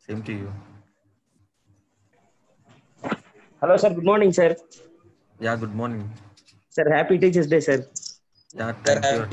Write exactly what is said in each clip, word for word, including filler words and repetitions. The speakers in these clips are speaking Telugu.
Same to you. Hello, sir. Good morning, sir. Yeah, good morning. Sir, happy Teachers Day, sir. Yeah, thank you.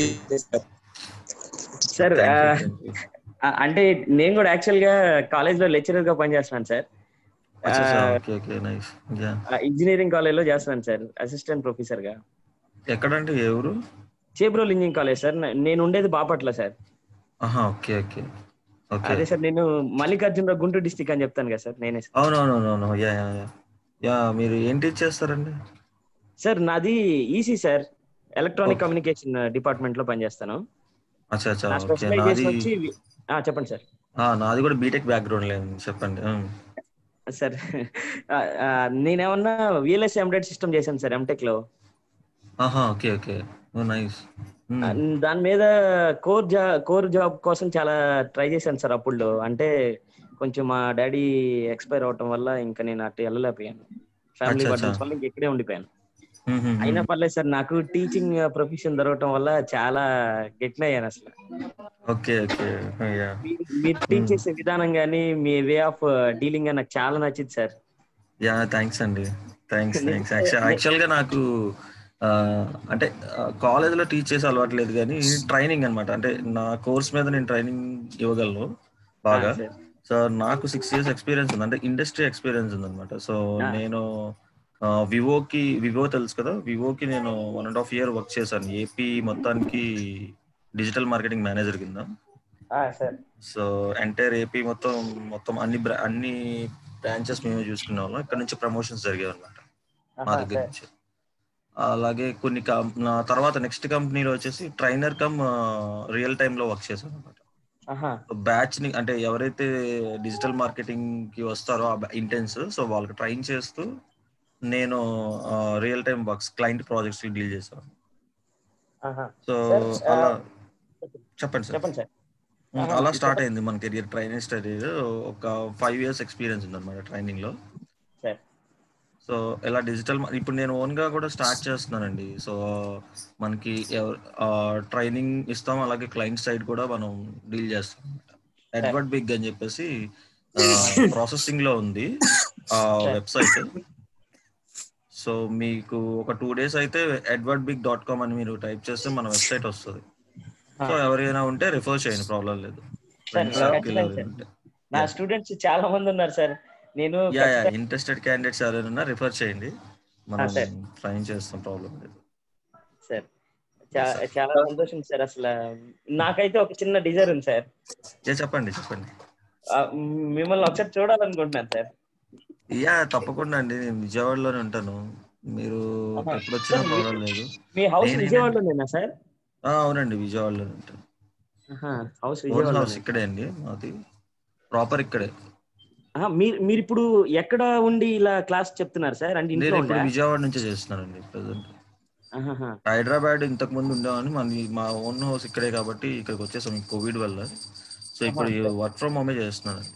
Sir Thank you, thank you. అంటే నేను కూడా యాక్చువల్ గా కాలేజ్ లో లెక్చరర్ గా పనిచేస్తున్నాను సార్. అచ్చా అచ్చా okay okay nice. Yeah engineering college లో చేస్తున్నాను సార్, అసిస్టెంట్ ప్రొఫెసర్ గా. ఎక్కడంటే ఏ ఊరు? Chebrolu engineering college sir. నేను ఉండేది బాపట్ల సార్. ఆహా ఓకే ఓకే ఓకే. అదే సార్, నేను మల్లికార్జునరావు గుంటూరు డిస్టిక్ అని చెప్తాను కదా సార్, నేనే సార్. అవునవునవును యా యా యా యా మీరు ఏం టీచ్ చేస్తారండి? సార్ నాది EC sir, electronic okay. Communication department లో పనిచేస్తాను. అచ్చా అచ్చా నా ఓకే. నాది స్పెషలైజేషన్ వచ్చి ఆ, చెప్పండి సార్. ఆ, నాది కూడా బీటెక్ బ్యాక్గ్రౌండ్ లేదు, చెప్పండి. సార్ నేనేమన్నా విఎల్ఎస్ ఎంబెడెడ్ సిస్టమ్ చేశాను సార్ ఎంటెక్ లో. ఆహా ఓకే ఓకే నైస్. దాని మీద కోర్ జాబ్ కోర్ జాబ్ కోసం చాలా ట్రై చేశాను సార్ అప్పుడు. అంటే కొంచెం మా డాడీ ఎక్స్పైర్ అవటం వల్ల ఇంకా నేను అటు వెళ్ళలేకపోయాను. ఫ్యామిలీ అచ్చా అచ్చా. బర్డన్స్ వల్ల ఇంక ఇక్కడే ఉండిపోయాను. అయినా పర్లేదు సార్, నాకు టీచింగ్ ప్రొఫెషన్ దొరకటం వల్ల చాలా గెట్టినయ్యాను అసలు. Okay okay yeah. మీరు టీచ్ చేసే విధానం కానీ మీ వే ఆఫ్ డీలింగ్ నాకు చాలా నచ్చింది సార్. యా థ్యాంక్స్ అండి, థ్యాంక్స్ థ్యాంక్స్. యాక్చువల్గా నాకు అంటే కాలేజ్లో టీచ్ చేసే అలవాటు లేదు, కానీ ట్రైనింగ్ అనమాట. అంటే నా కోర్స్ మీద నేను ట్రైనింగ్ ఇవ్వగలను బాగా. సో నాకు సిక్స్ ఇయర్స్ ఎక్స్పీరియన్స్ ఉంది, అంటే ఇండస్ట్రీ ఎక్స్పీరియన్స్ ఉంది అనమాట. సో నేను వివోకి వివో తెలుసు కదా, వివోకి నేను one and half year work చేశాను ఏపీ మొత్తానికి డిజిటల్ మార్కెటింగ్ మేనేజర్ కింద. సో ఎంటైర్ ఏపీ మొత్తం మొత్తం అన్ని అన్ని బ్రాంచెస్ మేమే చూసుకునే వాళ్ళం. ఇక్కడ నుంచి ప్రమోషన్స్ జరిగాయి అనమాట మా దగ్గర నుంచి. అలాగే కొన్ని నా తర్వాత నెక్స్ట్ కంపెనీలో వచ్చేసి ట్రైనర్ కమ్ రియల్ టైమ్ లో వర్క్ చేశాను అనమాట. బ్యాచ్ ని అంటే ఎవరైతే డిజిటల్ మార్కెటింగ్ కి వస్తారో ఆ ఇంటెన్స్, సో వాళ్ళకి ట్రైన్ చేస్తూ నేను real time works client projects deal చేశాను. సో అలా చెప్పండి సార్. చెప్పండి సార్. అలా స్టార్ట్ అయింది మన కెరియర్, ట్రైనింగ్ స్టడీ. ఒక ఫైవ్ ఇయర్స్ ఎక్స్పీరియన్స్ ఉంది అనమాట ట్రైనింగ్ లో. సో ఇలా డిజిటల్ ఇప్పుడు నేను ఓన్ గా కూడా స్టార్ట్ చేస్తున్నానండి. సో మనకి ట్రైనింగ్ ఇస్తాం, అలాగే క్లయింట్ సైడ్ కూడా మనం డీల్ చేస్తాం అనమాట. ఎడ్వర్డ్ బిగ్ అని చెప్పేసి ప్రాసెసింగ్ లో ఉంది ఆ వెబ్సైట్. సో మీకు ఒక టూ డేస్ అయితే ఎడ్వర్డ్ బిగ్ డాట్ కామ్ అని మీరు టైప్ చేస్తే మన వెబ్సైట్ వస్తుంది. సో ఎవరైనా ఉంటే రిఫర్ చేయండి, ప్రాబ్లం లేదు. నా స్టూడెంట్స్ చాలా మంది ఉన్నారు సార్. నేను యా యా ఇంట్రెస్టెడ్ క్యాండిడేట్స్ ఎవరైనా రిఫర్ చేయండి, మనం ట్రైన్ చేస్తాం, ప్రాబ్లం లేదు సార్. చాలా సంతోషం సార్. అసలు నాకైతే ఒక చిన్న డిజైర్ ఉంది సార్. చెప్పండి చెప్పండి. మిమ్మల్ని ఒకసారి చూడాలనుకుంటున్నాను సార్. యా తప్పకుండా అండి, నేను విజయవాడలోనే ఉంటాను, మీరు ఎప్పుడు వచ్చినా ప్రాబ్లం లేదు. మీ హౌస్ విజయవాడలోనేనా సార్? అవునండి, విజయవాడలోనే ఉంటాను. హౌస్ హౌస్ ఇక్కడే అండి మాది, ప్రాపర్ ఇక్కడే. మీరు మీరు ఇప్పుడు ఎక్కడ ఉండి ఇలా క్లాస్ చెప్తున్నారు సార్? అంటే నేను ఇప్పుడు విజయవాడ నుంచే చేస్తున్నానండి ప్రెసెంట్. హైదరాబాద్ ఇంతకు ముందు ఉండేవాడిని, మన మా ఓన్ హౌస్ ఇక్కడే కాబట్టి ఇక్కడికి వచ్చేసాం కోవిడ్ వల్ల. సో ఇప్పుడు వర్క్ ఫ్రమ్ హోమే చేస్తున్నానండి.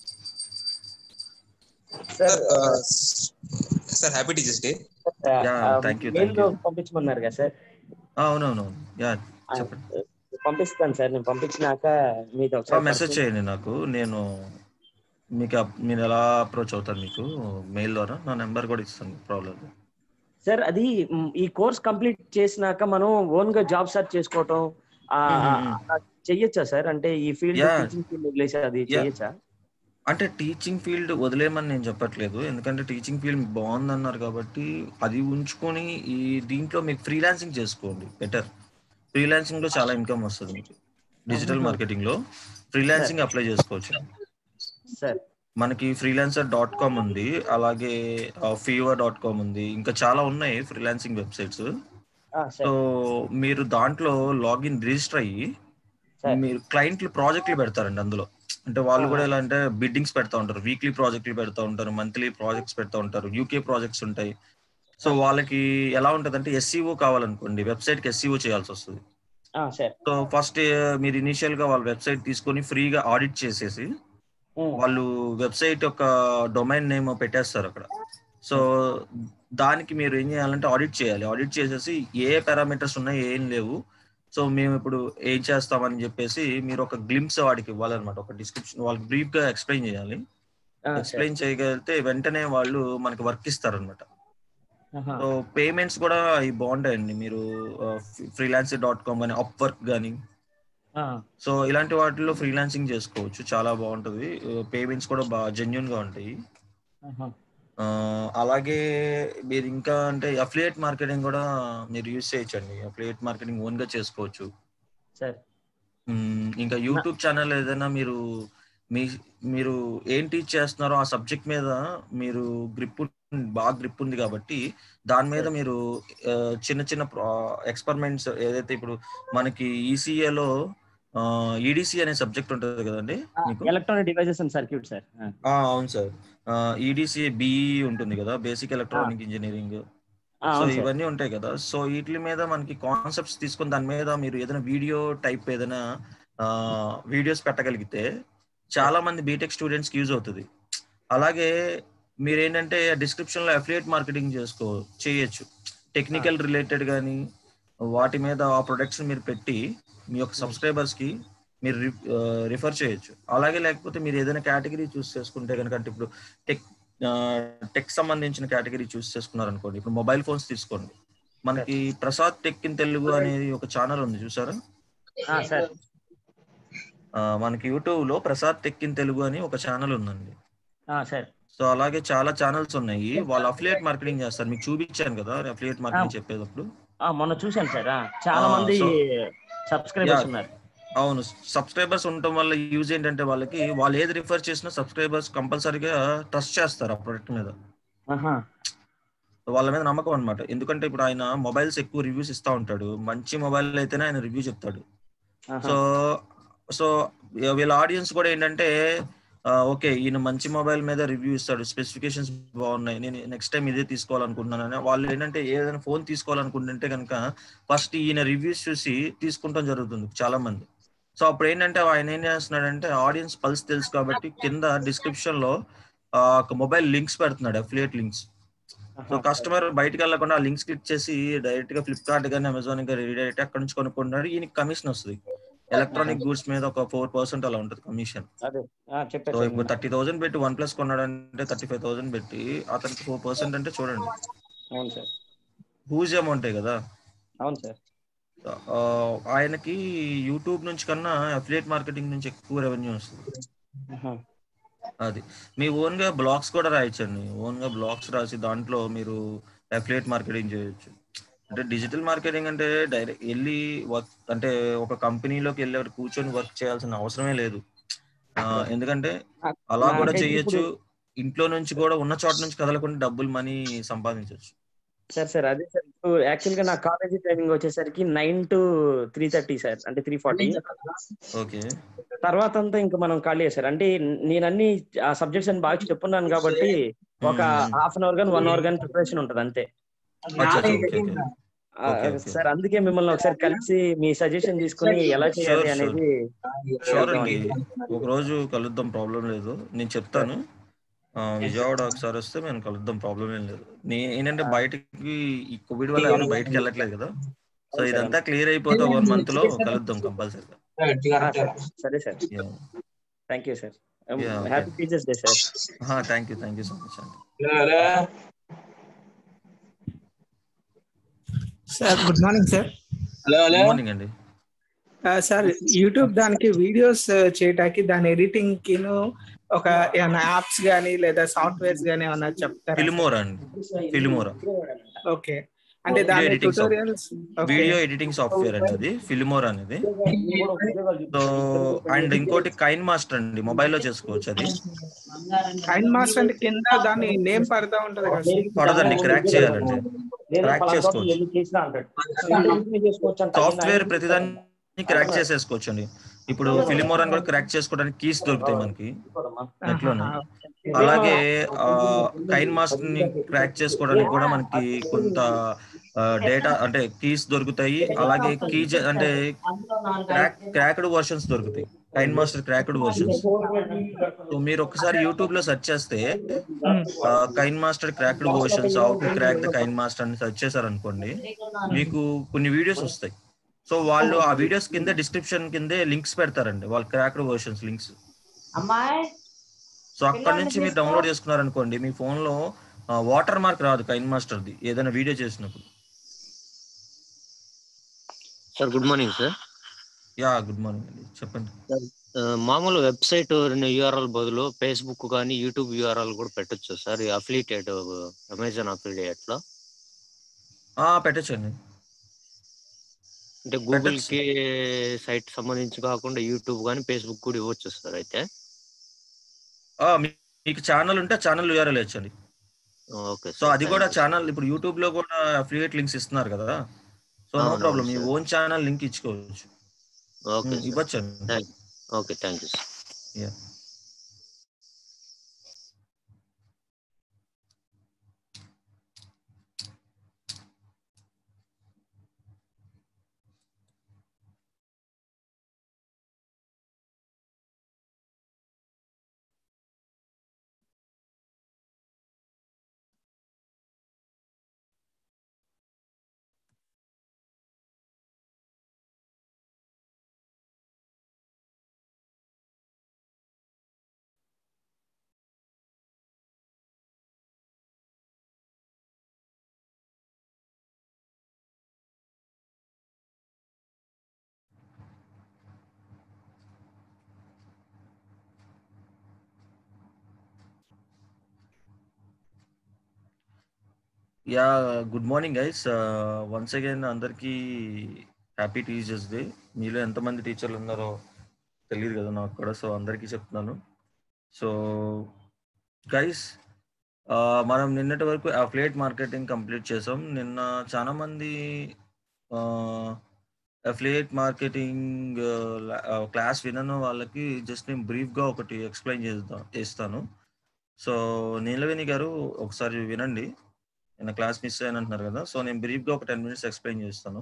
Sir sir happy teachers day. Yeah thank you thank you. పంపించమన్నారు కదా సార్? అవునవును యా చెప్పండి. పంపిస్తాను సార్. నేను పంపించినాక మీతో ఒకసారి మెసేజ్ చేయండి నాకు, నేను మీకు మీరు ఎలా అప్రోచ్ అవుతారు మీకు మెయిల్ ద్వారా, నా నెంబర్ కూడా ఇస్తాను, ప్రాబ్లం లేదు. సార్ అది ఈ కోర్స్ కంప్లీట్ చేసినాక మనం ఓన్ గా జాబ్ సర్చ్ చేసుకోవటం చెయ్యొచ్చా సార్? అంటే ఈ ఫీల్డ్ టీచింగ్ ఫీల్డ్ వదిలేసి అది చెయ్యొచ్చా? అంటే టీచింగ్ ఫీల్డ్ వదిలేమని నేను చెప్పట్లేదు, ఎందుకంటే టీచింగ్ ఫీల్డ్ బాగుందన్నారు కాబట్టి అది ఉంచుకొని ఈ దీంట్లో మీకు ఫ్రీలాన్సింగ్ చేసుకోండి బెటర్. ఫ్రీలాన్సింగ్ లో చాలా ఇన్కమ్ వస్తుంది మీకు. డిజిటల్ మార్కెటింగ్ లో ఫ్రీలాన్సింగ్ అప్లై చేసుకోవచ్చు. మనకి ఫ్రీలాన్సర్ డాట్ కామ్ ఉంది, అలాగే ఫీవర్ డాట్ కామ్ ఉంది, ఇంకా చాలా ఉన్నాయి ఫ్రీలాన్సింగ్ వెబ్సైట్స్. సో మీరు దాంట్లో లాగిన్ రిజిస్టర్ అయ్యి మీరు క్లయింట్లు ప్రాజెక్టులు పెడతారండి అందులో. అంటే వాళ్ళు కూడా ఎలా అంటే బిడ్డింగ్స్ పెడతా ఉంటారు, వీక్లీ ప్రాజెక్టులు పెడతా ఉంటారు, మంత్లీ ప్రాజెక్ట్స్ పెడతా ఉంటారు, యూకే ప్రాజెక్ట్స్ ఉంటాయి. సో వాళ్ళకి ఎలా ఉంటుంది అంటే ఎస్సీఓ కావాలనుకోండి, వెబ్సైట్ కి ఎస్సీఓ చేయాల్సి వస్తుంది. సో ఫస్ట్ మీరు ఇనిషియల్ గా వాళ్ళ వెబ్సైట్ తీసుకొని ఫ్రీగా ఆడిట్ చేసేసి వాళ్ళు వెబ్సైట్ యొక్క డొమైన్ నేమ్ పెట్టేస్తారు అక్కడ. సో దానికి మీరు ఏం చేయాలంటే ఆడిట్ చేయాలి, ఆడిట్ చేసేసి ఏ పారామీటర్స్ ఉన్నాయి ఏం లేవు, సో మేము ఇప్పుడు ఏం చేస్తామని చెప్పేసి మీరు ఒక గ్లిమ్స్ వాడికి ఇవ్వాలన్నమాట, ఒక డిస్క్రిప్షన్ వాళ్ళకి బ్రీఫ్ గా ఎక్స్ప్లెయిన్ చేయాలి. ఎక్స్ప్లెయిన్ చేయగలిగితే వెంటనే వాళ్ళు మనకి వర్క్ ఇస్తారనమాట. సో పేమెంట్స్ కూడా అవి బాగుంటాయండి. మీరు ఫ్రీలాన్సర్ డాట్ కామ్ కానీ అప్ వర్క్ కానీ సో ఇలాంటి వాటిల్లో ఫ్రీలాన్సింగ్ చేసుకోవచ్చు, చాలా బాగుంటుంది. పేమెంట్స్ కూడా బాగా జెన్యున్ గా ఉంటాయి. అలాగే మీరు ఇంకా అంటే అఫిలియేట్ మార్కెటింగ్ కూడా మీరు యూజ్ చేయొచ్చండి. అఫిలియేట్ మార్కెటింగ్ ఓన్ గా చేసుకోవచ్చు. ఇంకా యూట్యూబ్ ఛానల్ ఏదైనా మీరు మీ మీరు ఏం టీచ్ చేస్తున్నారో ఆ సబ్జెక్ట్ మీద మీరు గ్రిప్ బాగా గ్రిప్ ఉంది కాబట్టి దాని మీద మీరు చిన్న చిన్న ఎక్స్పెరిమెంట్స్ ఏదైతే ఇప్పుడు మనకి ఈసీఏలో ఈడిసి అనే సబ్జెక్ట్ ఉంటుంది కదండి, electronic devices and circuit sir. అవును సార్, ఈడిసి బిఈ ఉంటుంది కదా, బేసిక్ ఎలక్ట్రానిక్ ఇంజనీరింగ్. సో ఇవన్నీ ఉంటాయి కదా. సో వీటి మీద మనకి కాన్సెప్ట్స్ తీసుకొని దాని మీద మీరు ఏదైనా వీడియో టైప్ ఏదైనా వీడియోస్ పెట్టగలిగితే చాలా మంది బీటెక్ స్టూడెంట్స్ కి యూజ్ అవుతుంది. అలాగే మీరు ఏంటంటే డిస్క్రిప్షన్ లో అఫిలియేట్ మార్కెటింగ్ చేసుకో చేయొచ్చు. టెక్నికల్ రిలేటెడ్ కానీ వాటి మీద ఆ ప్రొడక్ట్స్ మీరు పెట్టి మీ యొక్క సబ్స్క్రైబర్స్ కి మీరు రిఫర్ చేయొచ్చు. అలాగే లేకపోతే మీరు ఏదైనా కేటగిరీ చూస్ చేసుకుంటే కనుక, అంటే ఇప్పుడు టెక్ టెక్ సంబంధించిన కేటగిరీ చూస్ చేసుకున్నారు అనుకోండి. ఇప్పుడు మొబైల్ ఫోన్స్ తీసుకోండి, మనకి ప్రసాద్ టెక్ ఇన్ తెలుగు అనేది ఒక ఛానల్ ఉంది చూసారా? మనకి యూట్యూబ్ లో ప్రసాద్ టెక్ ఇన్ తెలుగు అని ఒక ఛానల్ ఉందండి. సో అలాగే చాలా ఛానల్స్ ఉన్నాయి, వాళ్ళు అఫిలియేట్ మార్కెటింగ్ చేస్తారు. మీకు చూపించాను కదా అఫిలియేట్ మార్కెటింగ్ చెప్పేటప్పుడు. మొన్న చూశాను సార్, చాలా మంది సబ్స్క్రైబర్స్ ఉన్నారు. అవును, సబ్స్క్రైబర్స్ ఉండటం వల్ల యూజ్ ఏంటంటే వాళ్ళకి వాళ్ళు ఏది రిఫర్ చేసినా సబ్స్క్రైబర్స్ కంపల్సరీగా ట్రస్ట్ చేస్తారు ఆ ప్రొడక్ట్ మీద, వాళ్ళ మీద నమ్మకం అనమాట. ఎందుకంటే ఇప్పుడు ఆయన మొబైల్స్ ఎక్కువ రివ్యూస్ ఇస్తా ఉంటాడు, మంచి మొబైల్ అయితేనే ఆయన రివ్యూ చెప్తాడు. సో సో వీళ్ళ ఆడియన్స్ కూడా ఏంటంటే ఓకే ఈయన మంచి మొబైల్ మీద రివ్యూ ఇస్తాడు, స్పెసిఫికేషన్స్ బాగున్నాయి, నేను నెక్స్ట్ టైం ఇదే తీసుకోవాలనుకుంటున్నాను. వాళ్ళు ఏంటంటే ఏదైనా ఫోన్ తీసుకోవాలనుకుంటుంటే కనుక ఫస్ట్ ఈయన రివ్యూస్ చూసి తీసుకుంటాం జరుగుతుంది చాలా మంది. సో అప్పుడు ఏంటంటే ఆయన ఏం చేస్తున్నాడంటే ఆడియన్స్ పల్స్ తెలుసు కాబట్టి కింద డిస్క్రిప్షన్ లో ఒక మొబైల్ లింక్స్ పెడుతున్నాడు, అఫిలియేట్ లింక్స్. సో కస్టమర్ బయటకు వెళ్ళకుండా ఆ లింక్స్ క్లిక్ చేసి డైరెక్ట్ గా ఫ్లిప్కార్ట్ కానీ అమెజాన్ కానీ రీడైరెక్ట్ అక్కడ నుంచి కొనుక్కుంటున్నాడు. ఈయనకి కమిషన్ వస్తుంది. ఎలక్ట్రానిక్ గూడ్స్ మీద ఒక ఫోర్ పర్సెంట్ అలా ఉంటుంది కమిషన్. సో ఇప్పుడు థర్టీ థౌసండ్ పెట్టి వన్ ప్లస్ కొన్నాడు అంటే థర్టీ ఫైవ్ థౌసండ్ పెట్టి అతనికి ఫోర్ పర్సెంట్ అంటే చూడండి హ్యూజ్ అమౌంటే కదా. అవును సార్. ఆయనకి యూట్యూబ్ నుంచి కన్నా అఫిలియేట్ మార్కెటింగ్ నుంచి ఎక్కువ రెవెన్యూ వస్తుంది. అది మీ ఓన్ గా బ్లాగ్స్ కూడా రాయొచ్చండి, ఓన్ గా బ్లాగ్స్ రాసి దాంట్లో మీరు అఫిలియేట్ మార్కెటింగ్ చేయొచ్చు. అంటే డిజిటల్ మార్కెటింగ్ అంటే డైరెక్ట్ వెళ్ళి వర్క్ అంటే ఒక కంపెనీలోకి వెళ్ళి కూర్చొని వర్క్ చేయాల్సిన అవసరమే లేదు. ఎందుకంటే అలా కూడా చేయొచ్చు, ఇంట్లో నుంచి కూడా ఉన్న చోట నుంచి కదలకుండా డబ్బులు మనీ సంపాదించవచ్చు. సార్ సార్ అదే సార్, ఇప్పుడు యాక్చువల్ గా నా కాలేజీ టైమింగ్ వచ్చేసరికి nine to three thirty sir, అంటే త్రీ ఫార్టీ. ఓకే, తర్వాత అంతా ఇంకా మనం ఖాళీ సార్. అంటే నేను అన్ని ఆ సబ్జెక్ట్స్ అని బాగా చెప్పున్నాను కాబట్టి ఒక హాఫ్ అన్ అవర్ గానీ వన్ అవర్ గానీ ప్రిపరేషన్ ఉంటుంది అంతే సార్. అందుకే మిమ్మల్ని ఒకసారి కలిసి మీ సజెషన్ తీసుకుని ఎలా చేయాలి అనేది. ఒక రోజు కలుద్దాం, ప్రాబ్లం లేదు, నేను చెప్తాను. విజయవాడ ఒకసారి వస్తే మేము కలుద్దాం, ప్రాబ్లం ఏం లేదు. ఏంటంటే బయటకి ఈ కోవిడ్ వల్ల ఎవరు బయటకి వెళ్ళట్లేదు కదా, సో ఇదంతా క్లియర్ అయిపోతే వన్ మంత్ లో కలుద్దాం కంపల్సరీగా. సరే sir, thank you sir. Happy teachers day sir. Thank you thank you so much అండి. Sir good morning sir. Good morning అండి. సార్ యూట్యూబ్ దానికి వీడియోస్ చేయడానికి దాని ఎడిటింగ్ కి ఒక ఏమైనా యాప్స్ గానీ లేదా సాఫ్ట్వేర్స్ గానీ ఏమన్నా చెప్తారా? ఫిల్మోరా అండి, ఫిల్మోరా. ఓకే, అంటే దాని ట్యుటోరియల్స్ వీడియో ఎడిటింగ్ సాఫ్ట్వేర్ అనేది ఫిల్మోరా అనేది. సో అండ్ ఇంకోటి కైన్ మాస్టర్ అండి, మొబైల్ లో చేసుకోవచ్చు. అది కైన్ మాస్టర్ అంటే కింద దాని నేమ్ పడతా ఉంటది కదా? పడదండి, క్రాక్ చేయాలండి, క్రాక్ చేసుకోవచ్చు. సాఫ్ట్వేర్ ప్రతిదాన్ని క్రాక్ చేసేసుకోవచ్చు అండి. ఇప్పుడు ఫిల్మోరా కూడా క్రాక్ చేసుకోవడానికి కీస్ దొరుకుతాయి మనకి నెట్లోనే. అలాగే కైన్ మాస్టర్ ని క్రాక్ చేసుకోవడానికి కూడా మనకి కొంత డేటా అంటే కీస్ దొరుకుతాయి. అలాగే కీ అంటే క్రాక్ క్రాక్డ్ వర్షన్స్ దొరుకుతాయి, KineMaster cracked versions. So మీరు ఒకసారి యూట్యూబ్ లో సెర్చ్ చేస్తే KineMaster cracked versions, how to crack the KineMaster అని సెర్చ్ చేశారు అనుకోండి, మీకు కొన్ని వీడియోస్ వస్తాయి. సో వాళ్ళు ఆ వీడియోస్ కింద డిస్క్రిప్షన్ కిందే లింక్స్ పెడతారండి, వాళ్ళ క్రాక్డ్ వర్షన్స్ లింక్స్. సో అక్కడ నుంచి మీరు డౌన్లోడ్ చేసుకున్నారనుకోండి, మీ ఫోన్ లో వాటర్ మార్క్ రాదు కైన్ మాస్టర్ది ఏదైనా వీడియో చేసినప్పుడు. Sir good morning sir. Yeah good morning అండి, చెప్పండి. మామూలు వెబ్సైట్ యూఆర్ఎల్ బదులు ఫేస్బుక్ కానీ యూట్యూబ్ యూఆర్ఎల్ కూడా పెట్టొచ్చు సార్, అఫిలియేటెడ్ అమెజాన్ అఫిలియేట్ లో పెట్టచ్చండి. అంటే గూగుల్ కి సైట్ సంబంధించి కాకుండా యూట్యూబ్ కానీ ఫేస్బుక్ కూడా ఇవ్వచ్చు సార్. అయితే మీకు ఛానల్ ఉంటే ఛానల్ యూఆర్ఎల్ ఇచ్చండి. ఓకే. సో అది కూడా ఛానల్ ఇప్పుడు యూట్యూబ్ లో కూడా అఫిలియేట్ లింక్స్ ఇస్తున్నారు కదా, సో నో ప్రాబ్లం, మీ ఓన్ ఛానల్ లింక్ ఇచ్చుకోవచ్చు. ఓకే ఇవ్వచ్చండి. Okay, thank you sir. Yeah yeah good morning guys, once again అందరికీ హ్యాపీ టీచర్స్ డే. మీలో ఎంతమంది టీచర్లు ఉన్నారో తెలియదు కదా నాకు కూడా, సో అందరికీ చెప్తున్నాను. సో గైస్, మనం నిన్నటి వరకు అఫిలియేట్ మార్కెటింగ్ కంప్లీట్ చేసాం. నిన్న చాలా మంది అఫిలియేట్ మార్కెటింగ్ క్లాస్ వినను వాళ్ళకి జస్ట్ నేను బ్రీఫ్గా ఒకటి ఎక్స్ప్లెయిన్ చేద్దాం చేస్తాను. సో నీలవేణి గారు ఒకసారి వినండి, నిన్న క్లాస్ మిస్ అయ్యాను అంటున్నారు కదా, సో నేను బ్రీఫ్గా ఒక టెన్ మినిట్స్ ఎక్స్ప్లెయిన్ చేస్తాను.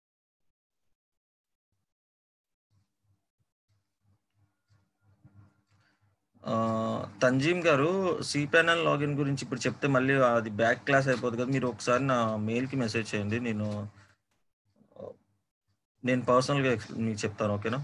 తంజీమ్ గారు సి ప్యానల్ లాగిన్ గురించి ఇప్పుడు చెప్తే మళ్ళీ అది బ్యాక్ క్లాస్ అయిపోతుంది కదా, మీరు ఒకసారి నా మెయిల్కి మెసేజ్ చేయండి, నేను నేను పర్సనల్గా మీకు చెప్తాను. ఓకేనా?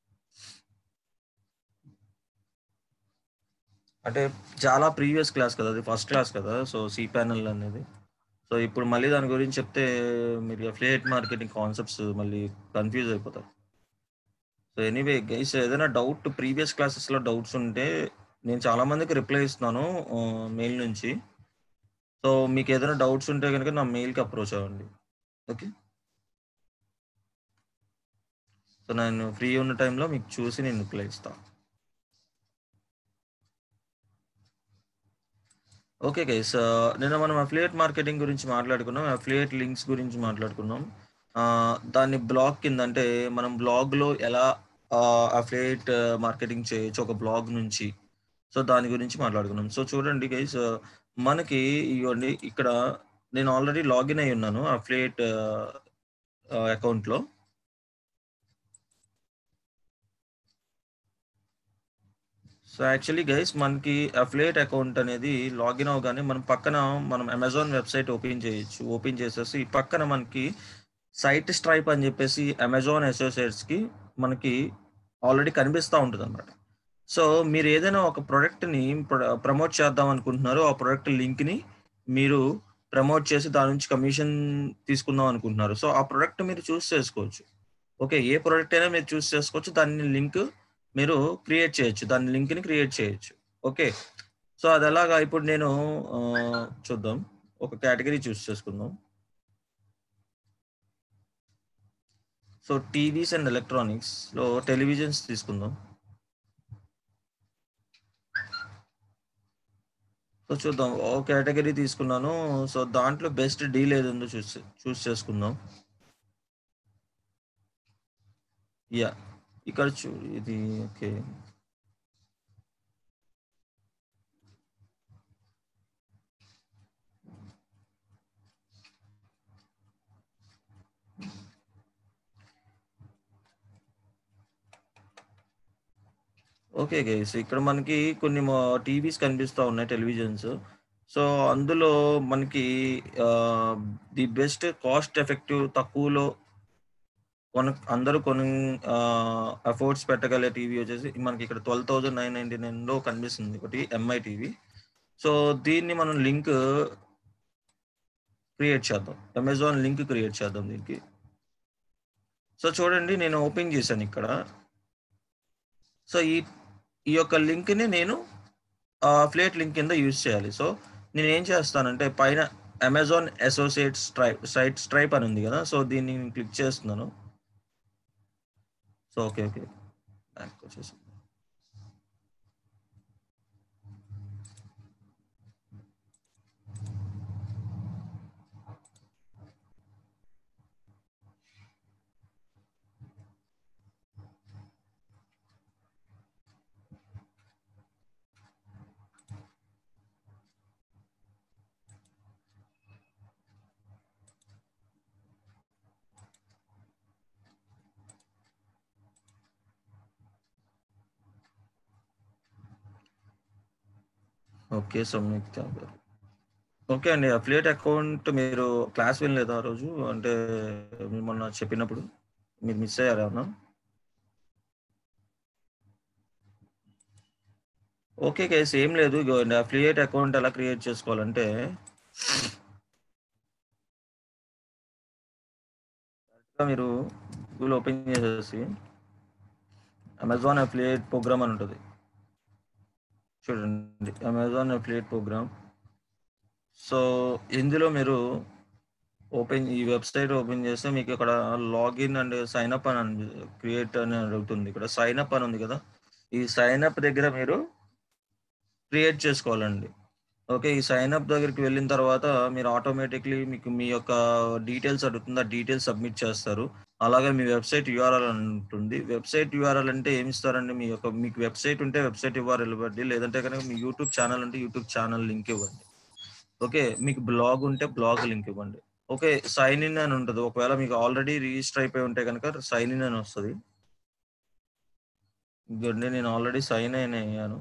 అంటే చాలా ప్రీవియస్ క్లాస్ కదా, అది ఫస్ట్ క్లాస్ కదా, సో సి ప్యానల్ అనేది. సో ఇప్పుడు మళ్ళీ దాని గురించి చెప్తే మీరు అఫిలియేట్ మార్కెటింగ్ కాన్సెప్ట్స్ మళ్ళీ కన్ఫ్యూజ్ అయిపోతారు. సో ఎనీవే గైస్, ఏదైనా డౌట్ ప్రీవియస్ క్లాసెస్లో డౌట్స్ ఉంటే నేను చాలా మందికి రిప్లై ఇస్తున్నాను మెయిల్ నుంచి. సో మీకు ఏదైనా డౌట్స్ ఉంటే కనుక నా మెయిల్కి అప్రోచ్ అవ్వండి. ఓకే? సో నేను ఫ్రీ ఉన్న టైంలో మీకు చూసి నేను రిప్లై ఇస్తాను. ఓకే గైస్, నిన్న మనం అఫిలియేట్ మార్కెటింగ్ గురించి మాట్లాడుకున్నాం, అఫిలియేట్ లింక్స్ గురించి మాట్లాడుకున్నాం. దాన్ని బ్లాగ్ కింద, అంటే మనం బ్లాగ్లో ఎలా అఫిలియేట్ మార్కెటింగ్ చేయొచ్చు ఒక బ్లాగ్ నుంచి, సో దాని గురించి మాట్లాడుకున్నాం. సో చూడండి గైస్, మనకి ఇవ్వండి ఇక్కడ నేను ఆల్రెడీ లాగిన్ అయి ఉన్నాను అఫిలియేట్ అకౌంట్లో. సో యాక్చువల్లీ గైస్, మనకి అఫిలియేట్ అకౌంట్ అనేది లాగిన్ అవగానే మనం పక్కన మనం అమెజాన్ వెబ్సైట్ ఓపెన్ చేయొచ్చు. ఓపెన్ చేసేసి పక్కన మనకి సైట్ స్ట్రైప్ అని చెప్పేసి అమెజాన్ అసోసియేట్స్కి మనకి ఆల్రెడీ కనిపిస్తూ ఉంటుంది అన్నమాట. సో మీరు ఏదైనా ఒక ప్రోడక్ట్ని ప్రమోట్ చేద్దాం అనుకుంటున్నారో ఆ ప్రోడక్ట్ లింక్ని మీరు ప్రమోట్ చేసి దాని నుంచి కమిషన్ తీసుకుందాం అనుకుంటున్నారు. సో ఆ ప్రోడక్ట్ మీరు చూస్ చేసుకోవచ్చు. ఓకే, ఏ ప్రోడక్ట్ అయినా మీరు చూస్ చేసుకోవచ్చు, దాని లింక్ మీరు క్రియేట్ చేయొచ్చు, దాని లింక్ని క్రియేట్ చేయొచ్చు. ఓకే, సో అది ఎలాగా ఇప్పుడు నేను చూద్దాం, ఒక కేటగిరీ చూస్ చేసుకుందాం. సో టీవీస్ అండ్ ఎలక్ట్రానిక్స్లో టెలివిజన్స్ తీసుకుందాం. సో చూద్దాం, ఓ కేటగిరీ తీసుకున్నాను. సో దాంట్లో బెస్ట్ డీల్ ఏది ఉందో చూస్ చూస్ చేసుకుందాం. యా ఇక్కడ చూ ఇది ఓకే. ఓకే గైస్, ఇక్కడ మనకి కొన్ని టీవీస్ కనిపిస్తూ ఉన్నాయి, టెలివిజన్స్. సో అందులో మనకి ది బెస్ట్ కాస్ట్ ఎఫెక్టివ్ తక్కువలో కొను అందరూ కొన్ని అఫోర్డ్స్ పెట్టగల టీవీ వచ్చేసి మనకి ఇక్కడ ట్వెల్వ్ థౌజండ్ నైన్ నైన్టీ నైన్లో కనిపిస్తుంది ఒకటి ఎంఐ టీవీ. సో దీన్ని మనం లింక్ క్రియేట్ చేద్దాం, అమెజాన్ లింక్ క్రియేట్ చేద్దాం దీనికి. సో చూడండి నేను ఓపెన్ చేశాను ఇక్కడ. సో ఈ ఈ యొక్క లింక్ని నేను అఫిలియేట్ లింక్ కింద యూజ్ చేయాలి. సో నేను ఏం చేస్తానంటే పైన Amazon associate stripe site stripe అని ఉంది కదా, సో దీన్ని నేను క్లిక్ చేస్తున్నాను. సో ఓకే ఓకే బ్యాక్ వచ్చేసి ఓకే సంయుక్త గారు. ఓకే అండి, అఫిలియేట్ అకౌంట్ మీరు క్లాస్ వినలేదా ఆ రోజు? అంటే మీరు మొన్న చెప్పినప్పుడు మీరు మిస్ అయ్యారా ఏమన్నా? ఓకే గైస్, ఏం లేదు. ఇగో అఫిలియేట్ అకౌంట్ ఎలా క్రియేట్ చేసుకోవాలంటే మీరు గూగుల్ ఓపెన్ చేసేసి అమెజాన్ అఫిలియేట్ ప్రోగ్రామ్ అని ఉంటుంది చూడండి, అమెజాన్ అఫిలియేట్ ప్రోగ్రామ్. సో ఇందులో మీరు ఓపెన్ ఈ వెబ్సైట్ ఓపెన్ చేస్తే మీకు ఇక్కడ లాగిన్ అండ్ సైన్ అప్ అని క్రియేట్ అని అడుగుతుంది. ఇక్కడ సైన్ అప్ అని ఉంది కదా, ఈ సైన్ అప్ దగ్గర మీరు క్రియేట్ చేసుకోవాలండి. ఓకే, ఈ సైన్ అప్ దగ్గరికి వెళ్ళిన తర్వాత మీరు ఆటోమేటిక్లీ మీకు మీ యొక్క డీటెయిల్స్ అడుగుతుంది, ఆ డీటెయిల్స్ సబ్మిట్ చేస్తారు. అలాగే మీ వెబ్సైట్ యూఆర్ఎల్ అని ఉంటుంది. వెబ్సైట్ యూఆర్ఎల్ అంటే ఏమి ఇస్తారండి, మీ యొక్క మీకు వెబ్సైట్ ఉంటే వెబ్సైట్ యూఆర్ఎల్ ఇవ్వండి, లేదంటే కనుక మీ యూట్యూబ్ ఛానల్ ఉంటే యూట్యూబ్ ఛానల్ లింక్ ఇవ్వండి. ఓకే, మీకు బ్లాగ్ ఉంటే బ్లాగ్ లింక్ ఇవ్వండి. ఓకే, సైన్ ఇన్ అని ఉంటుంది. ఒకవేళ మీకు ఆల్రెడీ రిజిస్టర్ అయిపోయి ఉంటే కనుక సైన్ ఇన్ అని వస్తుంది. ఇంకోండి నేను ఆల్రెడీ సైన్ ఇన్ అయ్యాను.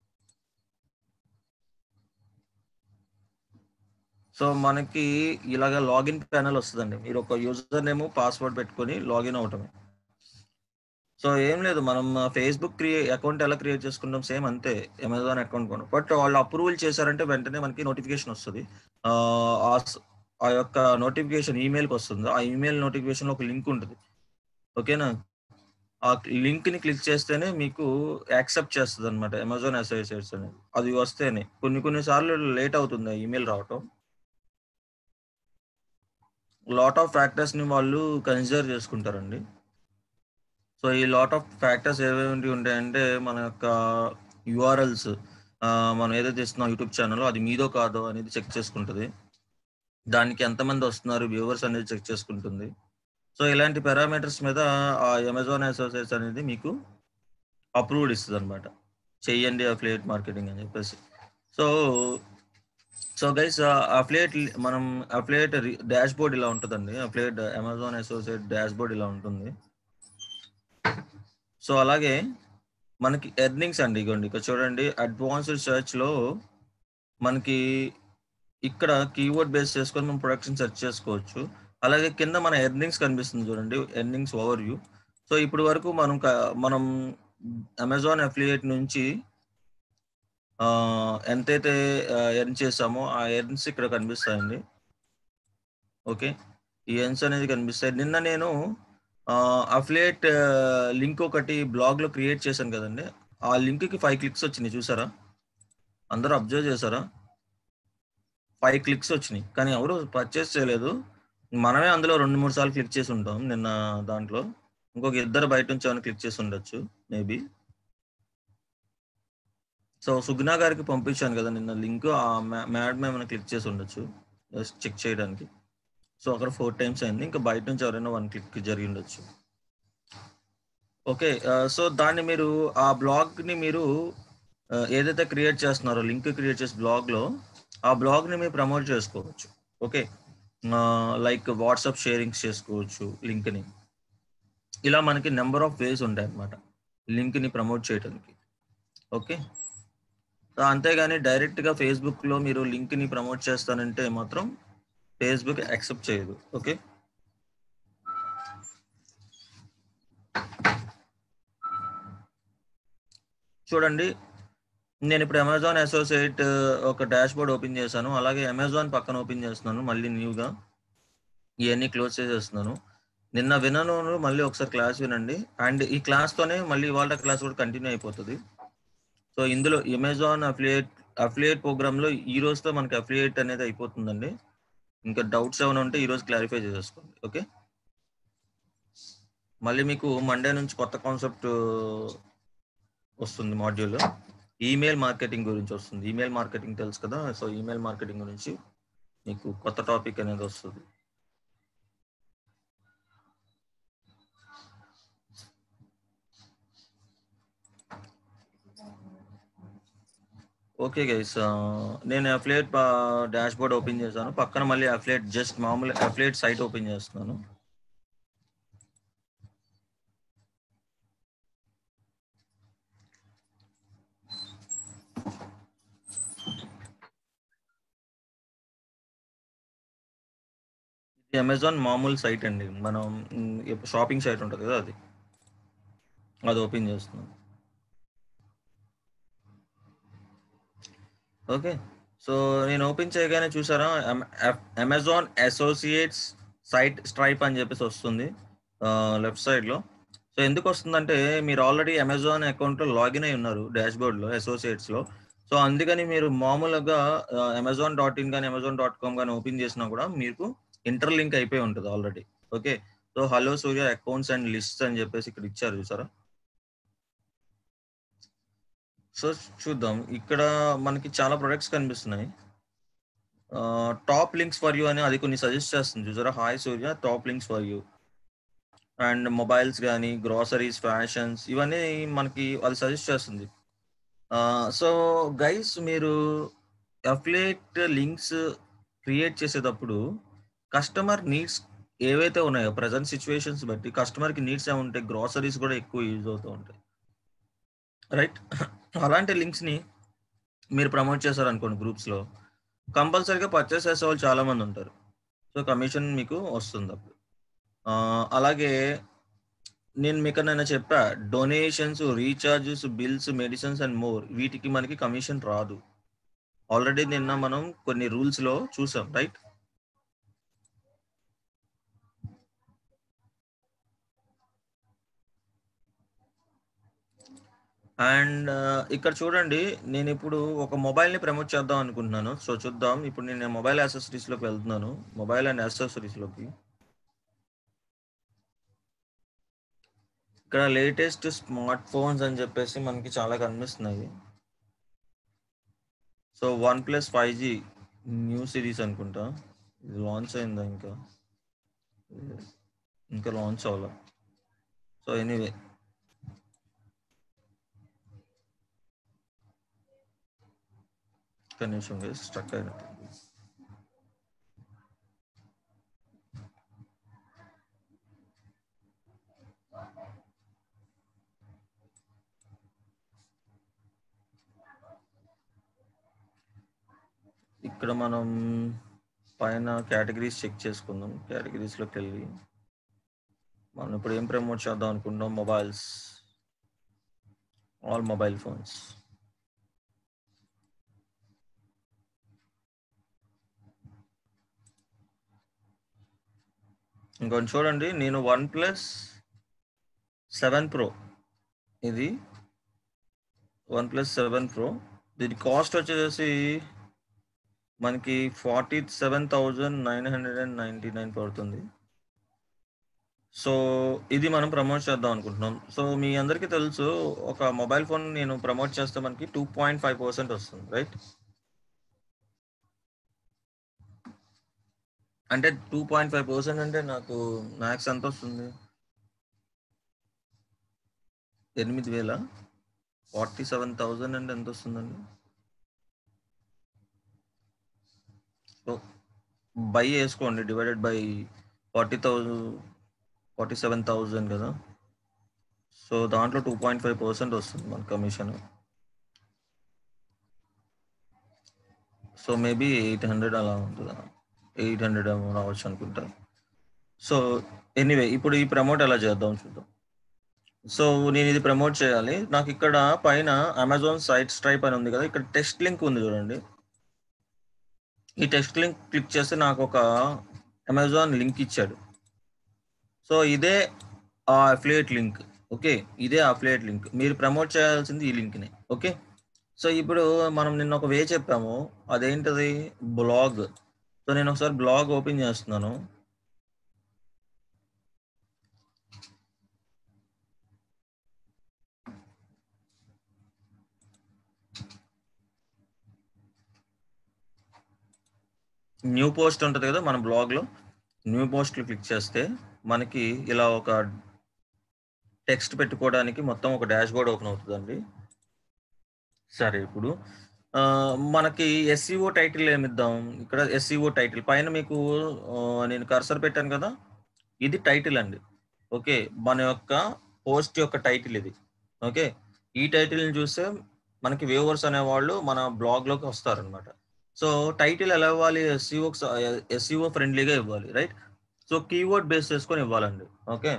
సో మనకి ఇలాగ లాగిన్ ప్యానల్ వస్తుందండి. మీరు ఒక యూజర్ నేమ్ పాస్వర్డ్ పెట్టుకొని లాగిన్ అవటమే. సో ఏం లేదు, మనం ఫేస్బుక్ క్రియే అకౌంట్ ఎలా క్రియేట్ చేసుకుంటాం సేమ్ అంతే అమెజాన్ అకౌంట్ కూడా. బట్ వాళ్ళు అప్రూవల్ చేశారంటే వెంటనే మనకి నోటిఫికేషన్ వస్తుంది. ఆ యొక్క నోటిఫికేషన్ ఈమెయిల్కి వస్తుంది. ఆ ఈమెయిల్ నోటిఫికేషన్లో ఒక లింక్ ఉంటుంది. ఓకేనా, ఆ లింక్ని క్లిక్ చేస్తేనే మీకు యాక్సెప్ట్ చేస్తుంది అనమాట అమెజాన్ అసోసియేట్స్ అనేది. అది వస్తేనే కొన్ని కొన్ని సార్లు లేట్ అవుతుంది ఈమెయిల్ రావటం. లాట్ ఆఫ్ ఫ్యాక్టర్స్ ని వాళ్ళు కన్సిడర్ చేసుకుంటారండి. సో ఈ లాట్ ఆఫ్ ఫ్యాక్టర్స్ ఏవేంటి ఉంటాయంటే మన యొక్క యూఆర్ఎల్స్, మనం ఏదైతే ఇస్తున్నాం యూట్యూబ్ ఛానల్ అది మీదో కాదో అనేది చెక్ చేసుకుంటుంది. దానికి ఎంతమంది వస్తున్నారు వ్యూవర్స్ అనేది చెక్ చేసుకుంటుంది. సో ఇలాంటి పారామీటర్స్ మీద ఆ అమెజాన్ అసోసియేట్స్ అనేది మీకు అప్రూవ్డ్ ఇస్తుంది అనమాట, చెయ్యండి అఫిలియేట్ మార్కెటింగ్ అని చెప్పేసి. సో సో గైస్ అఫిలియేట్ మనం అఫిలియేట్ డాష్ బోర్డ్ ఇలా ఉంటుందండి. Affiliate Amazon associate dashboard ఇలా ఉంటుంది. సో అలాగే మనకి ఎర్నింగ్స్ అండి, ఇగోండి ఇక్కడ చూడండి, అడ్వాన్స్డ్ సెర్చ్ లో మనకి ఇక్కడ కీవర్డ్ బేస్ చేసుకొని మనం ప్రొడక్షన్ సెర్చ్ చేసుకోవచ్చు. అలాగే కింద మన ఎర్నింగ్స్ కనిపిస్తుంది చూడండి, ఎర్నింగ్స్ ఓవర్ వ్యూ. సో ఇప్పుడు వరకు మనం మనం అమెజాన్ అఫిలియేట్ నుంచి ఎంతైతే ఎర్న్ చేసామో ఆ ఎర్న్స్ ఇక్కడ కనిపిస్తాయండి. ఓకే, ఈ ఎర్న్స్ అనేది కనిపిస్తాయి. నిన్న నేను అఫిలియేట్ లింక్ ఒకటి బ్లాగ్ లో క్రియేట్ చేశాను కదండి, ఆ లింక్ కి ఫైవ్ క్లిక్స్ వచ్చినాయి చూసారా? అందరూ అబ్జర్వ్ చేశారా? ఫైవ్ క్లిక్స్ వచ్చినాయి, కానీ ఎవరు పర్చేస్ చేయలేదు. మనమే అందులో రెండు మూడు సార్లు క్లిక్ చేసి ఉంటాం నిన్న దాంట్లో. ఇంకొక ఇద్దరు బయట నుంచి ఏమైనా క్లిక్ చేసి ఉండొచ్చు మేబీ. సో సుగ్నా గారికి పంపించాను కదా నిన్న లింక్, ఆ మ్యాడ్ ఏమైనా క్లిక్ చేసి ఉండొచ్చు చెక్ చేయడానికి. సో అక్కడ ఫోర్ టైమ్స్ అయింది, ఇంకా బయట నుంచి ఎవరైనా వన్ క్లిక్ జరిగి ఉండొచ్చు. ఓకే, సో దాన్ని మీరు ఆ బ్లాగ్ని మీరు ఏదైతే క్రియేట్ చేస్తున్నారో లింక్ క్రియేట్ చేసి బ్లాగ్లో ఆ బ్లాగ్ని మీరు ప్రమోట్ చేసుకోవచ్చు. ఓకే, లైక్ వాట్సాప్ షేరింగ్స్ చేసుకోవచ్చు లింక్ని. ఇలా మనకి నెంబర్ ఆఫ్ వేస్ ఉంటాయి అన్నమాట లింక్ని ప్రమోట్ చేయడానికి. ఓకే, అంతేగాని డైరెక్ట్గా ఫేస్బుక్లో మీరు లింక్ని ప్రమోట్ చేస్తానంటే మాత్రం ఫేస్బుక్ యాక్సెప్ట్ చేయదు. ఓకే, చూడండి, నేను ఇప్పుడు అమెజాన్ అసోసియేట్ ఒక డాష్ బోర్డ్ ఓపెన్ చేశాను. అలాగే అమెజాన్ పక్కన ఓపెన్ చేస్తున్నాను మళ్ళీ న్యూగా. ఇవన్నీ క్లోజ్ చేసేస్తున్నాను. నిన్న వినను, మళ్ళీ ఒకసారి క్లాస్ వినండి. అండ్ ఈ క్లాస్తోనే మళ్ళీ ఇవాళ క్లాస్ కూడా కంటిన్యూ అయిపోతుంది. సో ఇందులో అమెజాన్ అఫిలియేట్ అఫిలియేట్ ప్రోగ్రామ్లో ఈ రోజుతో మనకి అఫిలియేట్ అనేది అయిపోతుందండి. ఇంకా డౌట్స్ ఏమైనా ఉంటే ఈరోజు క్లారిఫై చేసేసుకోండి. ఓకే, మళ్ళీ మీకు మండే నుంచి కొత్త కాన్సెప్ట్ వస్తుంది. మాడ్యూల్ ఈమెయిల్ మార్కెటింగ్ గురించి వస్తుంది. ఈమెయిల్ మార్కెటింగ్ తెలుసు కదా, సో ఈమెయిల్ మార్కెటింగ్ గురించి మీకు కొత్త టాపిక్ అనేది వస్తుంది. ఓకే గైస్, నేను అఫిలియేట్ డాష్ బోర్డ్ ఓపెన్ చేశాను. పక్కన మళ్ళీ అఫిలియేట్ జస్ట్ మామూలు అఫిలియేట్ సైట్ ఓపెన్ చేస్తున్నాను. ఇది అమెజాన్ మామూలు సైట్ అండి, మనం షాపింగ్ సైట్ ఉంటుంది కదా, అది అది ఓపెన్ చేస్తున్నాను. ఓకే, సో నేను ఓపెన్ చేయగానే చూసారా అమెజాన్ అసోసియేట్స్ సైట్ స్ట్రైప్ అని చెప్పేసి వస్తుంది లెఫ్ట్ సైడ్లో. సో ఎందుకు వస్తుందంటే మీరు ఆల్రెడీ అమెజాన్ అకౌంట్లో లాగిన్ అయి ఉన్నారు డాష్ బోర్డ్లో అసోసియేట్స్లో. సో అందుకని మీరు మామూలుగా అమెజాన్ డాట్ ఇన్ కానీ అమెజాన్ డాట్ కామ్ కానీ ఓపెన్ చేసినా కూడా మీకు ఇంటర్లింక్ అయిపోయి ఉంటుంది already. Okay, so hello Surya accounts and lists అని చెప్పేసి ఇక్కడ ఇచ్చారు చూసారా. సో చూద్దాం, ఇక్కడ మనకి చాలా ప్రొడక్ట్స్ కనిపిస్తున్నాయి. టాప్ లింక్స్ ఫర్ యూ అని అది కొన్ని సజెస్ట్ చేస్తుంది చూసారా. Hi Surya, top links for you. And mobiles కానీ గ్రాసరీస్, ఫ్యాషన్స్, ఇవన్నీ మనకి అది సజెస్ట్ చేస్తుంది. సో గైస్, మీరు అఫిలియేట్ లింక్స్ క్రియేట్ చేసేటప్పుడు కస్టమర్ నీడ్స్ ఏవైతే ఉన్నాయో ప్రజెంట్ సిచ్యువేషన్స్ బట్టి కస్టమర్కి నీడ్స్ ఏమి ఉంటాయి, గ్రాసరీస్ కూడా ఎక్కువ యూజ్ అవుతూ ఉంటాయి, రైట్? అలాంటి లింక్స్ని మీరు ప్రమోట్ చేశారనుకోండి గ్రూప్స్లో, కంపల్సరీగా పర్చేస్ చేసే వాళ్ళు చాలామంది ఉంటారు. సో కమిషన్ మీకు వస్తుంది అప్పుడు. అలాగే నేను మీకు నేను చెప్పా, donations, recharges, bills, medicines and more, వీటికి మనకి కమిషన్ రాదు. ఆల్రెడీ నిన్న మనం కొన్ని రూల్స్లో చూసాం, రైట్? అండ్ ఇక్కడ చూడండి, నేను ఇప్పుడు ఒక మొబైల్ని ప్రమోట్ చేద్దాం అనుకుంటున్నాను. సో చూద్దాం, ఇప్పుడు నేను మొబైల్ యాక్సెసరీస్లోకి వెళ్తున్నాను. మొబైల్ అండ్ యాక్సెసరీస్లోకి ఇక్కడ లేటెస్ట్ స్మార్ట్ ఫోన్స్ అని చెప్పేసి మనకి చాలా కనిపిస్తున్నాయి. So one plus five G new series అనుకుంటా, ఇది లాంచ్ అయిందా? ఇంకా ఇంకా లాంచ్ అవ్వాలా. సో ఎనీవే, నిమిషం స్ట్రక్ అయినట్టు. ఇక్కడ మనం పైన కేటగిరీస్ చెక్ చేసుకుందాం. కేటగిరీస్లోకి వెళ్ళి మనం ఇప్పుడు ఏం ప్రమోట్ చేద్దాం అనుకుంటున్నాం? Mobiles, all mobile phones. ఇంకొంచెం చూడండి, నేను వన్ ప్లస్ సెవెన్ ప్రో, ఇది వన్ ప్లస్ సెవెన్ ప్రో, దీని కాస్ట్ వచ్చేసి మనకి forty seven thousand nine hundred and ninety nine పడుతుంది. సో ఇది మనం ప్రమోట్ చేద్దాం అనుకుంటున్నాం. సో మీ అందరికీ తెలుసు, ఒక మొబైల్ ఫోన్ నేను ప్రమోట్ చేస్తే మనకి టూ పాయింట్ ఫైవ్ పర్సెంట్ వస్తుంది, రైట్? అంటే టూ పాయింట్ ఫైవ్ పర్సెంట్ అంటే నాకు మ్యాక్స్ ఎంత వస్తుంది? ఎనిమిది వేల ఫార్టీ సెవెన్ థౌజండ్ అంటే ఎంత వస్తుందండి? సో బై వేసుకోండి, divided by forty thousand forty seven thousand కదా. సో దాంట్లో టూ పాయింట్ ఫైవ్ పర్సెంట్ వస్తుంది మన commission. So maybe eight hundred అలా ఉంటుందా, ఎయిట్ హండ్రెడ్ ఏమో రావచ్చు అనుకుంటా. సో ఎనీవే, ఇప్పుడు ఈ ప్రమోట్ ఎలా చేద్దాం చూద్దాం. సో నేను ఇది ప్రమోట్ చేయాలి. నాకు ఇక్కడ పైన అమెజాన్ సైట్ స్ట్రైప్ అని ఉంది కదా, ఇక్కడ టెక్స్ట్ లింక్ ఉంది చూడండి. ఈ టెక్స్ట్ లింక్ క్లిక్ చేస్తే నాకు ఒక అమెజాన్ లింక్ ఇచ్చాడు. సో ఇదే ఆ అఫిలియేట్ లింక్. ఓకే, ఇదే అఫిలియేట్ లింక్. మీరు ప్రమోట్ చేయాల్సింది ఈ లింక్ని. ఓకే, సో ఇప్పుడు మనం నిన్న ఒక వే చెప్పాము, అదేంటది? బ్లాగ్. సో నేను ఒకసారి బ్లాగ్ ఓపెన్ చేస్తున్నాను. న్యూ పోస్ట్ ఉంటుంది కదా మన బ్లాగ్లో, న్యూ పోస్ట్లు క్లిక్ చేస్తే మనకి ఇలా ఒక టెక్స్ట్ పెట్టుకోవడానికి మొత్తం ఒక డాష్ బోర్డ్ ఓపెన్ అవుతుందండి. సరే, ఇప్పుడు మనకి ఎస్ఈఓ టైటిల్ ఏమిద్దాం? ఇక్కడ ఎస్ఈఓ టైటిల్ పైన మీకు నేను కర్సర్ పెట్టాను కదా, ఇది టైటిల్ అండి. ఓకే, మన యొక్క పోస్ట్ యొక్క టైటిల్ ఇది. ఓకే, ఈ టైటిల్ని చూస్తే మనకి వ్యూవర్స్ అనేవాళ్ళు మన బ్లాగ్లోకి వస్తారనమాట. సో టైటిల్ ఎలా ఇవ్వాలి? ఎస్ఈఓ ఎస్ఈఓ ఫ్రెండ్లీగా ఇవ్వాలి, రైట్? సో కీవర్డ్ బేస్ చేసుకొని ఇవ్వాలండి. ఓకే,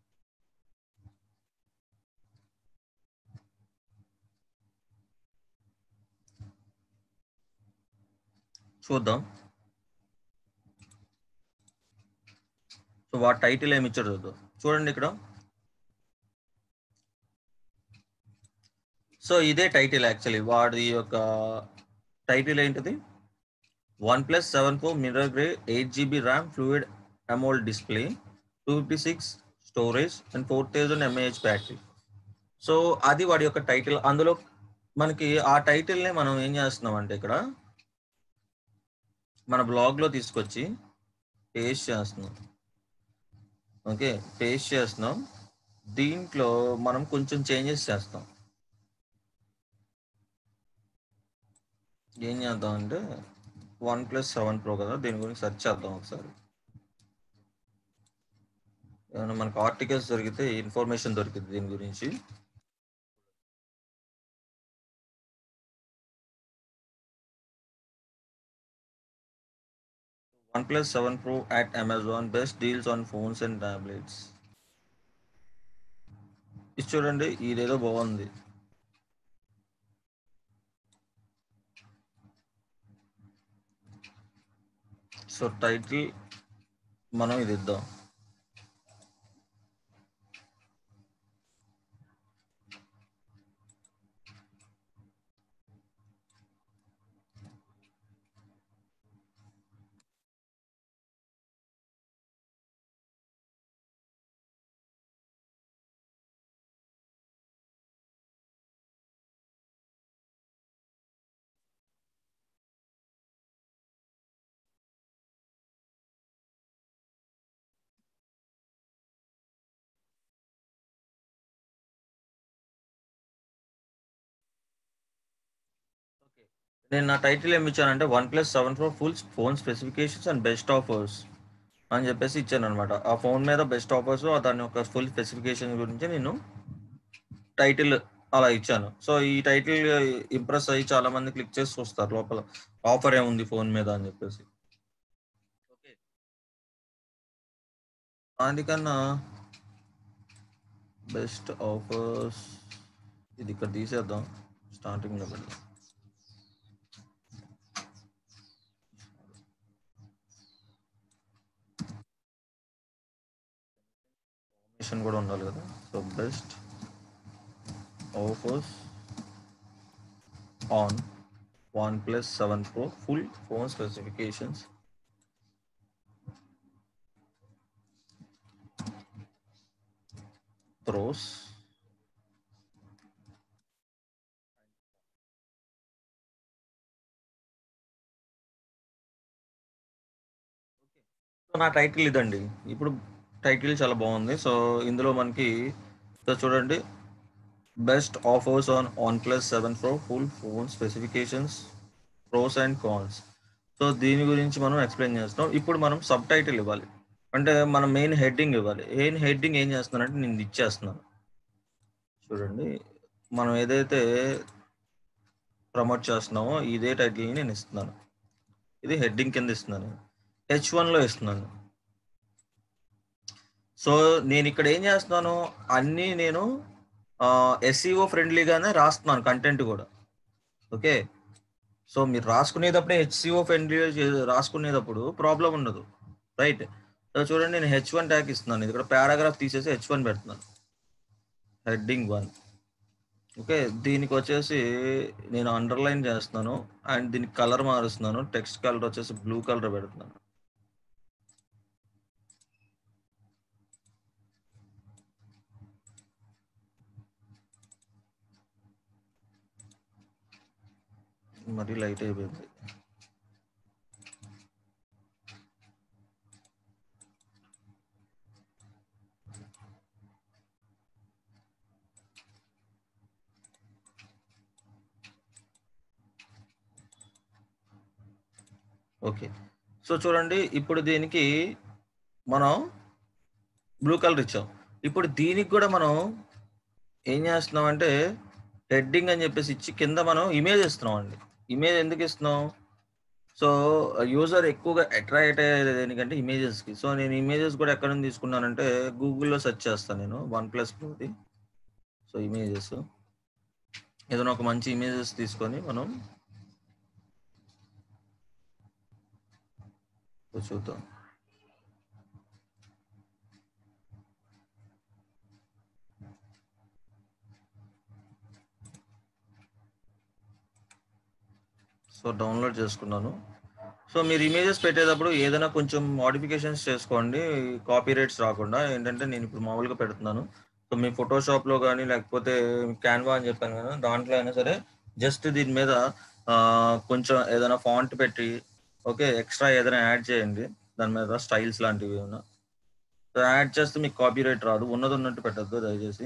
చూద్దాం. సో వాటి టైటిల్ ఏమి ఇచ్చాడు చూద్దాం. చూడండి ఇక్కడ. సో ఇదే టైటిల్ యాక్చువల్లీ. వాడి యొక్క టైటిల్ ఏంటిది? One plus seven four mirror grey eight GB RAM fluid AMOLED display, two fifty six storage and four thousand mAh battery. So అది వాడి యొక్క టైటిల్. అందులో మనకి ఆ టైటిల్ని మనం ఏం చేస్తున్నాం అంటే ఇక్కడ మన బ్లాగ్లో తీసుకొచ్చి పేస్ట్ చేస్తున్నాం. ఓకే, పేస్ట్ చేస్తున్నాం. దీంట్లో మనం కొంచెం చేంజెస్ చేస్తాం. ఏం చేద్దాం అంటే వన్ ప్లస్ సెవెన్ ప్రో కదా, దీని గురించి సెర్చ్ చేద్దాం ఒకసారి. ఏమైనా మనకు ఆర్టికల్స్ దొరికితే ఇన్ఫర్మేషన్ దొరికింది దీని గురించి. One plus seven pro at Amazon, best deals on phones and tablets. ఇది చూడండి, ఇదేదో బాగుంది. సో టైటిల్ మనం ఇది ఇద్దాం. నేను నా టైటిల్ ఏమి ఇచ్చానంటే one plus seven pro full phone specifications and best offers అని చెప్పేసి ఇచ్చాను అనమాట. ఆ ఫోన్ మీద బెస్ట్ ఆఫర్స్, దాని యొక్క ఫుల్ స్పెసిఫికేషన్ గురించి నేను టైటిల్ అలా ఇచ్చాను. సో ఈ టైటిల్ ఇంప్రెస్ అయ్యి చాలా మంది క్లిక్ చేసి చూస్తారు లోపల ఆఫర్ ఏముంది ఫోన్ మీద అని చెప్పేసి. ఓకే, అందుకన్నా బెస్ట్ ఆఫర్స్ ఇది ఇక్కడ తీసేద్దాం, స్టార్టింగ్లో పెడదాం. కూడా ఉండాలి కదా. So best offers on one plus seven pro full phone specifications pros నా టైటిల్ ఇదండి. ఇప్పుడు టైటిల్ చాలా బాగుంది. సో ఇందులో మనకి చూడండి, best offers on one plus seven pro full phone specifications, pros and cons. So దీని గురించి మనం ఎక్స్ప్లెయిన్ చేస్తాం. ఇప్పుడు మనం సబ్ టైటిల్ ఇవ్వాలి, అంటే మనం మెయిన్ హెడ్డింగ్ ఇవ్వాలి. మెయిన్ హెడ్డింగ్ ఏం చేస్తున్నానంటే నేను ఇచ్చేస్తున్నాను. చూడండి, మనం ఏదైతే ప్రమోట్ చేస్తున్నామో ఇదే టైటిల్ని నేను ఇస్తున్నాను. ఇది హెడ్డింగ్ కింద ఇస్తున్నాను, హెచ్ వన్లో ఇస్తున్నాను. సో నేను ఇక్కడ ఏం చేస్తున్నాను, అన్నీ నేను ఎస్ఈఓ ఫ్రెండ్లీగానే రాస్తున్నాను కంటెంట్ కూడా. ఓకే, సో మీరు రాసుకునేటప్పుడే హెచ్సిఓ ఫ్రెండ్లీ రాసుకునేటప్పుడు ప్రాబ్లం ఉండదు, రైట్. సో చూడండి, నేను హెచ్ వన్ ట్యాగ్ ఇస్తున్నాను, ఇక్కడ పారాగ్రాఫ్ తీసేసి హెచ్ వన్ పెడుతున్నాను, హెడ్డింగ్ వన్. ఓకే, దీనికి వచ్చేసి నేను అండర్లైన్ చేస్తున్నాను అండ్ దీనికి కలర్ మారుస్తున్నాను, టెక్స్ట్ కలర్ వచ్చేసి బ్లూ కలర్ పెడుతున్నాను. మరీ లైట్ అయిపోయింది. ఓకే, సో చూడండి, ఇప్పుడు దీనికి మనం బ్లూ కలర్ ఇచ్చాం. ఇప్పుడు దీనికి కూడా మనం ఏం చేస్తున్నాం అంటే హెడ్డింగ్ అని చెప్పేసి ఇచ్చి కింద మనం ఇమేజ్ ఇస్తున్నాం అండి. ఇమేజ్ ఎందుకు ఇస్తున్నాం? సో యూజర్ ఎక్కువగా అట్రాక్ట్ అయ్యేది దేనికంటే ఇమేజెస్కి. సో నేను ఇమేజెస్ కూడా ఎక్కడ నుంచి తీసుకున్నానంటే గూగుల్లో సెర్చ్ చేస్తాను నేను, వన్ ప్లస్ ప్రోది. సో ఇమేజెస్ ఏదైనా ఒక మంచి ఇమేజెస్ తీసుకొని మనం చూద్దాం. సో డౌన్లోడ్ చేసుకున్నాను. సో మీరు ఇమేజెస్ పెట్టేటప్పుడు ఏదైనా కొంచెం మోడిఫికేషన్స్ చేసుకోండి, కాపీ రైట్స్ రాకుండా. ఏంటంటే నేను ఇప్పుడు మామూలుగా పెడుతున్నాను, సో మీ ఫోటోషాప్లో కానీ లేకపోతే క్యాన్వా అని చెప్పాను కదా, దాంట్లో అయినా సరే జస్ట్ దీని మీద కొంచెం ఏదైనా ఫాంట్ పెట్టి, ఓకే, ఎక్స్ట్రా ఏదైనా యాడ్ చేయండి దాని మీద, స్టైల్స్ లాంటివి ఏమైనా యాడ్ చేస్తే మీకు కాపీ రైట్ రాదు. ఉన్నది ఉన్నట్టు పెట్టద్దు దయచేసి.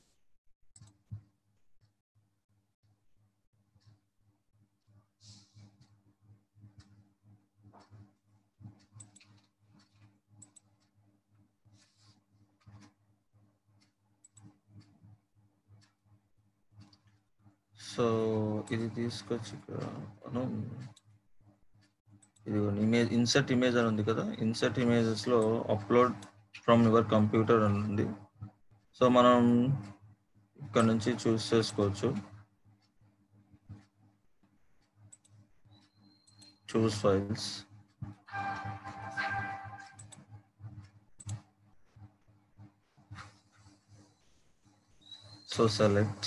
సో ఇది తీసుకొచ్చి మనం ఇది ఇమేజ్ ఇన్సర్ట్ ఇమేజ్ అని ఉంది కదా, ఇన్సర్ట్ ఇమేజెస్లో అప్లోడ్ ఫ్రమ్ యువర్ కంప్యూటర్ అని ఉంది. సో మనం ఇక్కడ నుంచి చూస్ చేసుకోవచ్చు, choose files. So select.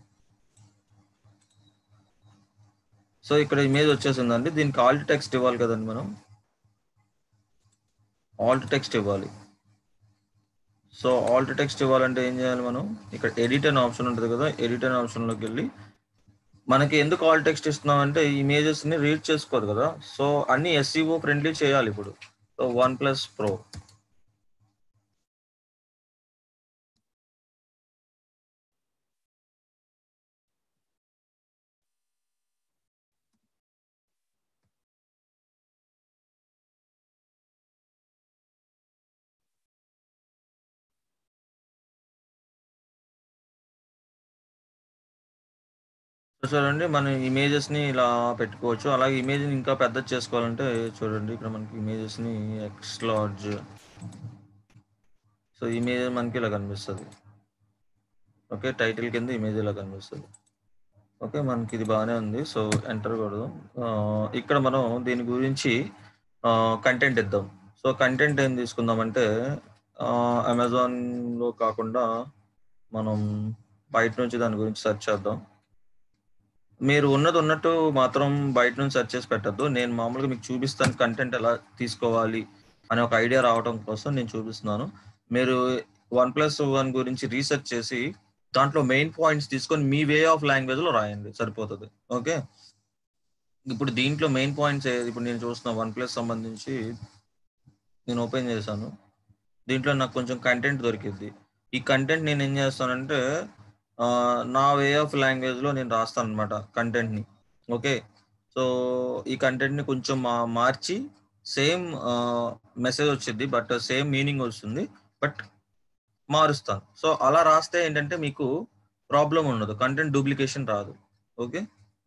So ఇక్కడ ఇమేజ్ వచ్చేసిందండి. దీనికి ఆల్ట్ టెక్స్ట్ ఇవ్వాలి కదండి, మనం ఆల్ట్ టెక్స్ట్ ఇవ్వాలి. సో ఆల్ట్ టెక్స్ట్ ఇవ్వాలంటే ఏం చేయాలి, మనం ఇక్కడ ఎడిట్ అనే ఆప్షన్ ఉంటుంది కదా, ఎడిట్ అనే ఆప్షన్లోకి వెళ్ళి మనకి ఎందుకు ఆల్ట్ టెక్స్ట్ ఇస్తున్నాం అంటే ఇమేజెస్ని రీడ్ చేసుకోదు కదా, సో అన్ని ఎస్ఈఓ ఫ్రెండ్లీ చేయాలి ఇప్పుడు. So one plus pro. చూడండి, మనం ఇమేజెస్ని ఇలా పెట్టుకోవచ్చు. అలాగే ఇమేజ్ని ఇంకా పెద్ద చేసుకోవాలంటే చూడండి, ఇక్కడ మనకి ఇమేజెస్ని ఎక్స్ లార్జ్. సో ఇమేజ్ మనకి ఇలా కనిపిస్తుంది. ఓకే, టైటిల్ కింద ఇమేజ్ ఇలా కనిపిస్తుంది. ఓకే, మనకి ఇది బాగానే ఉంది. సో ఎంటర్ కొడదాం. ఇక్కడ మనం దీని గురించి కంటెంట్ ఇద్దాం. సో కంటెంట్ ఏం తీసుకుందామంటే అమెజాన్లో కాకుండా మనం బయట నుంచి దాని గురించి సెర్చ్ చేద్దాం. మీరు ఉన్నది ఉన్నట్టు మాత్రం బయట నుంచి సెర్చ్ చేసి పెట్టద్దు. నేను మామూలుగా మీకు చూపిస్తాను కంటెంట్ ఎలా తీసుకోవాలి అనే ఒక ఐడియా రావడం కోసం నేను చూపిస్తున్నాను. మీరు వన్ ప్లస్ వన్ గురించి రీసెర్చ్ చేసి దాంట్లో మెయిన్ పాయింట్స్ తీసుకొని మీ వే ఆఫ్ లాంగ్వేజ్ లో రాయండి, సరిపోతుంది. ఓకే, ఇప్పుడు దీంట్లో మెయిన్ పాయింట్స్ ఇప్పుడు నేను చూస్తున్నా వన్ ప్లస్ సంబంధించి నేను ఓపెన్ చేశాను. దీంట్లో నాకు కొంచెం కంటెంట్ దొరికింది. ఈ కంటెంట్ నేను ఏం చేస్తానంటే నా వే ఆఫ్ లాంగ్వేజ్లో నేను రాస్తాను అనమాట కంటెంట్ని. ఓకే, సో ఈ కంటెంట్ని కొంచెం మార్చి సేమ్ మెసేజ్ వచ్చింది, బట్ సేమ్ మీనింగ్ వస్తుంది, బట్ మారుస్తాను. సో అలా రాస్తే ఏంటంటే మీకు ప్రాబ్లం ఉండదు, కంటెంట్ డూప్లికేషన్ రాదు. ఓకే,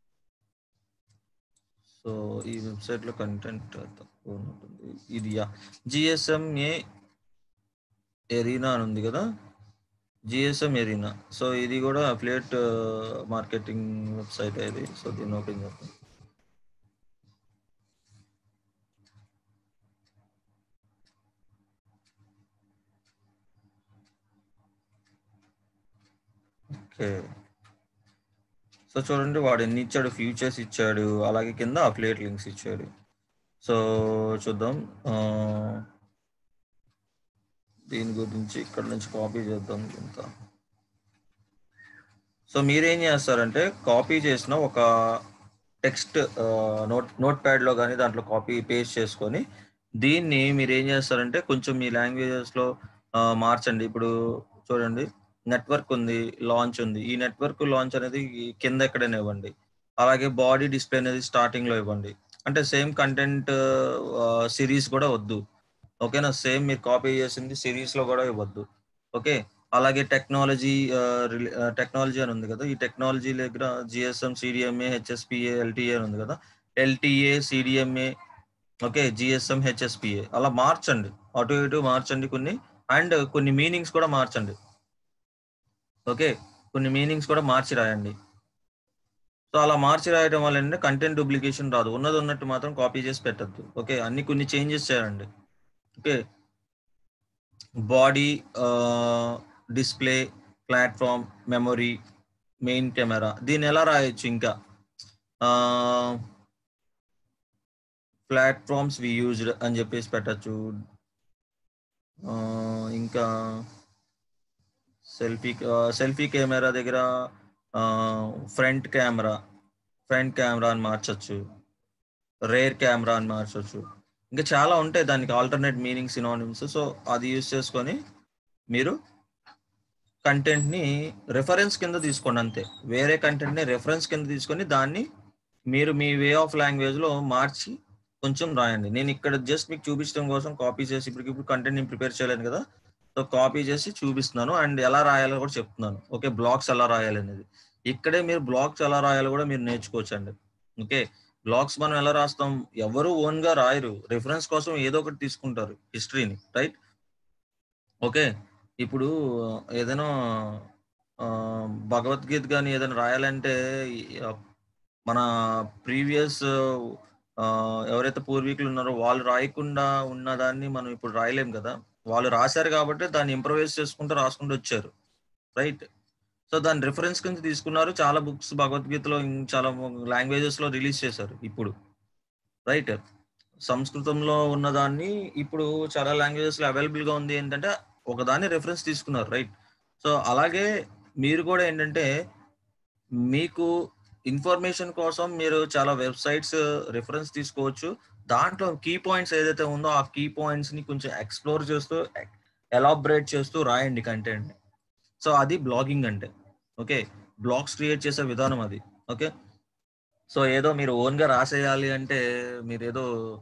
సో ఈ వెబ్సైట్లో కంటెంట్ తక్కువ ఉంటుంది. ఇది జిఎస్ఎంఏ ఎరీనా అని ఉంది కదా, జిఎస్ఎం ఎరీనా. సో ఇది కూడా అఫిలియేట్ మార్కెటింగ్ వెబ్సైట్ ఇది. సో దీన్ని ఓపెన్ చేద్దాం. ఓకే, సో చూడండి వాడు ఎన్ని ఇచ్చాడు, ఫ్యూచర్స్ ఇచ్చాడు, అలాగే కింద అఫిలియేట్ లింక్స్ ఇచ్చాడు. సో చూద్దాం, దీని గురించి ఇక్కడ నుంచి కాపీ చేద్దాం ఇంత. సో మీరేం చేస్తారంటే కాపీ చేసిన ఒక టెక్స్ట్ నోట్ నోట్ ప్యాడ్లో కానీ దాంట్లో కాపీ పేస్ట్ చేసుకొని దీన్ని మీరు ఏం చేస్తారంటే కొంచెం మీ లాంగ్వేజెస్లో మార్చండి. ఇప్పుడు చూడండి, నెట్వర్క్ ఉంది, లాంచ్ ఉంది. ఈ నెట్వర్క్ లాంచ్ అనేది కింద ఎక్కడైనా ఇవ్వండి. అలాగే బాడీ డిస్ప్లే అనేది స్టార్టింగ్లో ఇవ్వండి. అంటే సేమ్ కంటెంట్ సిరీస్ కూడా వద్దు, ఓకేనా? సేమ్ మీరు కాపీ చేసింది సిరీస్లో కూడా ఇవ్వద్దు, ఓకే? అలాగే టెక్నాలజీ టెక్నాలజీ అని ఉంది కదా, ఈ టెక్నాలజీ దగ్గర జిఎస్ఎం, సిడిఎంఏ, హెచ్ఎస్పిఏ, ఎల్టీఏ అని ఉంది కదా, LTE, CDMA, okay, GSM, HSPA అలా మార్చండి, అటు ఇటు మార్చండి కొన్ని. అండ్ కొన్ని మీనింగ్స్ కూడా మార్చండి, ఓకే? కొన్ని మీనింగ్స్ కూడా మార్చి రాయండి. సో అలా మార్చి రాయడం వల్ల ఏంటంటే కంటెంట్ డూప్లికేషన్ రాదు, ఉన్నది ఉన్నట్టు మాత్రం కాపీ చేసి పెట్టద్దు, ఓకే? అన్ని కొన్ని చేంజెస్ చేయండి, okay? Body, display, platform, memory, main camera, దీన్ని ఎలా రాయొచ్చు? ఇంకా ప్లాట్ఫామ్స్ వి యూజ్డ్ అని చెప్పేసి పెట్టచ్చు. ఇంకా సెల్ఫీ సెల్ఫీ కెమెరా దగ్గర ఫ్రంట్ కెమెరా ఫ్రంట్ కెమెరా అని మార్చచ్చు, రేర్ కెమెరా అని మార్చచ్చు. ఇంకా చాలా ఉంటాయి దానికి ఆల్టర్నేట్ మీనింగ్, సినానిమ్స్. సో అది యూజ్ చేసుకొని మీరు కంటెంట్ని రెఫరెన్స్ కింద తీసుకోండి, అంతే. వేరే కంటెంట్ని రెఫరెన్స్ కింద తీసుకొని దాన్ని మీరు మీ వే ఆఫ్ లాంగ్వేజ్లో మార్చి కొంచెం రాయండి. నేను ఇక్కడ జస్ట్ మీకు చూపించడం కోసం కాపీ చేసి, ఇప్పటికి ఇప్పుడు కంటెంట్ నేను ప్రిపేర్ చేయలేను కదా, సో కాపీ చేసి చూపిస్తున్నాను. అండ్ ఎలా రాయాలో కూడా చెప్తున్నాను, ఓకే? బ్లాగ్స్ ఎలా రాయాలి అనేది ఇక్కడే మీరు బ్లాగ్స్ ఎలా రాయాలో కూడా మీరు నేర్చుకోవచ్చు అండి, ఓకే? బ్లాగ్స్ మనం ఎలా రాస్తాం, ఎవరు ఓన్ గా రాయరు, రిఫరెన్స్ కోసం ఏదో ఒకటి తీసుకుంటారు హిస్టరీని, రైట్? ఓకే, ఇప్పుడు ఏదైనా భగవద్గీత కానీ ఏదైనా రాయాలంటే మన ప్రీవియస్ ఎవరైతే పూర్వీకులు ఉన్నారో వాళ్ళు రాయకుండా ఉన్నదాన్ని మనం ఇప్పుడు రాయలేం కదా. వాళ్ళు రాశారు కాబట్టి దాన్ని ఇంప్రవైజ్ చేసుకుంటూ రాసుకుంటూ వచ్చారు, రైట్? సో దాని రిఫరెన్స్ కింద తీసుకున్నారు. చాలా బుక్స్ భగవద్గీతలో చాలా లాంగ్వేజెస్ లో రిలీజ్ చేశారు ఇప్పుడు, రైట్? సంస్కృతంలో ఉన్నదాన్ని ఇప్పుడు చాలా లాంగ్వేజెస్ లో అవైలబుల్ గా ఉంది. ఏంటంటే ఒకదాన్ని రిఫరెన్స్ తీసుకున్నారు, రైట్? సో అలాగే మీరు కూడా ఏంటంటే మీకు ఇన్ఫర్మేషన్ కోసం మీరు చాలా వెబ్సైట్స్ రిఫరెన్స్ తీసుకోవచ్చు. దాంట్లో కీ పాయింట్స్ ఏదైతే ఉందో ఆ కీ పాయింట్స్ ని కొంచెం ఎక్స్ప్లోర్ చేస్తూ ఎలాబరేట్ చేస్తూ రాయండి కంటెంట్. సో అది బ్లాగింగ్ అంటే, ఓకే? బ్లాగ్స్ క్రియేట్ చేసే విధానం అది, ఓకే? సో ఏదో మీరు ఓన్ గా రాసేయాలి అంటే మీరు ఏదో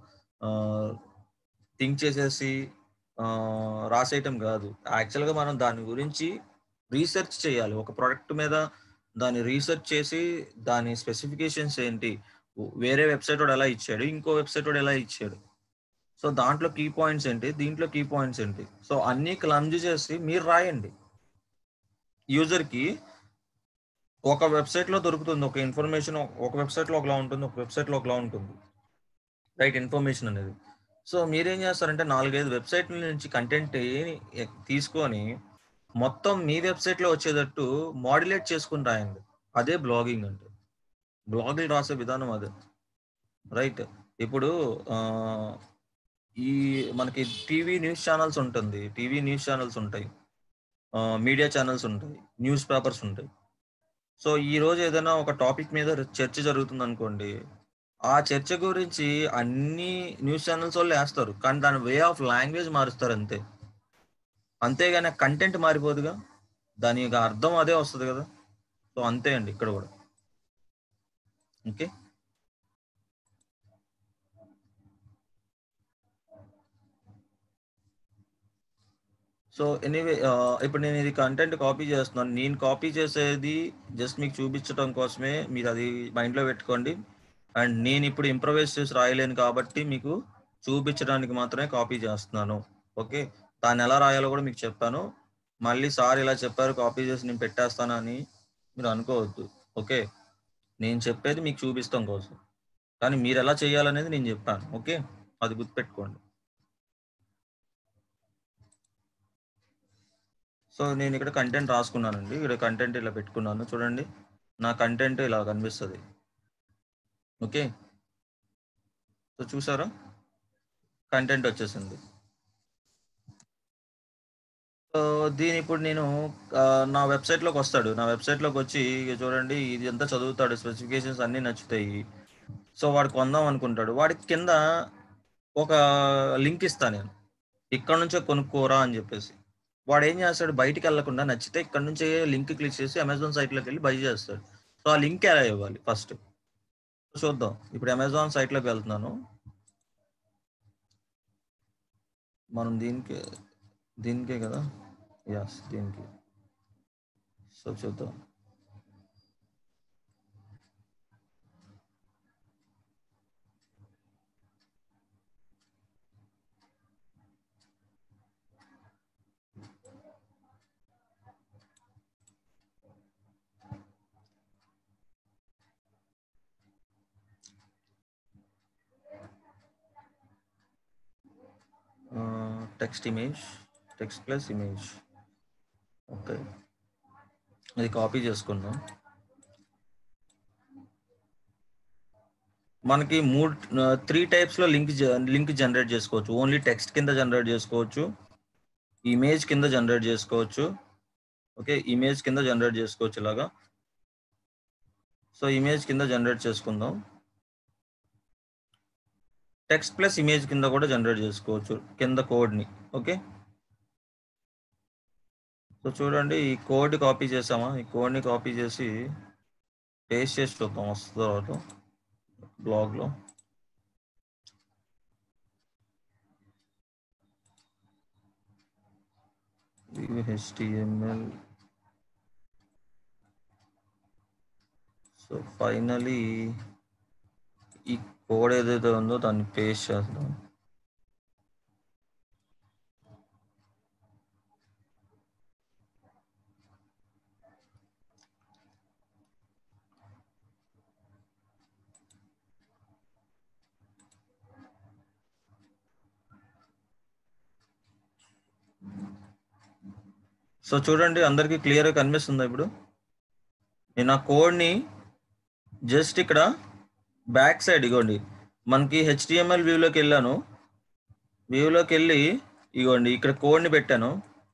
థింక్ చేసేసి రాసేయటం కాదు. యాక్చువల్గా మనం దాని గురించి రీసెర్చ్ చేయాలి. ఒక ప్రోడక్ట్ మీద దాన్ని రీసెర్చ్ చేసి దాని స్పెసిఫికేషన్స్ ఏంటి, వేరే వెబ్సైట్ వాడు ఎలా ఇచ్చాడు, ఇంకో వెబ్సైట్ వాడు ఎలా ఇచ్చాడు, సో దాంట్లో కీ పాయింట్స్ ఏంటి, దీంట్లో కీ పాయింట్స్ ఏంటి, సో అన్నీ క్లమ్జ్ చేసి మీరు రాయండి. యూజర్కి ఒక వెబ్సైట్లో దొరుకుతుంది ఒక ఇన్ఫర్మేషన్, ఒక వెబ్సైట్లో ఒకలా ఉంటుంది, ఒక వెబ్సైట్లో ఒకలా ఉంటుంది, రైట్? ఇన్ఫర్మేషన్ అనేది. సో మీరేం చేస్తారంటే నాలుగైదు వెబ్సైట్ల నుంచి కంటెంట్ తీసుకొని మొత్తం మీ వెబ్సైట్లో వచ్చేటట్టు మాడ్యులేట్ చేసుకుని రాయండి. అదే బ్లాగింగ్ అంటే. బ్లాగులు రాసే విధానం అదే, రైట్? ఇప్పుడు ఈ మనకి టీవీ న్యూస్ ఛానల్స్ ఉంటుంది, టీవీ న్యూస్ ఛానల్స్ ఉంటాయి, మీడియా ఛానల్స్ ఉంటాయి, న్యూస్ పేపర్స్ ఉంటాయి. సో ఈ రోజు ఏదైనా ఒక టాపిక్ మీద చర్చ జరుగుతుంది అనుకోండి, ఆ చర్చ గురించి అన్ని న్యూస్ ఛానల్స్ వాళ్ళు వేస్తారు, కానీ దాని వే ఆఫ్ లాంగ్వేజ్ మారుస్తారు అంతే. అంతేగాని కంటెంట్ మారిపోదుగా, దాని యొక్క అర్థం అదే వస్తుంది కదా. సో అంతే అండి ఇక్కడ కూడా, ఓకే? సో ఎనీవే ఇప్పుడు నేను ఇది కంటెంట్ కాపీ చేస్తున్నాను. నేను కాపీ చేసేది జస్ట్ మీకు చూపించడం కోసమే, మీరు అది మైండ్లో పెట్టుకోండి. అండ్ నేను ఇప్పుడు ఇంప్రవైజ్ చేసి రాయలేను కాబట్టి మీకు చూపించడానికి మాత్రమే కాపీ చేస్తున్నాను, ఓకే? దాన్ని ఎలా రాయాలో కూడా మీకు చెప్పాను. మళ్ళీ సార్ ఇలా చెప్పారు కాపీ చేసి నేను పెట్టేస్తానని మీరు అనుకోవద్దు. ఓకే, నేను చెప్పేది మీకు చూపిస్తాం కోసం, కానీ మీరు ఎలా చేయాలనేది నేను చెప్పాను. ఓకే, అది గుర్తుపెట్టుకోండి. సో నేను ఇక్కడ కంటెంట్ రాసుకున్నానండి. ఇక్కడ కంటెంట్ ఇలా పెట్టుకున్నాను. చూడండి, నా కంటెంట్ ఇలా కనిపిస్తుంది. ఓకే, సో చూసారా, కంటెంట్ వచ్చేసింది. సో దీని ఇప్పుడు నేను నా వెబ్సైట్లోకి వస్తాడు. నా వెబ్సైట్లోకి వచ్చి చూడండి, ఇది ఎంత చదువుతాడు, స్పెసిఫికేషన్స్ అన్నీ నచ్చుతాయి. సో వాడు కొందాం అనుకుంటాడు. వాడికి కింద ఒక లింక్ ఇస్తాను నేను, ఇక్కడ నుంచే కొనుక్కోరా అని చెప్పేసి. వాడు ఏం చేస్తాడు, బయటికి వెళ్ళకుండా నచ్చితే ఇక్కడ నుంచే లింక్ క్లిక్ చేసి అమెజాన్ సైట్లోకి వెళ్ళి బై చేస్తాడు. సో ఆ లింక్ ఎలా ఇవ్వాలి ఫస్ట్ చూద్దాం. ఇప్పుడు అమెజాన్ సైట్లోకి వెళ్తున్నాను. మనం దీనికి దీనికే కదా, యస్ దీనికి. సో చూద్దాం. Text image, text plus image. Okay, ఇది కాపీ చేసుకుందాం. మనకి మూడు త్రీ టైప్స్లో లింక్ లింక్ జనరేట్ చేసుకోవచ్చు. ఓన్లీ టెక్స్ట్ కింద జనరేట్ చేసుకోవచ్చు, ఇమేజ్ కింద జనరేట్ చేసుకోవచ్చు. ఓకే, ఇమేజ్ కింద జనరేట్ చేసుకోవచ్చు ఇలాగా. సో ఇమేజ్ కింద జనరేట్ చేసుకుందాం. టెక్స్ట్ ప్లస్ ఇమేజ్ కింద కూడా జనరేట్ చేసుకోవచ్చు కింద కోడ్ని. ఓకే, సో చూడండి, ఈ కోడ్ కాపీ చేసామా, ఈ కోడ్ని కాపీ చేసి పేస్ట్ చేసి చూద్దాం వస్తుంది తర్వాత బ్లాగ్లో. హెచ్టిఎంఎల్. సో ఫైనలీ ఈ కోడ్ ఏదైతే ఉందో దాన్ని పేస్ట్ చేద్దాం. సో చూడండి, అందరికీ క్లియర్గా కనిపిస్తుందా? ఇప్పుడు నేను ఆ కోడ్ని జస్ట్ ఇక్కడ బ్యాక్ సైడ్ ఇగోండి, మనకి హెచ్టిఎంఎల్ వ్యూలోకి వెళ్ళాను. వ్యూలోకి వెళ్ళి ఇగోండి ఇక్కడ కోడ్ని పెట్టాను.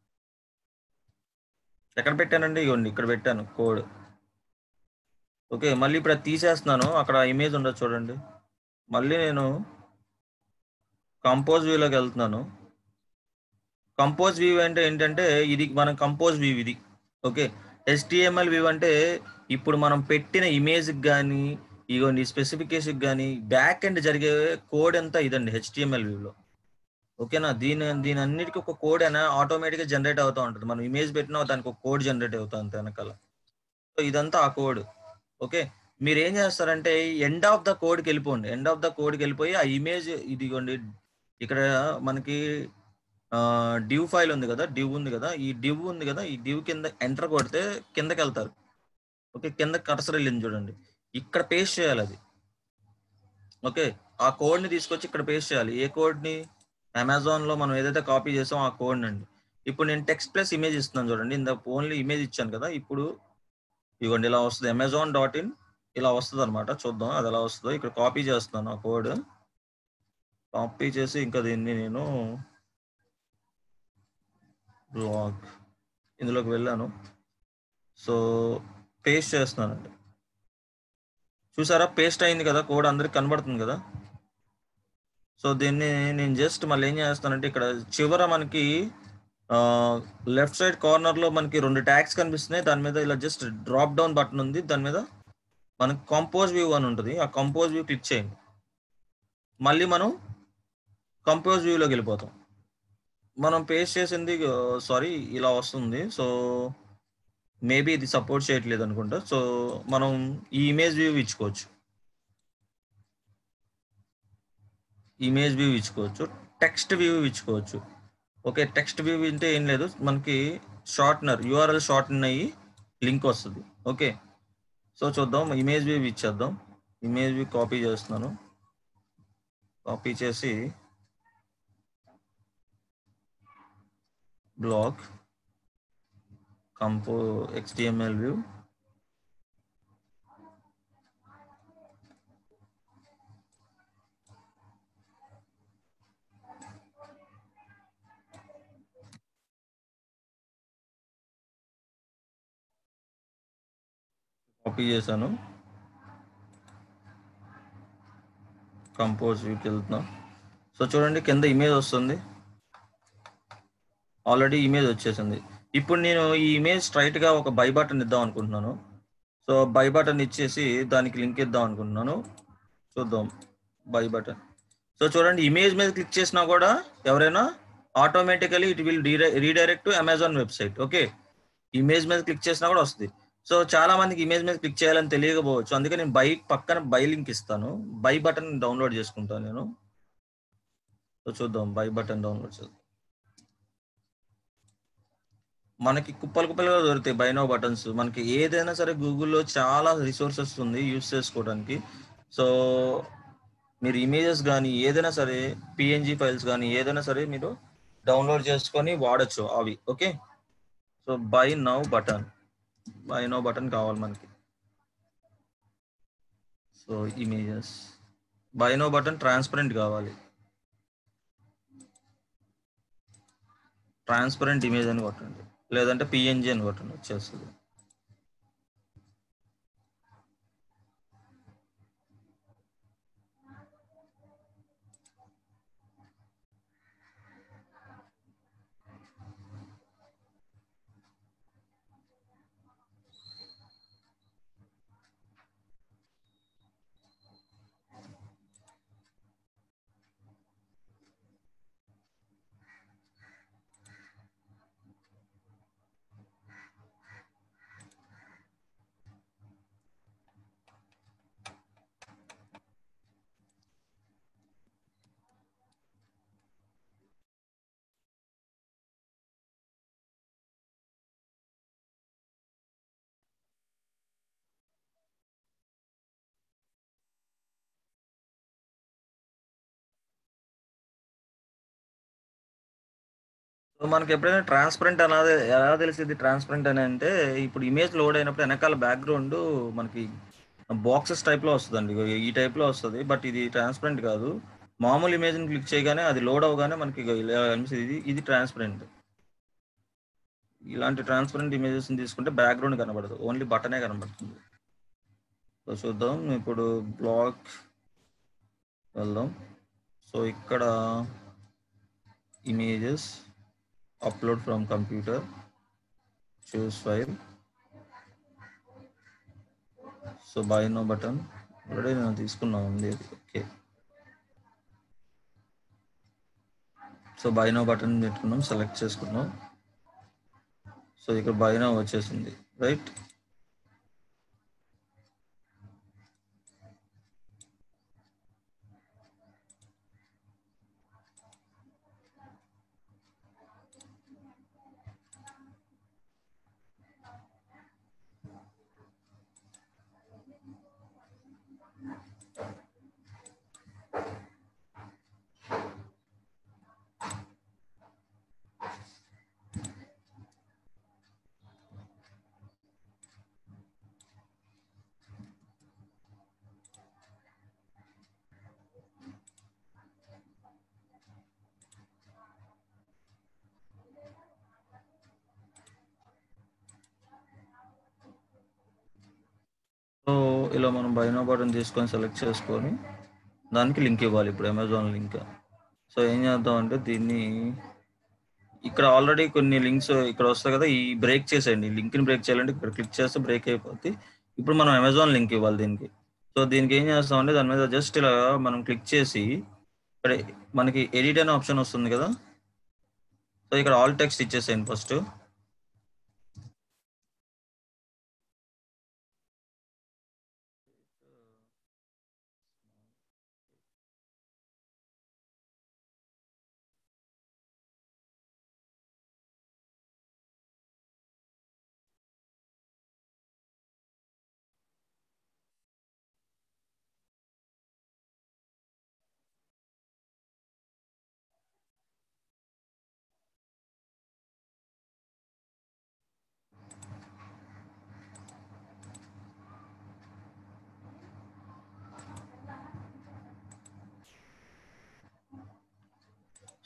ఎక్కడ పెట్టానండి? ఇగోండి ఇక్కడ పెట్టాను కోడ్. ఓకే, మళ్ళీ ఇప్పుడు అది తీసేస్తున్నాను. అక్కడ ఇమేజ్ ఉండదు చూడండి. మళ్ళీ నేను కంపోజ్ వ్యూలోకి వెళ్తున్నాను. కంపోజ్ వ్యూ అంటే ఏంటంటే ఇది మనం కంపోజ్ వ్యూ ఇది. ఓకే, హెచ్టిఎంఎల్ వ్యూ అంటే ఇప్పుడు మనం పెట్టిన ఇమేజ్కి కానీ ఇగోండి స్పెసిఫికేషన్ కానీ బ్యాక్ ఎండ్ జరిగే కోడ్ అంతా ఇదండి హెచ్టిఎంఎల్ వ్యూలో. ఓకేనా, దీని దీని అన్నిటికీ ఒక కోడ్ అయినా ఆటోమేటిక్గా జనరేట్ అవుతూ ఉంటుంది. మనం ఇమేజ్ పెట్టినా దానికి ఒక కోడ్ జనరేట్ అవుతుంది అంతే వెనకాల. సో ఇదంతా ఆ కోడ్. ఓకే, మీరు ఏం చేస్తారంటే ఎండ్ ఆఫ్ ద కోడ్కి వెళ్ళిపోండి. ఎండ్ ఆఫ్ ద కోడ్కి వెళ్ళిపోయి ఆ ఇమేజ్ ఇదిగోండి ఇక్కడ మనకి డివ్ ఫైల్ ఉంది కదా, డివ్ ఉంది కదా, ఈ డివ్ ఉంది కదా, ఈ డివ్ కింద ఎంటర్ కొడితే కిందకి వెళ్తారు. ఓకే, కింద కర్సర్ వెళ్ళింది చూడండి, ఇక్కడ పేస్ట్ చేయాలి అది. ఓకే, ఆ కోడ్ని తీసుకొచ్చి ఇక్కడ పేస్ట్ చేయాలి. ఏ కోడ్ని? అమెజాన్లో మనం ఏదైతే కాపీ చేసామో ఆ కోడ్ అండి. ఇప్పుడు నేను టెక్స్ట్ ప్లస్ ఇమేజ్ ఇస్తున్నాను చూడండి. ఇంత ఓన్లీ ఇమేజ్ ఇచ్చాను కదా, ఇప్పుడు ఇవ్వండి ఇలా వస్తుంది. అమెజాన్ డాట్ ఇన్ ఇలా వస్తుంది అనమాట. చూద్దాం అది ఎలా వస్తుందో. ఇక్కడ కాపీ చేస్తున్నాను ఆ కోడ్. కాపీ చేసి ఇంకా దీన్ని నేను బ్లాగ్ ఇందులోకి వెళ్ళాను. సో పేస్ట్ చేస్తున్నానండి. చూసారా, పేస్ట్ అయింది కదా, కోడ్ అందరికి కనబడుతుంది కదా. సో దీన్ని నేను జస్ట్ మళ్ళీ ఏం చేస్తానంటే ఇక్కడ చివర మనకి లెఫ్ట్ సైడ్ కార్నర్లో మనకి రెండు ట్యాగ్స్ కనిపిస్తున్నాయి. దాని మీద ఇలా జస్ట్ డ్రాప్ డౌన్ బటన్ ఉంది. దాని మీద మనకి కంపోజ్ వ్యూ అని ఉంటుంది. ఆ కంపోజ్ వ్యూ క్లిక్ చేయండి. మళ్ళీ మనం కంపోజ్ వ్యూలోకి వెళ్ళిపోతాం. మనం పేస్ట్ చేసింది సారీ ఇలా వస్తుంది. సో మేబీ ఇది సపోర్ట్ చేయట్లేదు అనుకుంటా. సో మనం ఈ ఇమేజ్ వ్యూ ఇచ్చుకోవచ్చు, ఇమేజ్ వ్యూ ఇచ్చుకోవచ్చు, టెక్స్ట్ వ్యూ ఇచ్చుకోవచ్చు. ఓకే, టెక్స్ట్ వ్యూ అంటే ఏం లేదు, మనకి షార్ట్నర్ యూఆర్ఎల్ షార్ట్నర్ అయ్యి లింక్ వస్తుంది. ఓకే, సో చూద్దాం, ఇమేజ్ వ్యూ ఇచ్చేద్దాం. ఇమేజ్ వ్యూ కాపీ చేస్తున్నాను. కాపీ చేసి blog compose HTML view, copy చేశాను. కంపోజ్ వ్యూకి వెళ్తున్నాం. సో చూడండి, కింద ఇమేజ్ వస్తుంది, ఆల్రెడీ ఇమేజ్ వచ్చేసింది. ఇప్పుడు నేను ఈ ఇమేజ్ స్ట్రైట్ గా ఒక బై బటన్ ఇద్దాం అనుకుంటున్నాను. సో బై బటన్ ఇచ్చేసి దానికి లింక్ ఇద్దాం అనుకుంటున్నాను. చూద్దాం, బై బటన్. సో చూడండి, ఇమేజ్ మీద క్లిక్ చేసినా కూడా ఎవరైనా automatically it will redirect to Amazon website. Okay, image మీద క్లిక్ చేసినా కూడా వస్తుంది. సో చాలా మందికి ఇమేజ్ మీద క్లిక్ చేయాలని తెలియకపోవచ్చు, అందుకే నేను బై పక్కన బై లింక్ ఇస్తాను. బై బటన్ డౌన్లోడ్ చేసుకుంటాను నేను. సో చూద్దాం, బై బటన్ డౌన్లోడ్ చేద్దాం. మనకి కుప్పలు కుప్పలుగా దొరుకుతాయి బై నౌ బటన్స్. మనకి ఏదైనా సరే గూగుల్లో చాలా రిసోర్సెస్ ఉంది యూస్ చేసుకోవడానికి. సో మీరు ఇమేజెస్ కానీ ఏదైనా సరే, పిఎన్జి ఫైల్స్ కానీ ఏదైనా సరే మీరు డౌన్లోడ్ చేసుకొని వాడచ్చు అవి. Okay, so buy now button, buy now button కావాలి మనకి. So images buy now button transparent కావాలి. ట్రాన్స్పరెంట్ ఇమేజ్ అని కొట్టండి, లేదంటే పిఎన్జి అని కొట్టండి, వచ్చేస్తుంది. సో మనకి ఎప్పుడైనా ట్రాన్స్పరెంట్ అనేది ఎలా తెలిసింది, ట్రాన్స్పరెంట్ అని అంటే ఇప్పుడు ఇమేజ్ లోడ్ అయినప్పుడు వెనకాల బ్యాక్గ్రౌండ్ మనకి బాక్సెస్ టైప్ లో వస్తుందండి, ఇగో ఈ టైప్ లో వస్తుంది. బట్ ఇది ట్రాన్స్పరెంట్ కాదు. మామూలు ఇమేజ్ ని క్లిక్ చేయగానే అది లోడ్ అవగానే మనకి ఇగో ఇలా కనిపిస్తుంది. ఇది ఇది ట్రాన్స్పరెంట్. ఇలాంటి ట్రాన్స్పరెంట్ ఇమేజెస్ తీసుకుంటే బ్యాక్గ్రౌండ్ కనబడదు, ఓన్లీ బటనే కనబడుతుంది. సో చూద్దాం, ఇప్పుడు బ్లాక్ వెళ్దాం. సో ఇక్కడ images, upload from computer, choose file. So buy now button already నేను తీసుకున్నా ఉంది. Okay, so buy now button పెట్టుకున్నాం, సెలెక్ట్ చేసుకున్నాం. సో ఇక్కడ బై నో వచ్చేసింది, రైట్. సో ఇలా మనం బై నో బటన్ తీసుకొని సెలెక్ట్ చేసుకొని దానికి లింక్ ఇవ్వాలి, ఇప్పుడు అమెజాన్ లింక్. సో ఏం చేద్దాం అంటే దీన్ని ఇక్కడ ఆల్రెడీ కొన్ని లింక్స్ ఇక్కడ వస్తాయి కదా, ఈ బ్రేక్ చేసేయండి. లింక్ని బ్రేక్ చేయాలంటే ఇక్కడ క్లిక్ చేస్తే బ్రేక్ అయిపోద్ది. ఇప్పుడు మనం అమెజాన్ లింక్ ఇవ్వాలి దీనికి. సో దీనికి ఏం చేస్తామంటే దాని మీద జస్ట్ ఇలా మనం క్లిక్ చేసి ఇక్కడ మనకి ఎడిట్ అనే ఆప్షన్ వస్తుంది కదా, సో ఇక్కడ ఆల్ టెక్స్ట్ ఇచ్చేసేయండి ఫస్ట్.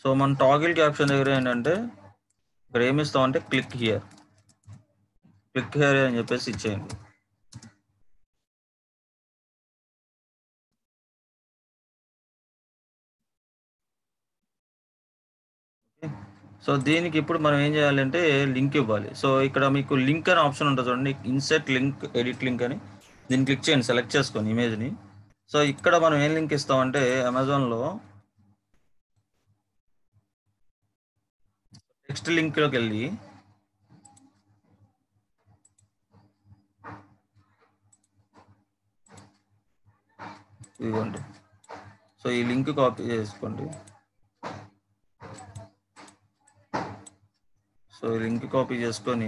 సో మన టాగిల్ క్యాప్షన్ దగ్గర ఏంటంటే ఇక్కడ ఏమి ఇస్తామంటే క్లిక్ హియర్ క్లిక్ హియర్ అని చెప్పేసి ఇచ్చేయండి. సో దీనికి ఇప్పుడు మనం ఏం చేయాలంటే లింక్ ఇవ్వాలి. సో ఇక్కడ మీకు లింక్ అనే ఆప్షన్ ఉంటుంది చూడండి, ఇన్సెట్ లింక్, ఎడిట్ లింక్ అని. దీన్ని క్లిక్ చేయండి, సెలెక్ట్ చేసుకొని ఇమేజ్ని. సో ఇక్కడ మనం ఏం లింక్ ఇస్తామంటే అమెజాన్లో టెక్స్ట్ లింక్లోకి వెళ్ళి ఇదిగోండి. సో ఈ లింక్ కాపీ చేసుకోండి. సో ఈ లింక్ కాపీ చేసుకొని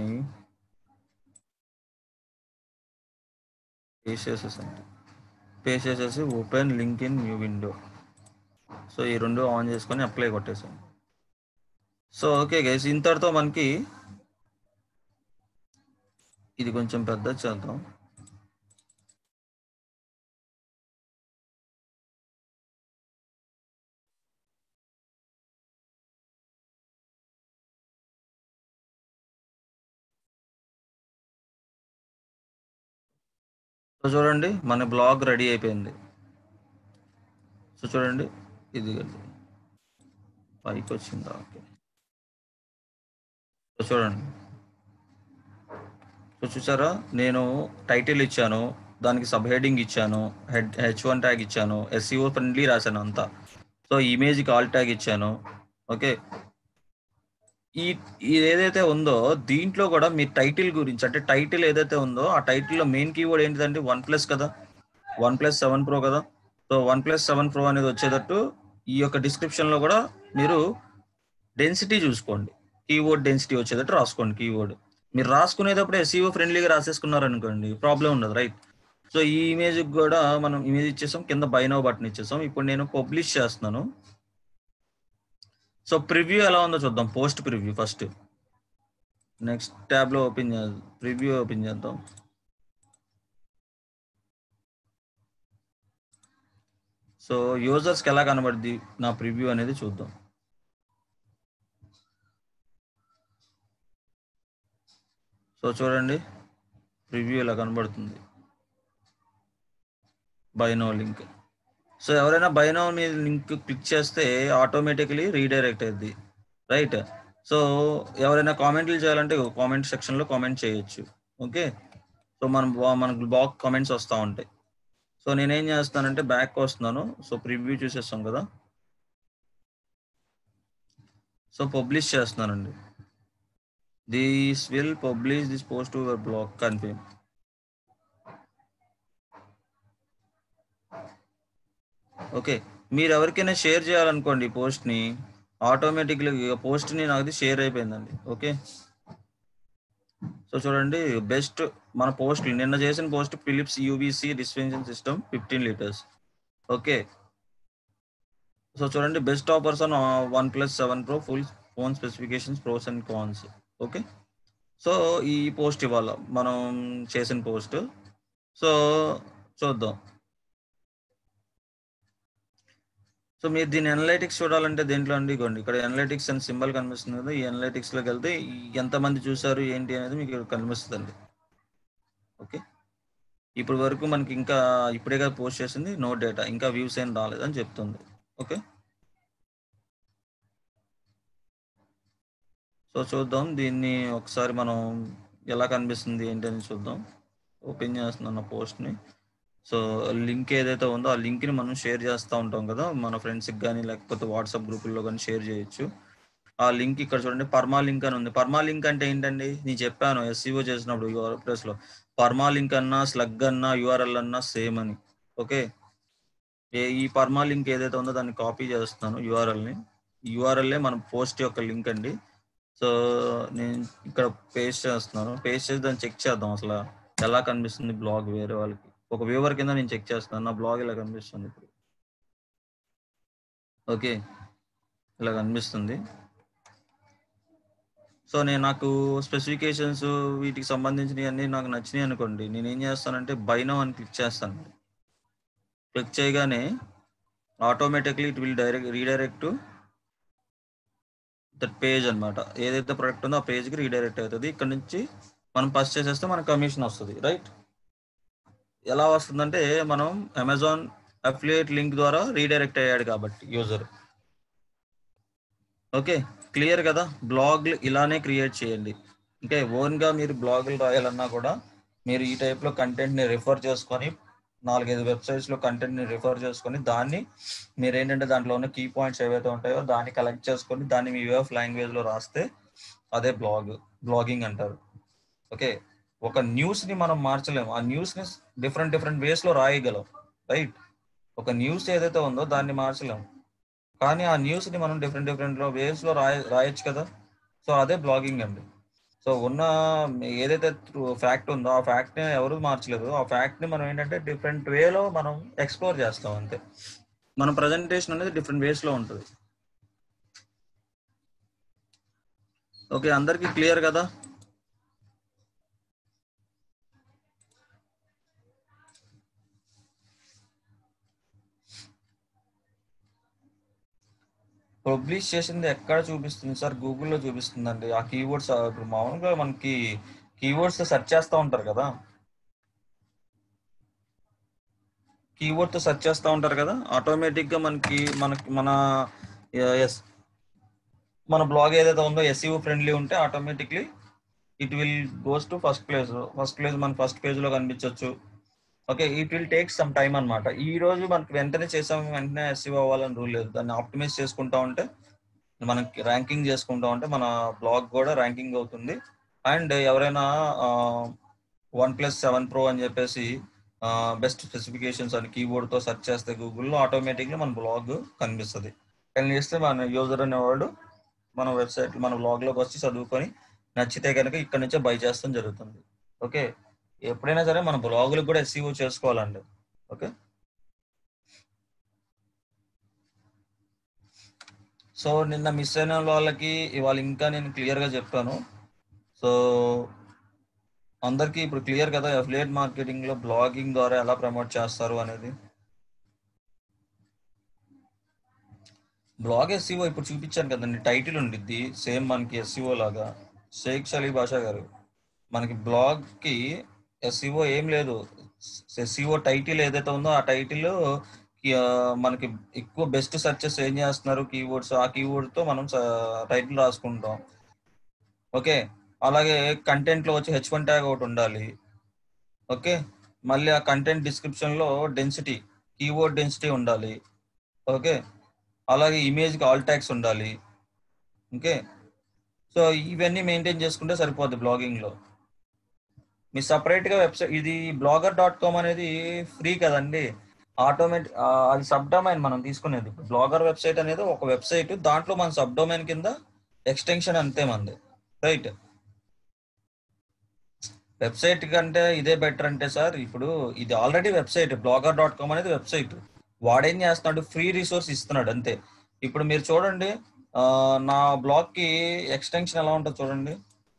పేస్ట్ చేసేసండి. పేస్ట్ చేసేసి open link in new window. So ఈ రెండు ఆన్ చేసుకొని అప్లై కొట్టేసాను. సో ఓకే గైస్, ఇంతటితో మనకి ఇది కొంచెం పెద్ద చేద్దాం. సో చూడండి మన బ్లాగ్ రెడీ అయిపోయింది. సో చూడండి ఇది పైకి వచ్చిందా? ఓకే. సో చూడండి, సో చూసారా, నేను టైటిల్ ఇచ్చాను, దానికి సబ్ హెడింగ్ ఇచ్చాను, హెడ్ హెచ్ వన్ ట్యాగ్ ఇచ్చాను, ఎస్ఈఓ ఫ్రెండ్లీ రాశాను అంతా. సో ఇమేజ్కి ఆల్ ట్యాగ్ ఇచ్చాను. ఓకే, ఈ ఇది ఏదైతే ఉందో దీంట్లో కూడా మీ టైటిల్ గురించి, అంటే టైటిల్ ఏదైతే ఉందో ఆ టైటిల్లో మెయిన్ కీవర్డ్ ఏంటిదంటే వన్ ప్లస్ కదా, వన్ ప్లస్ సెవెన్ ప్రో కదా. So one plus seven pro అనేది వచ్చేటట్టు ఈ యొక్క డిస్క్రిప్షన్లో కూడా మీరు డెన్సిటీ చూసుకోండి, కీవర్డ్ డెన్సిటీ వచ్చేటట్టు రాసుకోండి. కీవర్డ్ మీరు రాసుకునేటప్పుడు ఎస్ఈఓ ఫ్రెండ్లీగా రాసేసుకున్నారు అనుకోండి, ప్రాబ్లం ఉండదు, రైట్. సో ఈ ఇమేజ్కి కూడా మనం ఇమేజ్ ఇచ్చేసాం, కింద బై నౌ బటన్ ఇచ్చేసాం. ఇప్పుడు నేను పబ్లిష్ చేస్తున్నాను. సో ప్రివ్యూ ఎలా ఉందో చూద్దాం. పోస్ట్ ప్రివ్యూ ఫస్ట్ నెక్స్ట్ ట్యాబ్లో ఓపెన్ చేద్దాం, ప్రివ్యూ ఓపెన్ చేద్దాం. సో యూజర్స్కి ఎలా కనబడుద్ది నా ప్రివ్యూ అనేది చూద్దాం. సో చూడండి ప్రివ్యూ ఇలా కనబడుతుంది, బై నౌ లింక్. సో ఎవరైనా బై నౌ మీద లింక్ క్లిక్ చేస్తే ఆటోమేటిక్లీ రీడైరెక్ట్ అయ్యింది, రైట్. సో ఎవరైనా కామెంట్లు చేయాలంటే కామెంట్ సెక్షన్లో కామెంట్ చేయొచ్చు. ఓకే, సో మనం మనకు బాగా కామెంట్స్ వస్తూ ఉంటాయి. సో నేనేం చేస్తానంటే బ్యాక్ వస్తున్నాను. సో ప్రివ్యూ చూసేస్తాం కదా. సో పబ్లిష్ చేస్తున్నానండి. This will publish this post to your blog, confirm. Okay, మీరు ఎవరికైనా షేర్ చేయాలనుకోండి పోస్ట్ని, ఆటోమేటిక్లీ పోస్ట్ని నాకు షేర్ అయిపోయిందండి. ఓకే, సో చూడండి బెస్ట్ మన పోస్ట్ నిన్న చేసిన post Philips UVC dispenser system fifteen litres. Okay, so చూడండి best offers on one plus seven pro full phone specifications, pros and cons. Okay, so ఈ పోస్ట్ ఇవాళ మనం చేసిన పోస్ట్. సో చూద్దాం. సో మీరు దీని అనలైటిక్స్ చూడాలంటే దేంట్లో అండి, ఇగోండి ఇక్కడ అనలైటిక్స్ అని సింబల్ కనిపిస్తుంది కదా. ఈ అనలైటిక్స్లోకి వెళ్తే ఎంతమంది చూసారు ఏంటి అనేది మీకు కనిపిస్తుందండి. ఓకే, ఇప్పుడు వరకు మనకి ఇంకా ఇప్పుడే కదా పోస్ట్ చేసింది, నో డేటా, ఇంకా వ్యూస్ ఏం రాలేదని చెప్తుంది. ఓకే, సో చూద్దాం దీన్ని ఒకసారి మనం ఎలా కనిపిస్తుంది ఏంటి అని చూద్దాం. ఓపెన్ చేస్తున్నాను పోస్ట్ని. సో లింక్ ఏదైతే ఉందో ఆ లింక్ని మనం షేర్ చేస్తూ ఉంటాం కదా మన ఫ్రెండ్స్కి కానీ లేకపోతే వాట్సాప్ గ్రూపుల్లో కానీ షేర్ చేయొచ్చు. ఆ లింక్ ఇక్కడ చూడండి, పర్మా లింక్ అని ఉంది. పర్మా లింక్ అంటే ఏంటండి, నేను చెప్పాను ఎస్సీఓ చేసినప్పుడు వర్డ్ప్రెస్లో పర్మా లింక్ అన్నా స్లగ్ అన్నా యూఆర్ఎల్ అన్నా సేమ్ అని. ఓకే, ఈ పర్మా లింక్ ఏదైతే ఉందో దాన్ని కాపీ చేస్తున్నాను యూఆర్ఎల్ని. యూఆర్ఎల్ఏ మన పోస్ట్ యొక్క లింక్ అండి. సో నేను ఇక్కడ పేస్ట్ చేస్తున్నాను. పేస్ట్ చేసి దాన్ని చెక్ చేద్దాం అసలు ఎలా కనిపిస్తుంది బ్లాగ్ వేరే వాళ్ళకి. ఒక వ్యూవర్ కింద నేను చెక్ చేస్తాను, నా బ్లాగ్ ఇలా కనిపిస్తుంది ఇప్పుడు. ఓకే, ఇలా కనిపిస్తుంది. సో నేను నాకు స్పెసిఫికేషన్స్ వీటికి సంబంధించినవి అన్నీ నాకు నచ్చినాయి అనుకోండి, నేను ఏం చేస్తానంటే బై నౌ అని క్లిక్ చేస్తాను. క్లిక్ చేయగానే automatically it will direct redirect to that page అనమాట. ఏదైతే ప్రొడక్ట్ ఉందో ఆ పేజ్కి రీడైరెక్ట్ అవుతుంది. ఇక్కడ నుంచి మనం పర్చేస్ చేసేస్తే మనకు కమిషన్ వస్తుంది, రైట్? ఎలా వస్తుందంటే మనం అమెజాన్ అఫిలియేట్ లింక్ ద్వారా రీడైరెక్ట్ అయ్యాడు కాబట్టి యూజర్. ఓకే, క్లియర్ కదా? బ్లాగ్లు ఇలానే క్రియేట్ చేయండి. అంటే ఓన్గా మీరు బ్లాగులు రాయాలన్నా కూడా మీరు ఈ టైప్లో కంటెంట్ని రిఫర్ చేసుకొని నాలుగైదు వెబ్సైట్స్లో కంటెంట్ని రిఫర్ చేసుకొని దాన్ని మీరు ఏంటంటే దాంట్లో ఉన్న కీ పాయింట్స్ ఏవైతే ఉంటాయో దాన్ని కలెక్ట్ చేసుకొని దాన్ని మీ వే ఆఫ్ లాంగ్వేజ్లో రాస్తే అదే బ్లాగ్ బ్లాగింగ్ అంటారు. ఓకే, ఒక న్యూస్ని మనం మార్చలేము, ఆ న్యూస్ని డిఫరెంట్ డిఫరెంట్ వేస్లో రాయగలం, రైట్? ఒక న్యూస్ ఏదైతే ఉందో దాన్ని మార్చలేము, కానీ ఆ న్యూస్ని మనం డిఫరెంట్ డిఫరెంట్ వేస్లో రాయ రాయొచ్చు కదా. సో అదే బ్లాగింగ్ అండి. సో ఉన్న ఏదైతే ఫ్యాక్ట్ ఉందో ఆ ఫ్యాక్ట్ని ఎవరు మార్చలేదు, ఆ ఫ్యాక్ట్ని మనం ఏంటంటే డిఫరెంట్ వేలో మనం ఎక్స్ప్లోర్ చేస్తాం అంతే. మన ప్రజెంటేషన్ అనేది డిఫరెంట్ వేస్లో ఉంటుంది. ఓకే, అందరికీ క్లియర్ కదా? పబ్లిష్ చేసింది ఎక్కడ చూపిస్తుంది సార్? గూగుల్లో చూపిస్తుందండి. ఆ కీవర్డ్స్ ఇప్పుడు మామూలుగా మనకి కీవర్డ్స్ సెర్చ్ చేస్తూ ఉంటారు కదా, కీవర్డ్తో సెర్చ్ చేస్తూ ఉంటారు కదా, ఆటోమేటిక్గా మనకి మనకి మన ఎస్ మన బ్లాగ్ ఏదైతే ఉందో ఎస్ఈఓ ఫ్రెండ్లీ ఉంటే automatically it will goes to first place. First place మన ఫస్ట్ పేజ్లో కనిపించవచ్చు. Okay, it will take some time అనమాట. ఈ రోజు మనకి వెంటనే చేసాం వెంటనే ఎస్ఈఓ అవ్వాలని రూల్ లేదు. దాన్ని ఆప్టిమైజ్ చేసుకుంటా ఉంటే మనకి ర్యాంకింగ్ చేసుకుంటా ఉంటే మన బ్లాగ్ కూడా ర్యాంకింగ్ అవుతుంది. అండ్ ఎవరైనా వన్ ప్లస్ సెవెన్ ప్రో అని చెప్పేసి బెస్ట్ స్పెసిఫికేషన్స్ అని కీబోర్డ్తో సెర్చ్ చేస్తే గూగుల్లో ఆటోమేటిక్గా మన బ్లాగ్ కనిపిస్తుంది. కానీ చేస్తే మన యూజర్ అనేవాడు మన వెబ్సైట్ మన బ్లాగ్లోకి వచ్చి చదువుకొని నచ్చితే కనుక ఇక్కడ నుంచే బై చేస్తాం జరుగుతుంది. ఓకే, ఎప్పుడైనా సరే మన బ్లాగులకు కూడా ఎస్ఈఓ చేసుకోవాలండి. ఓకే, సో నిన్న మిస్ అయిన వాళ్ళకి ఇవాళ ఇంకా నేను క్లియర్గా చెప్పాను. సో అందరికీ ఇప్పుడు క్లియర్ కదా అఫిలియేట్ మార్కెటింగ్లో బ్లాగింగ్ ద్వారా ఎలా ప్రమోట్ చేస్తారు అనేది. బ్లాగ్ ఎస్ఈఓ ఇప్పుడు చూపించాను కదండి, టైటిల్ ఉండిద్ది సేమ్ మనకి ఎస్ఈఓ లాగా. షేక్ అలీ బాషా గారు, మనకి బ్లాగ్కి ఎస్ఈఓ ఏం లేదు. ఎస్ఈఓ టైటిల్ ఏదైతే ఉందో ఆ టైటిల్ మనకి ఎక్కువ బెస్ట్ సెర్చెస్ ఏం చేస్తున్నారు కీవర్డ్స్, ఆ కీవర్డ్తో మనం టైటిల్ రాసుకుంటాం. ఓకే, అలాగే కంటెంట్లో వచ్చి హెచ్ వన్ ట్యాగ్ ఒకటి ఉండాలి. ఓకే, మళ్ళీ ఆ కంటెంట్ డిస్క్రిప్షన్లో డెన్సిటీ కీవర్డ్ డెన్సిటీ ఉండాలి. ఓకే, అలాగే ఇమేజ్కి ఆల్ ట్యాగ్స్ ఉండాలి. ఓకే, సో ఇవన్నీ మెయింటైన్ చేసుకుంటే సరిపోద్ది బ్లాగింగ్లో. మీ సపరేట్గా వెబ్సైట్ ఇది బ్లాగర్ డాట్ కామ్ అనేది ఫ్రీ కదండి, ఆటోమేటిక్ అది సబ్ డొమైన్ మనం తీసుకునేది. బ్లాగర్ వెబ్సైట్ అనేది ఒక వెబ్సైట్, దాంట్లో మన సబ్ డొమైన్ కింద ఎక్స్టెన్షన్ అంతే మంది, రైట్? వెబ్సైట్ కంటే ఇదే బెటర్ అంటే సార్ ఇప్పుడు ఇది already website, blogger dot com అనేది వెబ్సైట్. వాడేం చేస్తున్నాడు, ఫ్రీ రిసోర్స్ ఇస్తున్నాడు అంతే. ఇప్పుడు మీరు చూడండి నా బ్లాగ్కి ఎక్స్టెన్షన్ ఎలా ఉంటుందో చూడండి.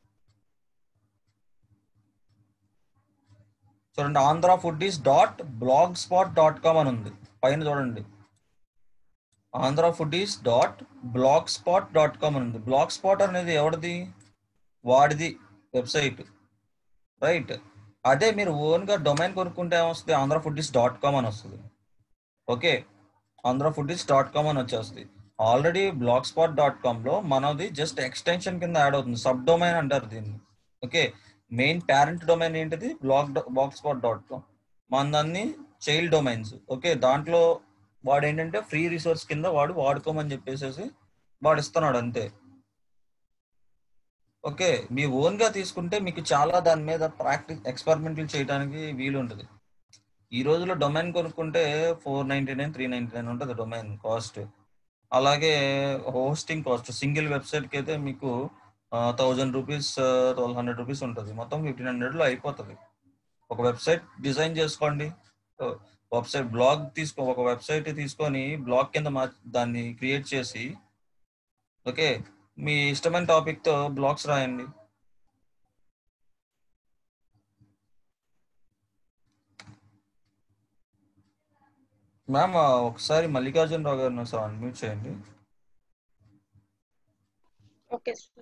చూడండి, Andhra foodies dot blogspot dot com అని ఉంది పైన చూడండి. Andhra foodies dot blogspot dot com అని ఉంది. బ్లాగ్ స్పాట్ అనేది ఎవరిది? వాడిది వెబ్సైట్, రైట్? అదే మీరు ఓన్గా డొమైన్ కొనుక్కుంటే ఏమొస్తుంది, ఆంధ్ర ఫుడ్డీస్ డాట్ కామ్ అని వస్తుంది. Okay, Andhra foodies dot com అని వచ్చేస్తుంది. ఆల్రెడీ బ్లాగ్ స్పాట్ డాట్ కామ్లో మనది జస్ట్ ఎక్స్టెన్షన్ కింద యాడ్ అవుతుంది, సబ్ డొమైన్ అంటారు దీన్ని. ఓకే, మెయిన్ పేరెంట్ డొమైన్ ఏంటిది blog blogspot dot com, మనదాన్ని చైల్డ్ డొమైన్స్. ఓకే, దాంట్లో వాడు ఏంటంటే ఫ్రీ రిసోర్స్ కింద వాడు వాడుకోమని చెప్పేసి వాడు ఇస్తున్నాడు అంతే. ఓకే, మీ ఓన్గా తీసుకుంటే మీకు చాలా దాని మీద ప్రాక్టీస్ ఎక్స్పెరిమెంట్లు చేయడానికి వీలు ఉంటుంది. ఈ రోజులో డొమైన్ కొనుక్కుంటే four ninety nine three ninety nine ఉంటుంది డొమైన్ కాస్ట్. అలాగే హోస్టింగ్ కాస్ట్ సింగిల్ వెబ్సైట్కి అయితే మీకు thousand rupees twelve hundred rupees ఉంటుంది, మొత్తం ఫిఫ్టీన్ హండ్రెడ్లో అయిపోతుంది. ఒక వెబ్సైట్ డిజైన్ చేసుకోండి, వెబ్సైట్ బ్లాగ్ తీసుకో ఒక వెబ్సైట్ తీసుకొని బ్లాగ్ కింద మా దాన్ని క్రియేట్ చేసి ఓకే మీ ఇష్టమైన టాపిక్తో బ్లాగ్స్ రాయండి. మ్యామ్ ఒకసారి మల్లికార్జున రావు గారిని ఒకసారి అన్మ్యూట్ చేయండి. Okay sir.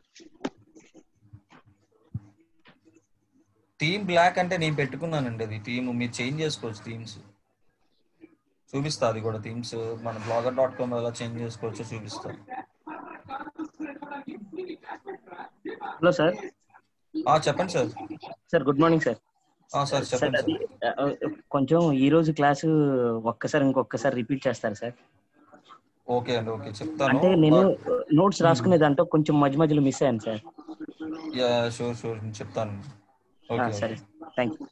థీమ్ బ్లాక్ అంటే నేను పెట్టుకున్నానండి, అది థీమ్ మీరు చేంజ్ చేసుకోవచ్చు. థీమ్స్ చూపిస్తా, అది కూడా థీమ్స్ మన బ్లాగర్ డాట్ కామ్ ఎలా చేంజ్ చేసుకోవచ్చో చూపిస్తా. Hello sir. చెప్పండి sir. Sir good morning sir. Sir sir చెప్పండి అది సార్. కొంచెం ఈ రోజు క్లాసు ఒక్కసారి ఇంకొకసారి రిపీట్ చేస్తారు సార్? ఓకే అండి, ఓకే చెప్తాను. అంటే నేను నోట్స్ రాసుకునే దాంట్లో కొంచెం మధ్య మధ్యలో మిస్ అయ్యాను సార్. యా షూర్ షూర్ చెప్తాను. ఓకే సరే, థ్యాంక్ యూ.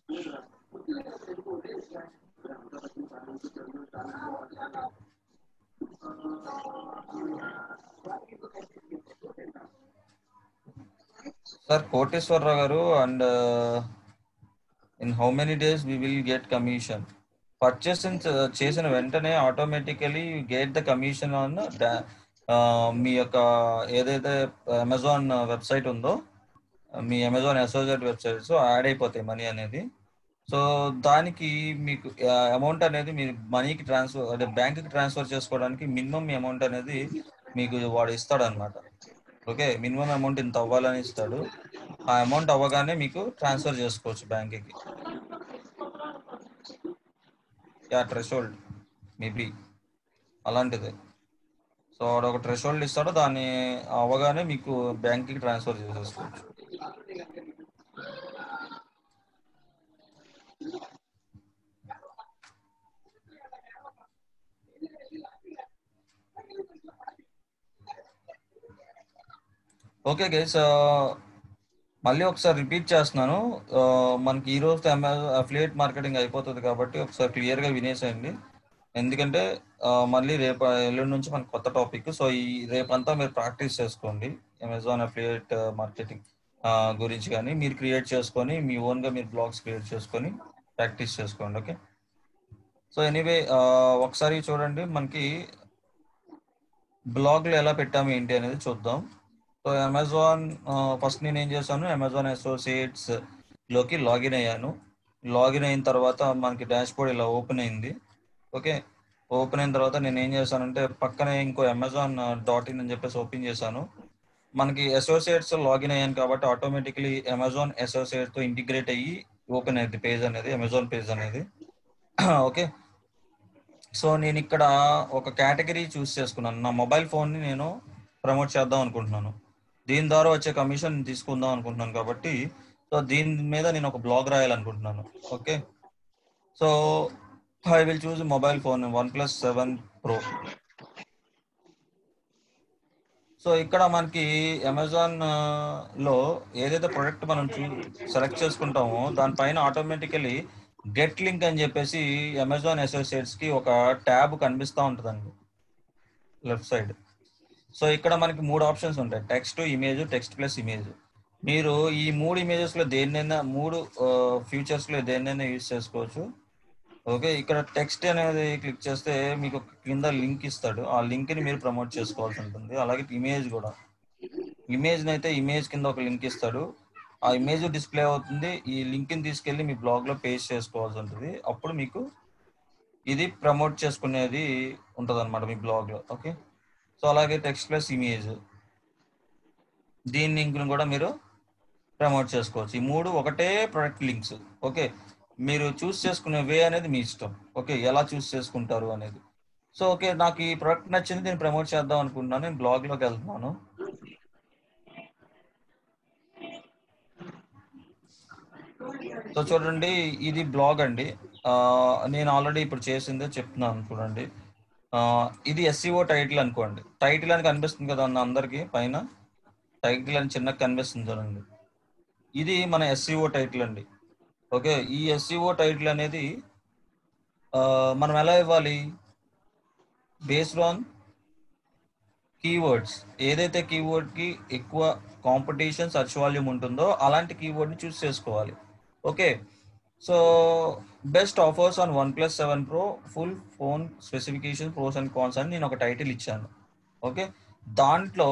సార్ కోటేశ్వరరావు గారు, and in how many days we will get commission? Purchasing చేసిన వెంటనే automatically get the commission on మీ యొక్క ఏదైతే అమెజాన్ వెబ్సైట్ ఉందో, మీ అమెజాన్ అసోసియేట్ వెబ్సైట్స్ యాడ్ అయిపోతాయి మనీ అనేది. సో దానికి మీకు అమౌంట్ అనేది మీ మనీకి ట్రాన్స్ఫర్, అదే బ్యాంక్కి ట్రాన్స్ఫర్ చేసుకోవడానికి మినిమం అమౌంట్ అనేది మీకు వాడు ఇస్తాడు అనమాట. ఓకే, మినిమం అమౌంట్ ఇంత అవ్వాలని ఇస్తాడు. ఆ అమౌంట్ అవ్వగానే మీకు ట్రాన్స్ఫర్ చేసుకోవచ్చు బ్యాంక్కి. యా థ్రెషోల్డ్ మేబీ అలాంటిదే. సో వాడు ఒక థ్రెషోల్డ్ ఇస్తాడు, దాన్ని అవ్వగానే మీకు బ్యాంక్కి ట్రాన్స్ఫర్ చేసేసుకోవచ్చు. ఓకే గైస్, మళ్ళీ ఒకసారి రిపీట్ చేస్తున్నాను. మనకి ఈ రోజు అఫిలియేట్ మార్కెటింగ్ అయిపోతుంది కాబట్టి ఒకసారి క్లియర్గా వినేసేయండి. ఎందుకంటే మళ్ళీ రేపు ఎల్లుండి నుంచి మనకి కొత్త టాపిక్. సో ఈ రేపంతా మీరు ప్రాక్టీస్ చేసుకోండి అమెజాన్ అఫిలియేట్ మార్కెటింగ్ గురించి, కానీ మీరు క్రియేట్ చేసుకొని మీ ఓన్గా మీరు బ్లాగ్స్ క్రియేట్ చేసుకొని ప్రాక్టీస్ చేసుకోండి. ఓకే, సో ఎనీవే ఒకసారి చూడండి, మనకి బ్లాగ్లు ఎలా పెట్టాము ఏంటి అనేది చూద్దాం. సో అమెజాన్ ఫస్ట్ నేను ఏం చేశాను, అమెజాన్ అసోసియేట్స్ లోకి లాగిన్ అయ్యాను. లాగిన్ అయిన తర్వాత మనకి డాష్ బోర్డ్ ఇలా ఓపెన్ అయింది. ఓకే, ఓపెన్ అయిన తర్వాత నేను ఏం చేశానంటే పక్కనే ఇంకో అమెజాన్ డాట్ ఇన్ అని చెప్పేసి ఓపెన్ చేశాను. మనకి అసోసియేట్స్ లాగిన్ అయ్యాను కాబట్టి ఆటోమేటిక్లీ అమెజాన్ అసోసియేట్స్తో ఇంటిగ్రేట్ అయ్యి ఓపెన్ అయింది పేజ్ అనేది, అమెజాన్ పేజ్ అనేది. ఓకే, సో నేను ఇక్కడ ఒక కేటగిరీ చూస్ చేసుకున్నాను. నా మొబైల్ ఫోన్ని నేను ప్రమోట్ చేద్దాం అనుకుంటున్నాను, దీని ద్వారా వచ్చే కమిషన్ తీసుకుందాం అనుకుంటున్నాను కాబట్టి సో దీని మీద నేను ఒక బ్లాగ్ రాయాలనుకుంటున్నాను. Okay, so I will choose mobile phone one plus seven pro. So ఇక్కడ మనకి అమెజాన్ లో ఏదైతే ప్రొడక్ట్ మనం చూ సెలెక్ట్ చేసుకుంటామో దానిపైన ఆటోమేటికలీ గెట్ లింక్ అని చెప్పేసి అమెజాన్ అసోసియేట్స్ కి ఒక ట్యాబ్ కనిపిస్తూ ఉంటుందండి లెఫ్ట్ సైడ్. సో ఇక్కడ మనకి మూడు ఆప్షన్స్ ఉంటాయి, text, image, text plus image. మీరు ఈ మూడు ఇమేజెస్ లో దేన్నైనా, మూడు ఫ్యూచర్స్ లో దేన్నైనా యూజ్ చేసుకోవచ్చు. ఓకే, ఇక్కడ టెక్స్ట్ అనేది క్లిక్ చేస్తే మీకు కింద లింక్ ఇస్తాడు, ఆ లింక్ ని మీరు ప్రమోట్ చేసుకోవాల్సి ఉంటుంది. అలాగే ఇమేజ్ కూడా, ఇమేజ్ అయితే ఇమేజ్ కింద ఒక లింక్ ఇస్తాడు, ఆ ఇమేజ్ డిస్ప్లే అవుతుంది. ఈ లింక్ ని తీసుకెళ్లి మీ బ్లాగ్ లో పేస్ట్ చేసుకోవాల్సి ఉంటుంది. అప్పుడు మీకు ఇది ప్రమోట్ చేసుకునేది ఉంటుంది అనమాట మీ బ్లాగ్ లో. ఓకే, సో అలాగే టెక్స్ట్ ప్లస్ ఇమేజ్, దీని లింక్ను కూడా మీరు ప్రమోట్ చేసుకోవచ్చు. ఈ మూడు ఒకటే ప్రొడక్ట్ లింక్స్. ఓకే, మీరు చూస్ చేసుకునే వే అనేది మీ ఇష్టం. ఓకే, ఎలా చూస్ చేసుకుంటారు అనేది. సో ఓకే, నాకు ఈ ప్రొడక్ట్ నచ్చింది, నేను ప్రమోట్ చేద్దాం అనుకుంటున్నాను. నేను బ్లాగ్లోకి వెళ్తున్నాను. సో చూడండి, ఇది బ్లాగ్ అండి. నేను ఆల్రెడీ ఇప్పుడు చేసిందే చెప్తున్నాను చూడండి. ఇది ఎస్సీఓ టైటిల్ అనుకోండి. టైటిల్ అని కనిపిస్తుంది కదా అన్న అందరికి పైన, టైటిల్ అని చిన్నగా కనిపిస్తుంది చూడండి. ఇది మన ఎస్సీఓ టైటిల్ అండి. ఓకే, ఈ ఎస్సీఓ టైటిల్ అనేది మనం ఎలా ఇవ్వాలి, బేస్డ్ ఆన్ కీవర్డ్స్. ఏదైతే కీవర్డ్కి ఎక్కువ కాంపిటీషన్, సర్చ్ వాల్యూమ్ ఉంటుందో అలాంటి కీవర్డ్ని చూస్ చేసుకోవాలి. Okay, so best offers on one plus seven pro full phone specification, pros and cons అని నేను ఒక టైటిల్ ఇచ్చాను. ఓకే, దాంట్లో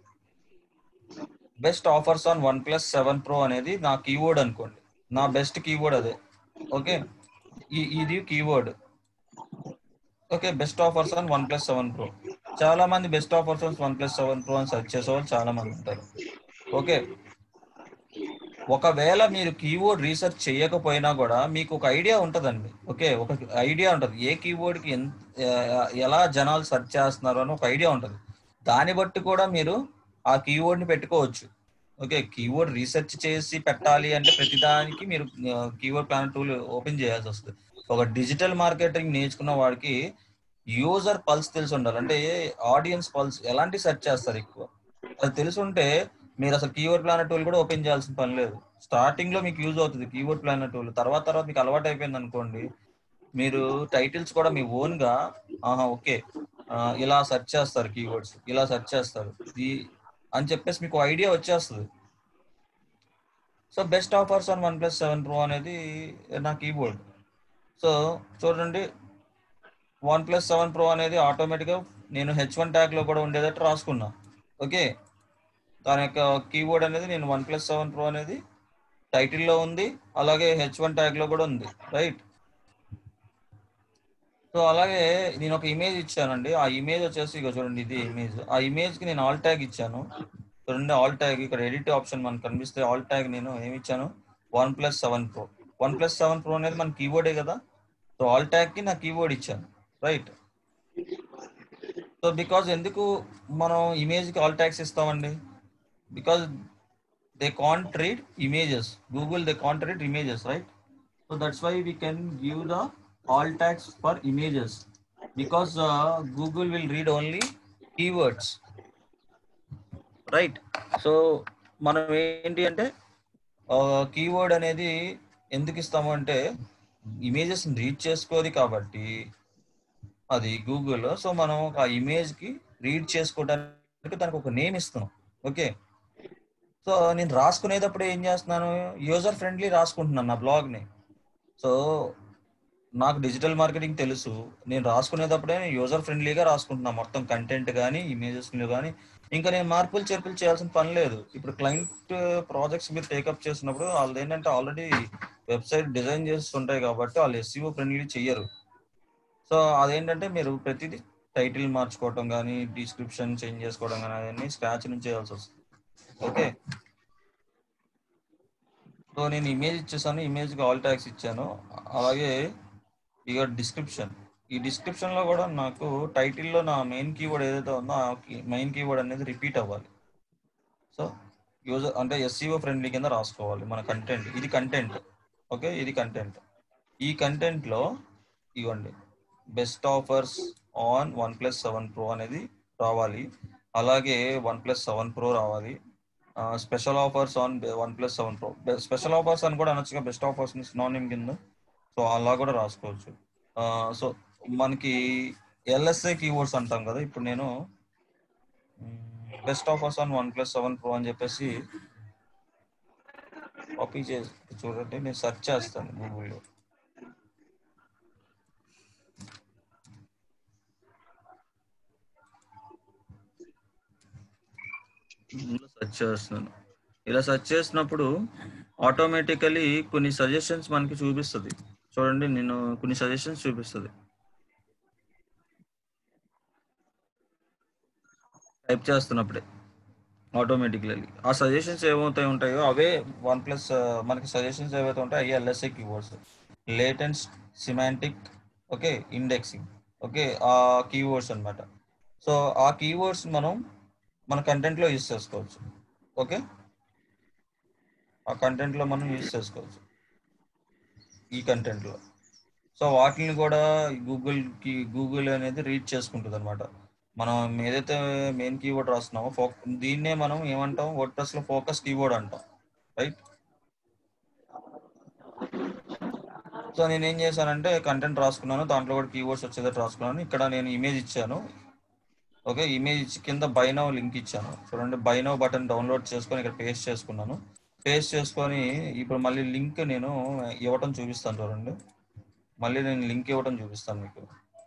best offers on one plus seven pro అనేది నా కీవర్డ్ అనుకోండి, నా బెస్ట్ కీవర్డ్ అదే. ఓకే, ఇది keyword. Okay, best offers on one plus seven pro. చాలా మంది best offers one plus seven pro అని సెర్చ్ చేసేవాళ్ళు చాలా మంది ఉంటారు. ఓకే, ఒకవేళ మీరు కీవర్డ్ రీసెర్చ్ చేయకపోయినా కూడా మీకు ఒక ఐడియా ఉంటుందండి. ఓకే, ఒక ఐడియా ఉంటుంది ఏ కీవర్డ్కి ఎంత ఎలా జనాలు సెర్చ్ చేస్తున్నారు అని ఒక ఐడియా ఉంటుంది. దాన్ని బట్టి కూడా మీరు ఆ కీవర్డ్ని పెట్టుకోవచ్చు. ఓకే, కీవర్డ్ రీసెర్చ్ చేసి పెట్టాలి అంటే ప్రతిదానికి మీరు కీవర్డ్ ప్లానర్ టూల్ ఓపెన్ చేయాల్సి వస్తుంది. ఒక డిజిటల్ మార్కెటింగ్ నేర్చుకున్న వాడికి యూజర్ పల్స్ తెలిసి ఉండాలి. అంటే ఆడియన్స్ పల్స్ ఎలాంటి సెర్చ్ చేస్తారు ఎక్కువ అది తెలిసి ఉంటే మీరు అసలు కీవర్డ్ ప్లానర్ టూల్ కూడా ఓపెన్ చేయాల్సిన పని లేదు. స్టార్టింగ్ లో మీకు యూజ్ అవుతుంది కీవర్డ్ ప్లానర్ టూల్. తర్వాత తర్వాత మీకు అలవాటు అయిపోయింది అనుకోండి, మీరు టైటిల్స్ కూడా మీ ఓన్ గా ఆహా ఓకే ఇలా సెర్చ్ చేస్తారు, కీవర్డ్స్ ఇలా సెర్చ్ చేస్తారు ఈ అని చెప్పేసి మీకు ఐడియా వచ్చేస్తుంది. So best offers on one plus seven pro అనేది నా కీబోర్డ్. సో చూడండి, వన్ ప్లస్ సెవెన్ ప్రో అనేది ఆటోమేటిక్గా నేను హెచ్ వన్ ట్యాగ్ లో కూడా ఉండేటట్టు రాసుకున్నా. ఓకే, దాని యొక్క కీబోర్డ్ అనేది నేను వన్ ప్లస్ సెవెన్ ప్రో అనేది టైటిల్లో ఉంది, అలాగే హెచ్ వన్ ట్యాగ్ లో కూడా ఉంది, రైట్. సో అలాగే నేను ఒక ఇమేజ్ ఇచ్చానండి. ఆ ఇమేజ్ వచ్చేసి ఇక చూడండి, ఇది ఇమేజ్. ఆ ఇమేజ్ కి నేను ఆల్ ట్యాగ్ ఇచ్చాను. చూడండి, ఆల్ ట్యాగ్ ఇక్కడ ఎడిట్ ఆప్షన్ మనకు కనిపిస్తే ఆల్ ట్యాగ్ నేను ఏమి ఇచ్చాను, one plus seven pro. One plus seven pro అనేది మన కీబోర్డే కదా, సో ఆల్ ట్యాగ్ కి నా కీబోర్డ్ ఇచ్చాను, రైట్. సో బికాజ్ ఎందుకు మనం ఇమేజ్ కి ఆల్ ట్యాగ్స్ ఇస్తామండి, because they can't read images. Google they can't read images, right. So that's why we can give the all tags for images because uh, Google will read only keywords, right. So మనం ఏంటి అంటే కీవర్డ్ అనేది ఎందుకు ఇస్తాము అంటే ఇమేజెస్ రీడ్ చేసుకోదు కాబట్టి అది గూగుల్. సో మనం ఆ ఇమేజ్ కి రీడ్ చేసుకోవడానికి దానికి ఒక నేమ్ ఇస్తున్నాం. ఓకే, సో నేను రాసుకునేటప్పుడు ఏం చేస్తున్నాను, యూజర్ ఫ్రెండ్లీ రాసుకుంటున్నాను నా బ్లాగ్ని. సో నాకు డిజిటల్ మార్కెటింగ్ తెలుసు, నేను రాసుకునేటప్పుడే యూజర్ ఫ్రెండ్లీగా రాసుకుంటున్నా మొత్తం కంటెంట్ కానీ ఇమేజెస్ కానీ. ఇంకా నేను మార్పులు చేర్పులు చేయాల్సిన పని లేదు. ఇప్పుడు క్లయింట్ ప్రాజెక్ట్స్ మీరు టేకప్ చేసినప్పుడు వాళ్ళు ఏంటంటే ఆల్రెడీ వెబ్సైట్ డిజైన్ చేసి ఉంటాయి కాబట్టి వాళ్ళు ఎస్ఈఓ ఫ్రెండ్లీ చెయ్యరు. సో అదేంటంటే మీరు ప్రతిదీ టైటిల్ మార్చుకోవటం కానీ డిస్క్రిప్షన్ చేంజ్ చేసుకోవడం కానీ అవన్నీ స్క్రాచ్ నుంచి చేయాల్సి వస్తుంది. ఓకే, సో నేను ఇమేజ్ ఇచ్చేసాను, ఇమేజ్కి ఆల్ ట్యాగ్స్ ఇచ్చాను. అలాగే ఇక డిస్క్రిప్షన్, ఈ డిస్క్రిప్షన్ లో కూడా నాకు టైటిల్లో నా మెయిన్ కీవర్డ్ ఏదైతే ఉందో ఆ మెయిన్ కీవర్డ్ అనేది రిపీట్ అవ్వాలి. సో యూజర్ అంటే ఎస్ఈఓ ఫ్రెండ్లీ కింద రాసుకోవాలి మన కంటెంట్. ఇది కంటెంట్, ఓకే, ఇది కంటెంట్. ఈ కంటెంట్ లో ఇవ్వండి best offers on one plus seven pro అనేది రావాలి, అలాగే వన్ ప్లస్ సెవెన్ ప్రో రావాలి, special offers on one plus seven pro. Special offers అని కూడా అనొచ్చుగా, బెస్ట్ ఆఫర్స్ సినోనిమ్ కింద. సో అలా కూడా రాసుకోవచ్చు. సో మనకి ఎల్ఎస్ఏ కీవర్డ్స్ అంటాం కదా, ఇప్పుడు నేను best offers on one plus seven pro అని చెప్పేసి కాపీ చేసి చూడండి, నేను సెర్చ్ చేస్తాను గూగుల్లో. సెర్చ్ చేస్తున్నాను. ఇలా సెర్చ్ చేసినప్పుడు ఆటోమేటికలీ కొన్ని సజెషన్స్ మనకి చూపిస్తుంది. చూడండి, నేను కొన్ని సజెషన్స్ చూపిస్తుంది టైప్ చేస్తున్నప్పుడే ఆటోమేటిక్లీ. ఆ సజెషన్స్ ఏమవుతాయి ఉంటాయో అవే వన్ ప్లస్ మనకి సజెషన్స్ ఏవైతే ఉంటాయో అవి LSA keywords. Latent semantic, okay, indexing, okay, ఆ కీవర్డ్స్ అనమాట. సో ఆ కీవర్డ్స్ మనం మన కంటెంట్లో యూజ్ చేసుకోవచ్చు. ఓకే, ఆ కంటెంట్లో మనం యూజ్ చేసుకోవచ్చు ఈ కంటెంట్లో. సో వాటిని కూడా గూగుల్కి గూగుల్ అనేది రీడ్ చేసుకుంటుంది అనమాట. మనం ఏదైతే మెయిన్ కీవర్డ్ రాస్తున్నామో ఫో దీన్నే మనం ఏమంటాం, వర్డ్ప్రెస్ లో ఫోకస్ కీవర్డ్ అంటాం, రైట్. సో నేను ఏం చేశానంటే కంటెంట్ రాసుకున్నాను, దాంట్లో కూడా కీవర్డ్స్ వచ్చేటట్టు రాసుకున్నాను. ఇక్కడ నేను ఇమేజ్ ఇచ్చాను, ఓకే, ఇమేజ్ ఇచ్చి కింద బై నౌ లింక్ ఇచ్చాను. చూడండి, బై నౌ బటన్ డౌన్లోడ్ చేసుకొని ఇక్కడ పేస్ట్ చేసుకున్నాను. పేస్ట్ చేసుకొని ఇప్పుడు మళ్ళీ లింక్ నేను ఇవ్వటం చూపిస్తాను. చూడండి, మళ్ళీ నేను లింక్ ఇవ్వటం చూపిస్తాను మీకు.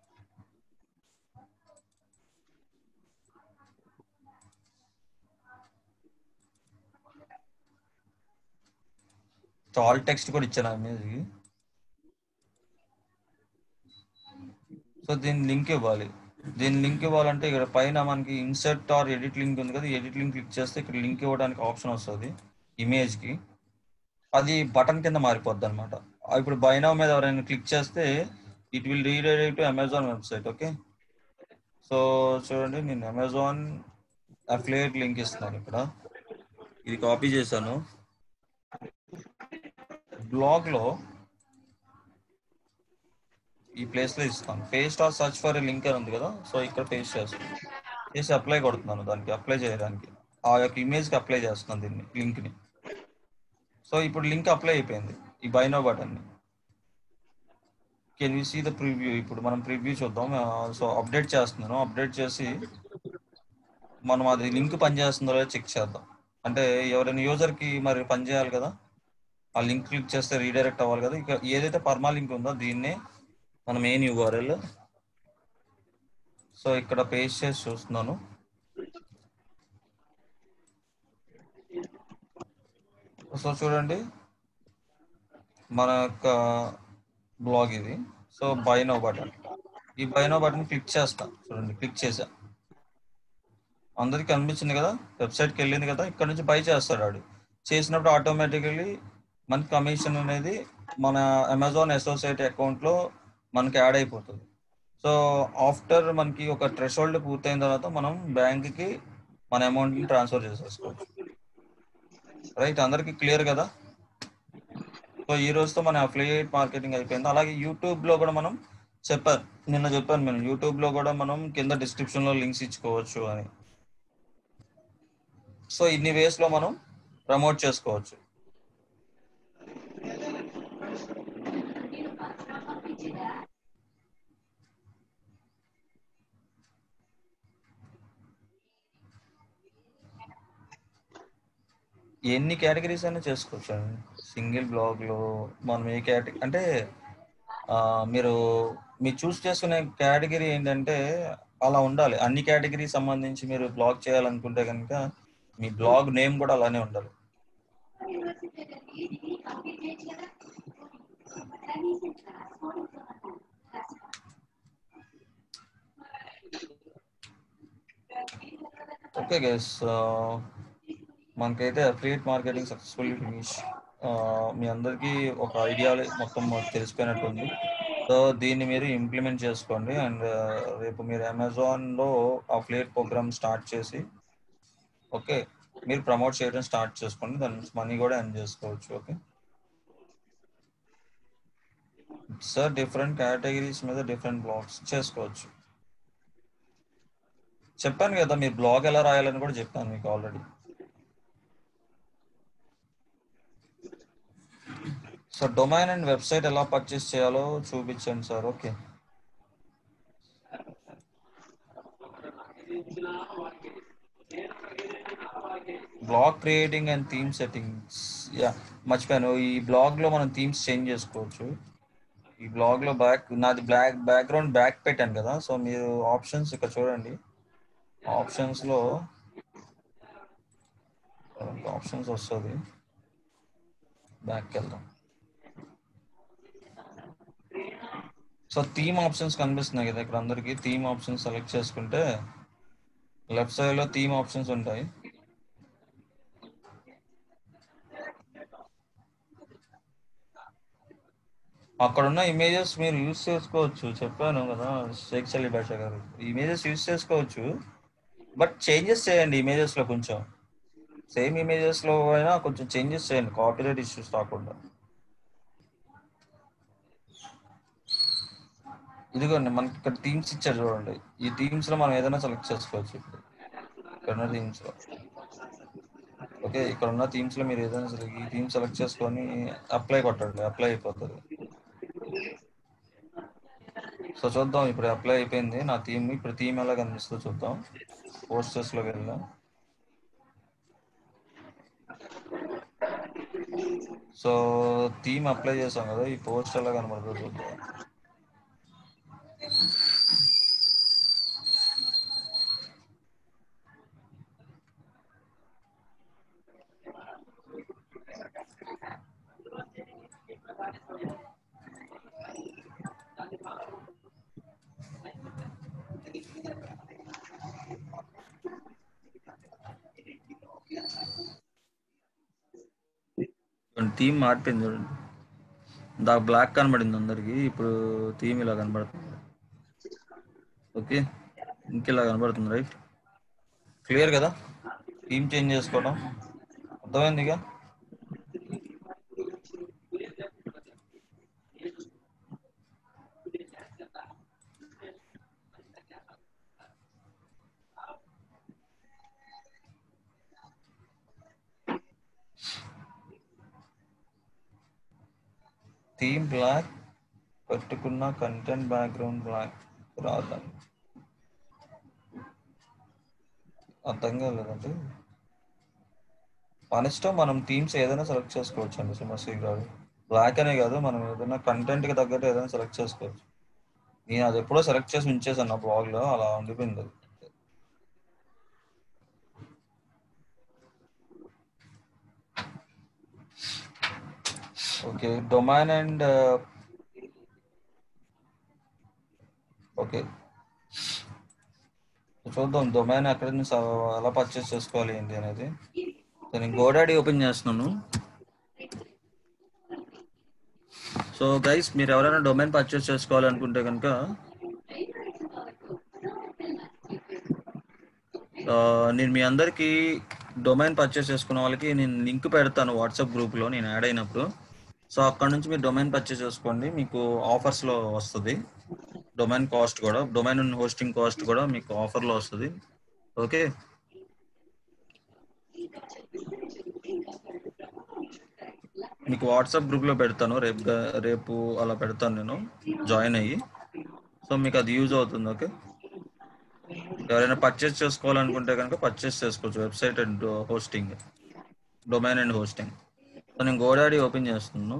ఆల్ టెక్స్ట్ కూడా ఇచ్చాను ఇమేజ్కి. సో దీని లింక్ ఇవ్వాలి. దీని లింక్ ఇవ్వాలంటే ఇక్కడ పైన మనకి ఇన్సర్ట్ ఆర్ ఎడిట్ లింక్ ఉంది కదా, ఎడిట్ లింక్ క్లిక్ చేస్తే ఇక్కడ లింక్ ఇవ్వడానికి ఆప్షన్ వస్తుంది ఇమేజ్కి. అది బటన్ కింద మారిపోద్ది అనమాట. ఇప్పుడు బై నౌ మీద ఎవరైనా క్లిక్ చేస్తే it will redirect to Amazon website. Okay, so చూడండి నేను అమెజాన్ అఫిలియేట్ లింక్ ఇస్తున్నాను. ఇక్కడ ఇది కాపీ చేశాను, బ్లాగ్లో ఈ ప్లేస్లో ఇస్తాను. Paste or search for link అని ఉంది కదా, సో ఇక్కడ పేస్ట్ చేస్తాను, చేసి అప్లై కొడుతున్నాను. దానికి అప్లై చేయడానికి ఆ యొక్క ఇమేజ్కి అప్లై చేస్తున్నాను దీన్ని, లింక్ని. సో ఇప్పుడు లింక్ అప్లై అయిపోయింది ఈ బై నౌ బటన్ని. Can you see the preview? ఇప్పుడు మనం ప్రివ్యూ చూద్దాం. సో అప్డేట్ చేస్తున్నాను, అప్డేట్ చేసి మనం అది లింక్ పనిచేస్తుందో లేదో చెక్ చేద్దాం. అంటే ఎవరైనా యూజర్కి మరి పనిచేయాలి కదా, ఆ లింక్ క్లిక్ చేస్తే రీడైరెక్ట్ అవ్వాలి కదా. ఇక ఏదైతే పర్మా లింక్ ఉందో దీన్నే మన మెయిన్ యూఆర్ఎల్. సో ఇక్కడ పేస్ట్ చేసి చూస్తున్నాను. సో చూడండి మన యొక్క బ్లాగ్ ఇది. సో బై నౌ బటన్, ఈ బై నౌ బటన్ క్లిక్ చేస్తా. చూడండి క్లిక్ చేసా, అందరికి కనిపించింది కదా, వెబ్సైట్కి వెళ్ళింది కదా. ఇక్కడ నుంచి బై చేస్తాడు వాడు. చేసినప్పుడు ఆటోమేటికలీ మనకి కమిషన్ అనేది మన అమెజాన్ అసోసియేట్ అకౌంట్లో మనకి యాడ్ అయిపోతుంది. సో ఆఫ్టర్ మనకి ఒక థ్రెషోల్డ్ పూర్తయిన తర్వాత మనం బ్యాంక్కి మన అమౌంట్ని ట్రాన్స్ఫర్ చేసేసుకోవచ్చు. రైట్, అందరికి క్లియర్ కదా? సో ఈ రోజుతో మన అఫిలియేట్ మార్కెటింగ్ అయిపోయింది. అలాగే యూట్యూబ్లో కూడా మనం చెప్పాను, నిన్న చెప్పాను నేను, యూట్యూబ్లో కూడా మనం కింద డిస్క్రిప్షన్లో లింక్స్ ఇచ్చుకోవచ్చు అని. సో ఇన్ని వేస్లో మనం ప్రమోట్ చేసుకోవచ్చు. ఎన్ని కేటగిరీస్ అయినా చేసుకోవచ్చు అండి సింగిల్ బ్లాగ్లో. మనం ఏ కేటగిరీ అంటే మీరు మీరు చూస్ చేసుకునే కేటగిరీ ఏంటంటే అలా ఉండాలి. అన్ని కేటగిరీ సంబంధించి మీరు బ్లాగ్ చేయాలనుకుంటే కనుక మీ బ్లాగ్ నేమ్ కూడా అలానే ఉండాలి. ఓకే గైస్, మనకైతే అఫిలియేట్ మార్కెటింగ్ సక్సెస్ఫుల్లీ ఫినిష్. మీ అందరికీ ఒక ఐడియా మొత్తం తెలిసిపోయినట్టుంది. సో దీన్ని మీరు ఇంప్లిమెంట్ చేసుకోండి. అండ్ రేపు మీరు అమెజాన్లో అఫిలియేట్ ప్రోగ్రామ్ స్టార్ట్ చేసి ఓకే మీరు ప్రమోట్ చేయడం స్టార్ట్ చేసుకోండి. దాని నుంచి మనీ కూడా ఎర్న్ చేసుకోవచ్చు. ఓకే సార్, డిఫరెంట్ కేటగిరీస్ మీద డిఫరెంట్ బ్లాగ్స్ చేసుకోవచ్చు. చెప్పాను కదా, మీరు బ్లాగ్ ఎలా రాయాలని కూడా చెప్పాను మీకు already. So domain and website ఎలా పర్చేస్ చేయాలో చూపించండి sir. Okay, blog creating and theme settings. Yeah మర్చిపోయాను, ఈ బ్లాగ్లో మనం థీమ్స్ చేంజ్ చేసుకోవచ్చు. ఈ బ్లాగ్లో బ్యాక్ నాది బ్లాక్ బ్యాక్గ్రౌండ్ బ్యాక్ పెట్టాను కదా. సో మీరు ఆప్షన్స్ ఇక్కడ చూడండి, ఆప్షన్స్లో ఆప్షన్స్ వస్తుంది, బ్యాక్కి వెళ్దాం. సో థీమ్ ఆప్షన్స్ కనిపిస్తున్నాయి కదా ఇక్కడ అందరికి. థీమ్ ఆప్షన్స్ సెలెక్ట్ చేసుకుంటే లెఫ్ట్ సైడ్ లో థీమ్ ఆప్షన్స్ ఉంటాయి. అక్కడ ఉన్న ఇమేజెస్ మీరు యూజ్ చేసుకోవచ్చు. చెప్పాను కదా షేక్ చలి బాషా గారు, ఇమేజెస్ యూజ్ చేసుకోవచ్చు, బట్ చేంజెస్ చేయండి ఇమేజెస్ లో. కొంచెం సేమ్ ఇమేజెస్ లో అయినా కొంచెం చేంజెస్ చేయండి, కాపీరైట్ ఇష్యూస్ రాకుండా. ఇదిగోండి మనకి ఇక్కడ థీమ్స్ ఇచ్చారు చూడండి. ఈ థీమ్స్ లో మనం ఏదైనా సెలెక్ట్ చేసుకోవచ్చు. ఇప్పుడు ఇక్కడ ఉన్న థీమ్స్ లో ఓకే ఇక్కడ ఉన్న థీమ్స్ లో మీరు ఏదైనా సరే ఈ థీమ్ సెలెక్ట్ చేసుకొని అప్లై కొట్టండి, అప్లై అయిపోతుంది. సో చూద్దాం, ఇప్పుడు అప్లై అయిపోయింది నా థీమ్. ఇప్పుడు థీమ్ ఎలా కనిపిస్తుందో చూద్దాం. పోస్టర్స్ లోకి వెళ్దాం. సో థీమ్ అప్లై చేసాం కదా, ఈ పోస్టర్ ఎలా కనబడుతుందో చూద్దాం. థీమ్ మారిపోయింది చూడండి. దా బ్లాక్ కనబడింది అందరికి, ఇప్పుడు థీమ్ ఇలా కనబడుతుంది. ఓకే, ఇంకెలా కనబడుతుంది రైట్. క్లియర్ కదా? థీమ్ చేంజ్ చేసుకోవడం అర్థమైందిగా. థీమ్ బ్లాక్ పెట్టుకున్న కంటెంట్ బ్యాక్గ్రౌండ్ బ్లాక్ రాదండి. అర్థం కాలేదండి. మన ఇష్టం, మనం థీమ్స్ ఏదైనా సెలెక్ట్ చేసుకోవచ్చు అండి సింహశ్రీ గారు. బ్లాక్ అనే కాదు, మనం ఏదైనా కంటెంట్కి తగ్గట్టు ఏదైనా సెలెక్ట్ చేసుకోవచ్చు. నేను అది ఎప్పుడో సెలెక్ట్ చేసి ఉంచేసాను నా బ్లాగ్లో, అలా ఉండిపోయింది అది. ఓకే, డొమైన్ అండ్ ఓకే చూద్దాం డొమైన్ ఎక్కడి నుంచి ఎలా పర్చేస్ చేసుకోవాలి ఏంటి అనేది. నేను గోడాడీ ఓపెన్ చేస్తున్నాను. సో గైస్, మీరు ఎవరైనా డొమైన్ పర్చేస్ చేసుకోవాలనుకుంటే కనుక నేను మీ అందరికీ డొమైన్ పర్చేస్ చేసుకున్న వాళ్ళకి నేను లింక్ పెడతాను వాట్సాప్ గ్రూప్లో నేను యాడ్ అయినప్పుడు. సో అక్కడ నుంచి మీరు డొమైన్ పర్చేస్ చేసుకోండి, మీకు ఆఫర్స్లో వస్తుంది. డొమైన్ కాస్ట్ కూడా, డొమైన్ హోస్టింగ్ కాస్ట్ కూడా మీకు ఆఫర్లో వస్తుంది. ఓకే, మీకు వాట్సాప్ గ్రూప్లో పెడతాను, రేపు రేపు అలా పెడతాను నేను, జాయిన్ అయ్యి. సో మీకు అది యూజ్ అవుతుంది. ఓకే, ఎవరైనా పర్చేస్ చేసుకోవాలనుకుంటే కనుక పర్చేస్ చేసుకోవచ్చు, website and hosting, domain and hosting. So నేను గోడాడీ ఓపెన్ చేస్తున్నాను.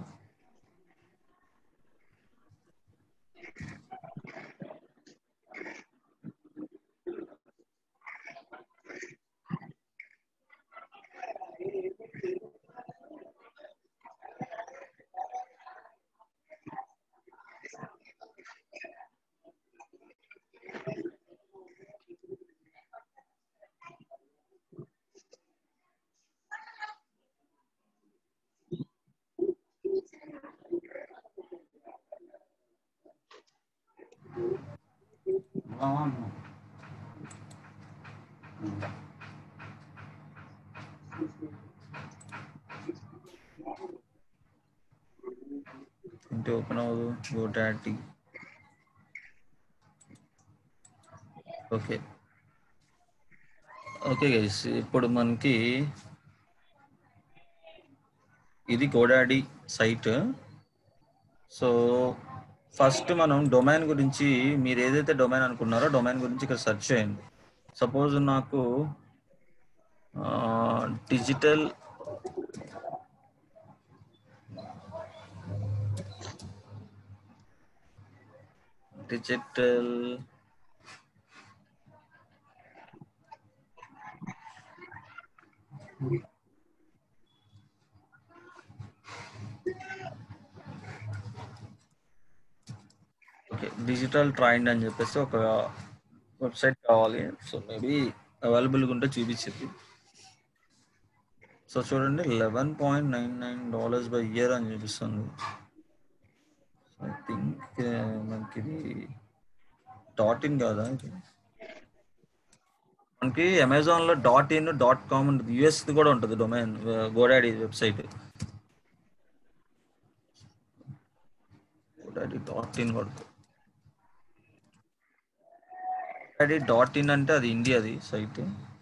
ఇంటి ఓపెన్ అవ్వదు గోడాడీ. ఓకే ఓకే గైస్, ఇప్పుడు మనకి ఇది గోడాడీ సైట్. సో ఫస్ట్ మనం డొమైన్ గురించి, మీరు ఏదైతే డొమైన్ అనుకున్నారో డొమైన్ గురించి ఇక్కడ సెర్చ్ చేయండి. సపోజ్ నాకు digital digital okay digital trained అని చెప్పేసి ఒక వెబ్సైట్ కావాలి. సో మేబీ అవైలబుల్గా ఉంటే చూపించింది. సో చూడండి, eleven point nine nine dollars by year అని చూపిస్తుంది. ఐ థింక్ మనకి ఇది డాట్ ఇన్ కాదా, ఇది మనకి అమెజాన్లో డాట్ ఇన్ డాట్ కామ్ ఉంటుంది, యూఎస్ కూడా ఉంటుంది domain GoDaddy website. GoDaddy dot in కొడుతుంది. గోడాడీ డాట్ ఇన్ అంటే అది ఇండియాది సైట్.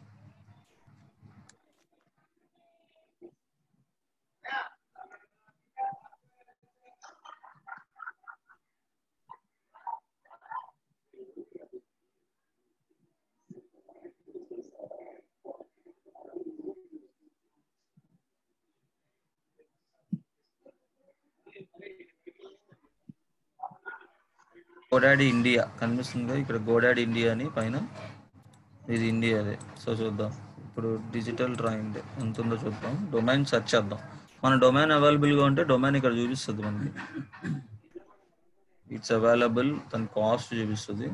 గోడాడీ ఇండియా కనిపిస్తుంది ఇక్కడ, గోడాడీ ఇండియా అని పైన, ఇది ఇండియాదే. సో చూద్దాం ఇప్పుడు డిజిటల్ ట్రైండ్ ఎంత ఉందో చూద్దాం. డొమైన్ సెర్చ్ చేద్దాం. మన డొమైన్ అవైలబుల్గా ఉంటే డొమైన్ ఇక్కడ చూపిస్తుంది మనకి, ఇట్స్ అవైలబుల్, దాని కాస్ట్ చూపిస్తుంది.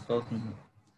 స్ట్రక్ అవుతుంది.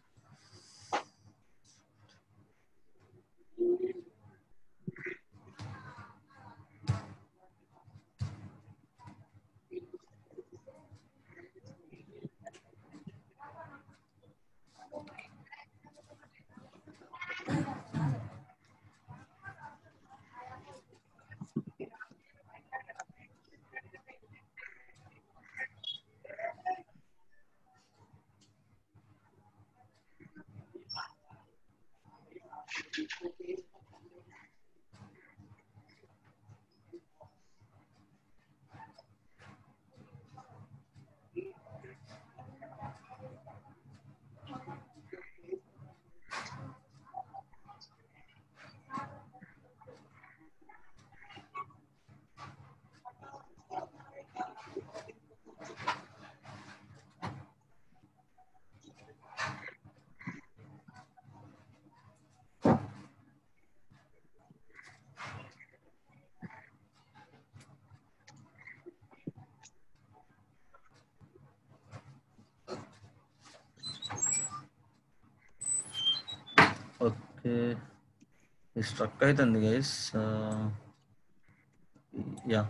ఓకే, స్ట్రక్ అవుతుంది గైస్. యా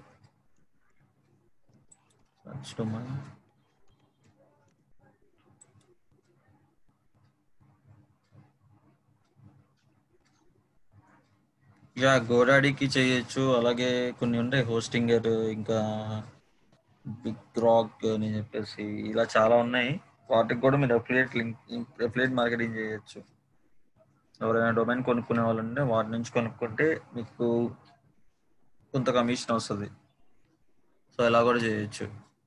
యా గోడాడీకి చేయొచ్చు, అలాగే కొన్ని ఉంటాయి హోస్టింగర్, ఇంకా బిగ్ రాక్ అని చెప్పేసి ఇలా చాలా ఉన్నాయి. వాటికి కూడా మీరు అఫిలియేట్ లింక్ అఫిలియేట్ మార్కెటింగ్ చేయొచ్చు. ఎవరైనా డొమైన్ కొనుక్కునే వాళ్ళు ఉంటే వాటి నుంచి కొనుక్కుంటే మీకు కొంత కమిషన్ వస్తుంది. సో ఇలా కూడా చేయొచ్చు.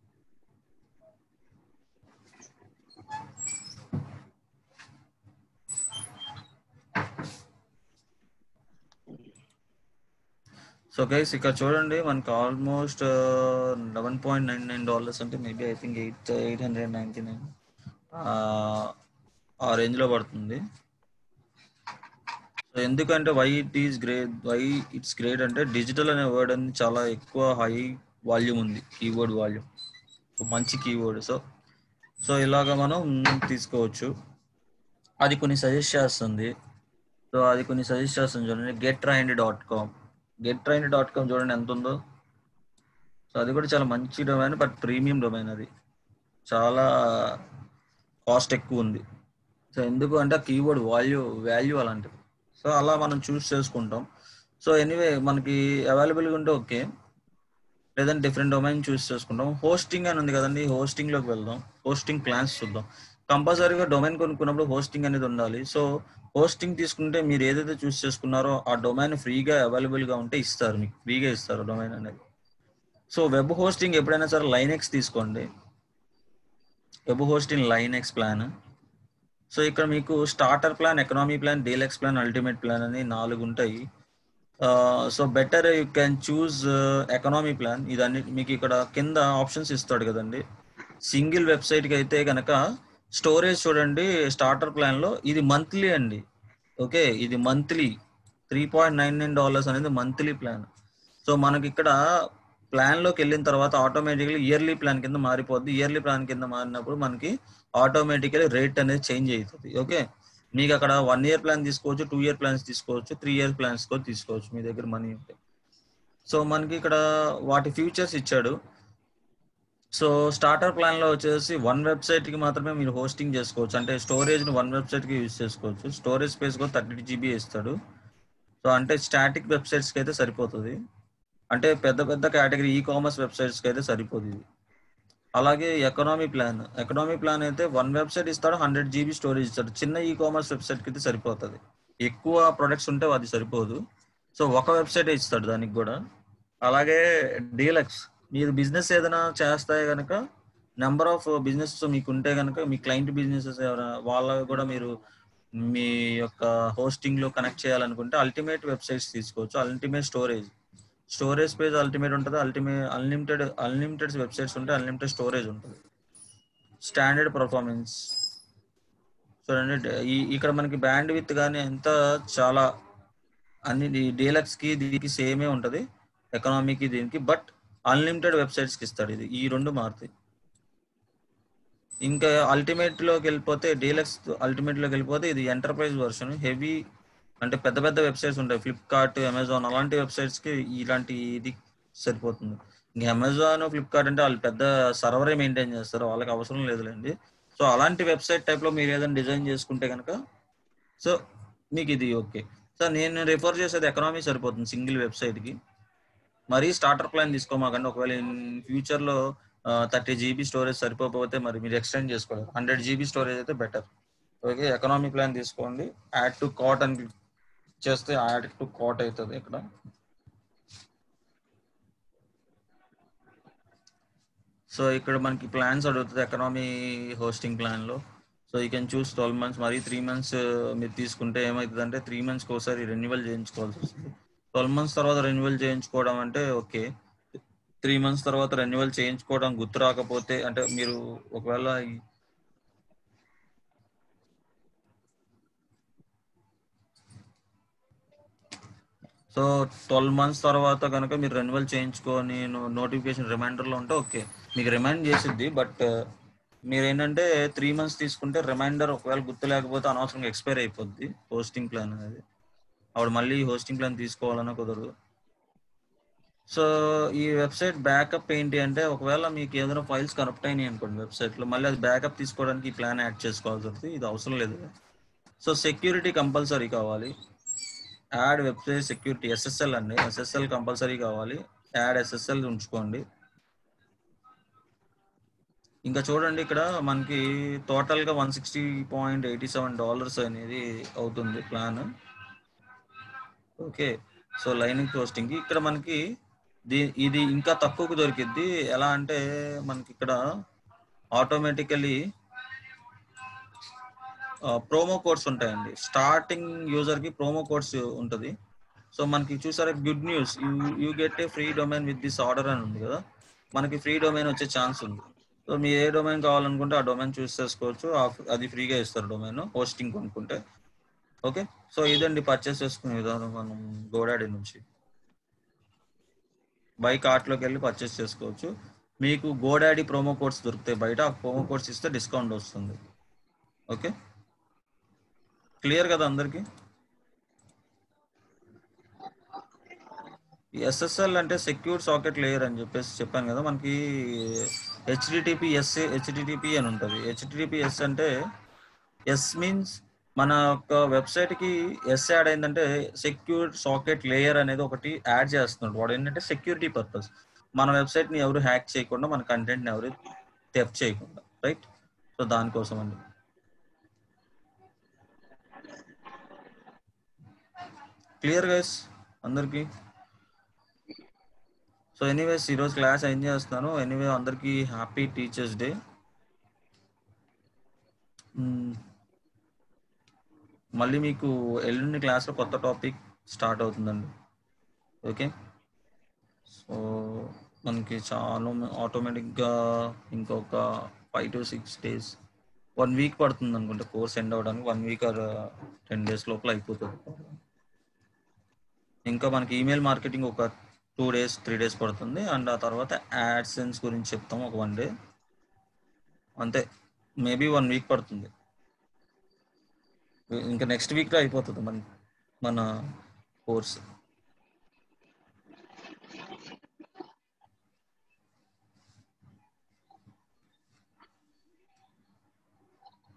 సో గైస్ ఇక్కడ చూడండి, మనకు almost eleven point nine nine dollars అంటే maybe I think eight eight hundred ninety nine ఆ రేంజ్లో పడుతుంది. సో ఎందుకంటే why it is great why it's great అంటే డిజిటల్ అనే వర్డ్ అని చాలా ఎక్కువ హై వాల్యూమ్ ఉంది, కీవర్డ్ వాల్యూమ్ మంచి కీవర్డ్. సో సో ఇలాగ మనం తీసుకోవచ్చు. అది కొన్ని సజెస్ట్ చేస్తుంది. సో అది కొన్ని సజెస్ట్ చేస్తుంది చూడండి, get trained dot com get trained dot com చూడండి ఎంత ఉందో. సో అది కూడా చాలా మంచి డొమైన్, బట్ ప్రీమియం డొమైన్, అది చాలా కాస్ట్ ఎక్కువ ఉంది. సో ఎందుకు అంటే కీవర్డ్ వాల్యూ వాల్యూ అలాంటిది. సో అలా మనం చూస్ చేసుకుంటాం. సో ఎనీవే మనకి అవైలబుల్గా ఉంటే ఓకే, లేదంటే డిఫరెంట్ డొమైన్ చూస్ చేసుకుంటాం. హోస్టింగ్ అని ఉంది కదండి, హోస్టింగ్లోకి వెళ్దాం. హోస్టింగ్ ప్లాన్స్ చూద్దాం. కంపల్సరీగా డొమైన్ కొనుక్కున్నప్పుడు హోస్టింగ్ అనేది ఉండాలి. సో హోస్టింగ్ తీసుకుంటే మీరు ఏదైతే చూస్ చేసుకున్నారో ఆ డొమైన్ ఫ్రీగా అవైలబుల్గా ఉంటే ఇస్తారు, మీకు ఫ్రీగా ఇస్తారు డొమైన్ అనేది. సో వెబ్ హోస్టింగ్ ఎప్పుడైనా సరే లైనెక్స్ తీసుకోండి, web hosting Linux plan. So ఇక్కడ మీకు starter plan, economy plan, deluxe plan, ultimate plan అని నాలుగు ఉంటాయి. So better you can choose economy plan. ఇదన్ని మీకు ఇక్కడ కింద ఆప్షన్స్ ఇస్తాడు కదండి. సింగిల్ వెబ్సైట్కి అయితే కనుక స్టోరేజ్ చూడండి, స్టార్టర్ ప్లాన్లో ఇది మంత్లీ అండి. ఓకే, ఇది monthly three point nine nine dollars అనేది మంత్లీ ప్లాన్. సో మనకి ఇక్కడ ప్లాన్లోకి వెళ్ళిన తర్వాత ఆటోమేటిక్లీ ఇయర్లీ ప్లాన్ కింద మారిపోద్ది. ఇయర్లీ ప్లాన్ కింద మారినప్పుడు మనకి ఆటోమేటికలీ రేట్ అనేది చేంజ్ అవుతుంది. ఓకే, మీకు అక్కడ వన్ ఇయర్ ప్లాన్ తీసుకోవచ్చు, టూ ఇయర్ ప్లాన్స్ తీసుకోవచ్చు, త్రీ ఇయర్ ప్లాన్స్ కూడా తీసుకోవచ్చు మీ దగ్గర మనీ ఉంటే. సో మనకి ఇక్కడ వాటి ఫ్యూచర్స్ ఇచ్చాడు. సో స్టార్టర్ ప్లాన్లో వచ్చేసి వన్ వెబ్సైట్కి మాత్రమే మీరు హోస్టింగ్ చేసుకోవచ్చు, అంటే స్టోరేజ్ని వన్ వెబ్సైట్కి యూజ్ చేసుకోవచ్చు. స్టోరేజ్ స్పేస్ కూడా థర్టీ జీబీ ఇస్తాడు. సో అంటే స్టాటిక్ వెబ్సైట్స్కి అయితే సరిపోతుంది, అంటే పెద్ద పెద్ద కేటగిరీ ఈ కామర్స్ వెబ్సైట్స్కి అయితే సరిపోతుంది. అలాగే ఎకనామీ ప్లాన్ ఎకనామీ ప్లాన్ అయితే వన్ వెబ్సైట్ ఇస్తాడు, హండ్రెడ్ జీబీ స్టోరేజ్ ఇస్తాడు. చిన్న ఈ కామర్స్ వెబ్సైట్కి అయితే సరిపోతుంది, ఎక్కువ ప్రొడక్ట్స్ ఉంటే అది సరిపోదు. సో ఒక వెబ్సైట్ ఇస్తాడు దానికి కూడా. అలాగే డీలక్స్, మీరు బిజినెస్ ఏదైనా చేస్తే కనుక నెంబర్ ఆఫ్ బిజినెస్ మీకు ఉంటే కనుక మీ క్లయింట్ బిజినెసెస్ ఎవరైనా వాళ్ళకి కూడా మీరు మీ యొక్క హోస్టింగ్లో కనెక్ట్ చేయాలనుకుంటే అల్టిమేట్ వెబ్సైట్స్ తీసుకోవచ్చు. Ultimate storage storage space ultimate ఉంటుంది, అల్టిమేట్ అన్లిమిటెడ్ అన్లిమిటెడ్ వెబ్సైట్స్ ఉంటాయి, అన్లిమిటెడ్ స్టోరేజ్ ఉంటుంది. స్టాండర్డ్ పర్ఫార్మెన్స్ చూడండి, ఈ ఇక్కడ మనకి బ్యాండ్ విత్ కానీ ఎంత చాలా అన్ని డీలక్స్కి దీనికి సేమే ఉంటుంది, ఎకనామీకి దీనికి. బట్ అన్లిమిటెడ్ వెబ్సైట్స్కి ఇస్తాడు ఇది, ఈ రెండు మారుతాయి. ఇంకా అల్టిమేట్ లోకి వెళ్ళిపోతే డీలక్స్ అల్టిమేట్ లోకి వెళ్ళిపోతే ఇది ఎంటర్ప్రైజ్ వర్షన్. హెవీ అంటే పెద్ద పెద్ద వెబ్సైట్స్ ఉంటాయి, ఫ్లిప్కార్ట్, అమెజాన్ అలాంటి వెబ్సైట్స్ కి ఇలాంటి ఇది సరిపోతుంది. ఇంకా అమెజాన్, ఫ్లిప్కార్ట్ అంటే వాళ్ళు పెద్ద సర్వరే మెయింటైన్ చేస్తారు, వాళ్ళకి అవసరం లేదులేండి. సో అలాంటి వెబ్సైట్ టైప్ లో మీరు ఏదైనా డిజైన్ చేసుకుంటే కనుక సో మీకు ఇది ఓకే. సో నేను రిఫర్ చేసేది ఎకనామీ సరిపోతుంది సింగిల్ వెబ్సైట్ కి. మరీ స్టార్టర్ ప్లాన్ తీసుకోమాకండి. ఒకవేళ ఇన్ ఫ్యూచర్ లో థర్టీ జీబీ స్టోరేజ్ సరిపోకపోతే మరి మీరు ఎక్స్టెండ్ చేసుకోవాలి. హండ్రెడ్ జీబీ స్టోరేజ్ అయితే బెటర్. ఓకే, ఎకనామీ ప్లాన్ తీసుకోండి. యాడ్ టు కార్ట్ అని క్లిక్ చేస్తే యాడ్ టు కార్ట్ అవుతుంది ఇక్కడ. సో ఇక్కడ మనకి ప్లాన్స్ అడుగుతుంది ఎకనామీ హోస్టింగ్ ప్లాన్ లో. So you can choose twelve months. మరి త్రీ మంత్స్ మీరు తీసుకుంటే ఏమవుతుంది అంటే త్రీ మంత్స్కి ఒకసారి రెన్యువల్ చేయించుకోవాల్సి వస్తుంది. ట్వెల్వ్ మంత్స్ తర్వాత రెన్యువల్ చేయించుకోవడం అంటే ఓకే. త్రీ మంత్స్ తర్వాత రెన్యువల్ చేయించుకోవడం గుర్తు రాకపోతే అంటే మీరు ఒకవేళ సో ట్వెల్వ్ మంత్స్ తర్వాత కనుక మీరు రెన్యువల్ చేయించుకొని నోటిఫికేషన్ రిమైండర్లో ఉంటే ఓకే, మీకు రిమైండ్ చేసిద్ది. బట్ మీరు ఏంటంటే త్రీ మంత్స్ తీసుకుంటే రిమైండర్ ఒకవేళ గుర్తు లేకపోతే అనవసరంగా ఎక్స్పైర్ అయిపోద్ది హోస్టింగ్ ప్లాన్ అనేది. అప్పుడు మళ్ళీ హోస్టింగ్ ప్లాన్ తీసుకోవాలన్నా కుదరదు. సో ఈ వెబ్సైట్ బ్యాకప్ ఏంటి అంటే ఒకవేళ మీకు ఏదైనా ఫైల్స్ కరప్ట్ అయినాయి అనుకోండి వెబ్సైట్లో, మళ్ళీ అది బ్యాకప్ తీసుకోవడానికి ఈ ప్లాన్ యాడ్ చేసుకోవాల్సి వస్తుంది. ఇది అవసరం లేదు. సో సెక్యూరిటీ కంపల్సరీ కావాలి. యాడ్ వెబ్సైట్ సెక్యూరిటీ ఎస్ఎస్ఎల్ అండి, ఎస్ఎస్ఎల్ కంపల్సరీ కావాలి. యాడ్ ఎస్ఎస్ఎల్ ఉంచుకోండి. ఇంకా చూడండి ఇక్కడ మనకి టోటల్గా one sixty point eighty seven dollars అనేది అవుతుంది plan. Okay, so Linux hosting ఇక్కడ మనకి దీ ఇది ఇంకా తక్కువకు దొరికిద్ది. ఎలా అంటే మనకి ఇక్కడ ఆటోమేటికలీ ప్రోమో కోడ్స్ ఉంటాయండి. స్టార్టింగ్ యూజర్కి ప్రోమో కోడ్స్ ఉంటుంది. సో మనకి చూసారా good news, you you get a free domain with this order అని ఉంది కదా, మనకి ఫ్రీ డొమైన్ వచ్చే ఛాన్స్ ఉంది. సో మీ ఏ డొమైన్ కావాలనుకుంటే ఆ డొమైన్ చూస్ చేసుకోవచ్చు, అది ఫ్రీగా ఇస్తారు డొమైన్ హోస్టింగ్ కొనుక్కుంటే. ఓకే, సో ఇదండి పర్చేస్ చేసుకునే విధానం మనం గోడాడీ నుంచి. బై కార్ట్లోకి వెళ్ళి పర్చేస్ చేసుకోవచ్చు. మీకు గోడాడీ ప్రోమో కోడ్స్ దొరుకుతాయి బయట, ఆ ప్రోమో కోడ్స్ ఇస్తే డిస్కౌంట్ వస్తుంది. ఓకే, క్లియర్ కదా అందరికి? ఎస్ఎస్ఎల్ అంటే సెక్యూర్ సాకెట్ లేయర్ అని చెప్పేసి చెప్పాను కదా. మనకి హెచ్డిటిపిఎస్ హెచ్డిటిపి అని ఉంటుంది. హెచ్డిటిపిఎస్ అంటే ఎస్ మీన్స్ మన యొక్క వెబ్సైట్కి ఎస్ యాడ్ అయిందంటే సెక్యూర్ సాకెట్ లేయర్ అనేది ఒకటి యాడ్ చేస్తున్నాడు వాడు. ఏంటంటే సెక్యూరిటీ పర్పస్, మన వెబ్సైట్ని ఎవరు హ్యాక్ చేయకుండా, మన కంటెంట్ని ఎవరు థెఫ్ట్ చేయకుండా, రైట్? సో దానికోసం అండి. క్లియర్ గైస్ అందరికి? సో ఎనీవేస్ ఈరోజు క్లాస్ ఎంజాయ్ చేస్తున్నాను. ఎనీవే అందరికీ హ్యాపీ టీచర్స్ డే. మళ్ళీ మీకు ఎల్లుండి క్లాస్లో కొత్త టాపిక్ స్టార్ట్ అవుతుందండి. ఓకే, సో మనకి చాలా ఆటోమేటిక్గా ఇంకొక five to six days one week పడుతుంది అనుకుంటే కోర్స్ ఎండ్ అవ్వడానికి. One week or ten days లోపల అయిపోతుంది. ఇంకా మనకి ఈమెయిల్ మార్కెటింగ్ ఒక టూ డేస్ త్రీ డేస్ పడుతుంది. అండ్ ఆ తర్వాత యాడ్సెన్స్ గురించి చెప్తాం ఒక వన్ డే అంతే. మేబీ వన్ వీక్ పడుతుంది. ఇంకా నెక్స్ట్ వీక్లో అయిపోతుంది మన మన కోర్స్.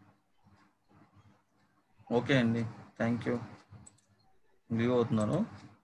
ఓకే అండి, థ్యాంక్ యూ. లీవ్ అవుతున్నాను.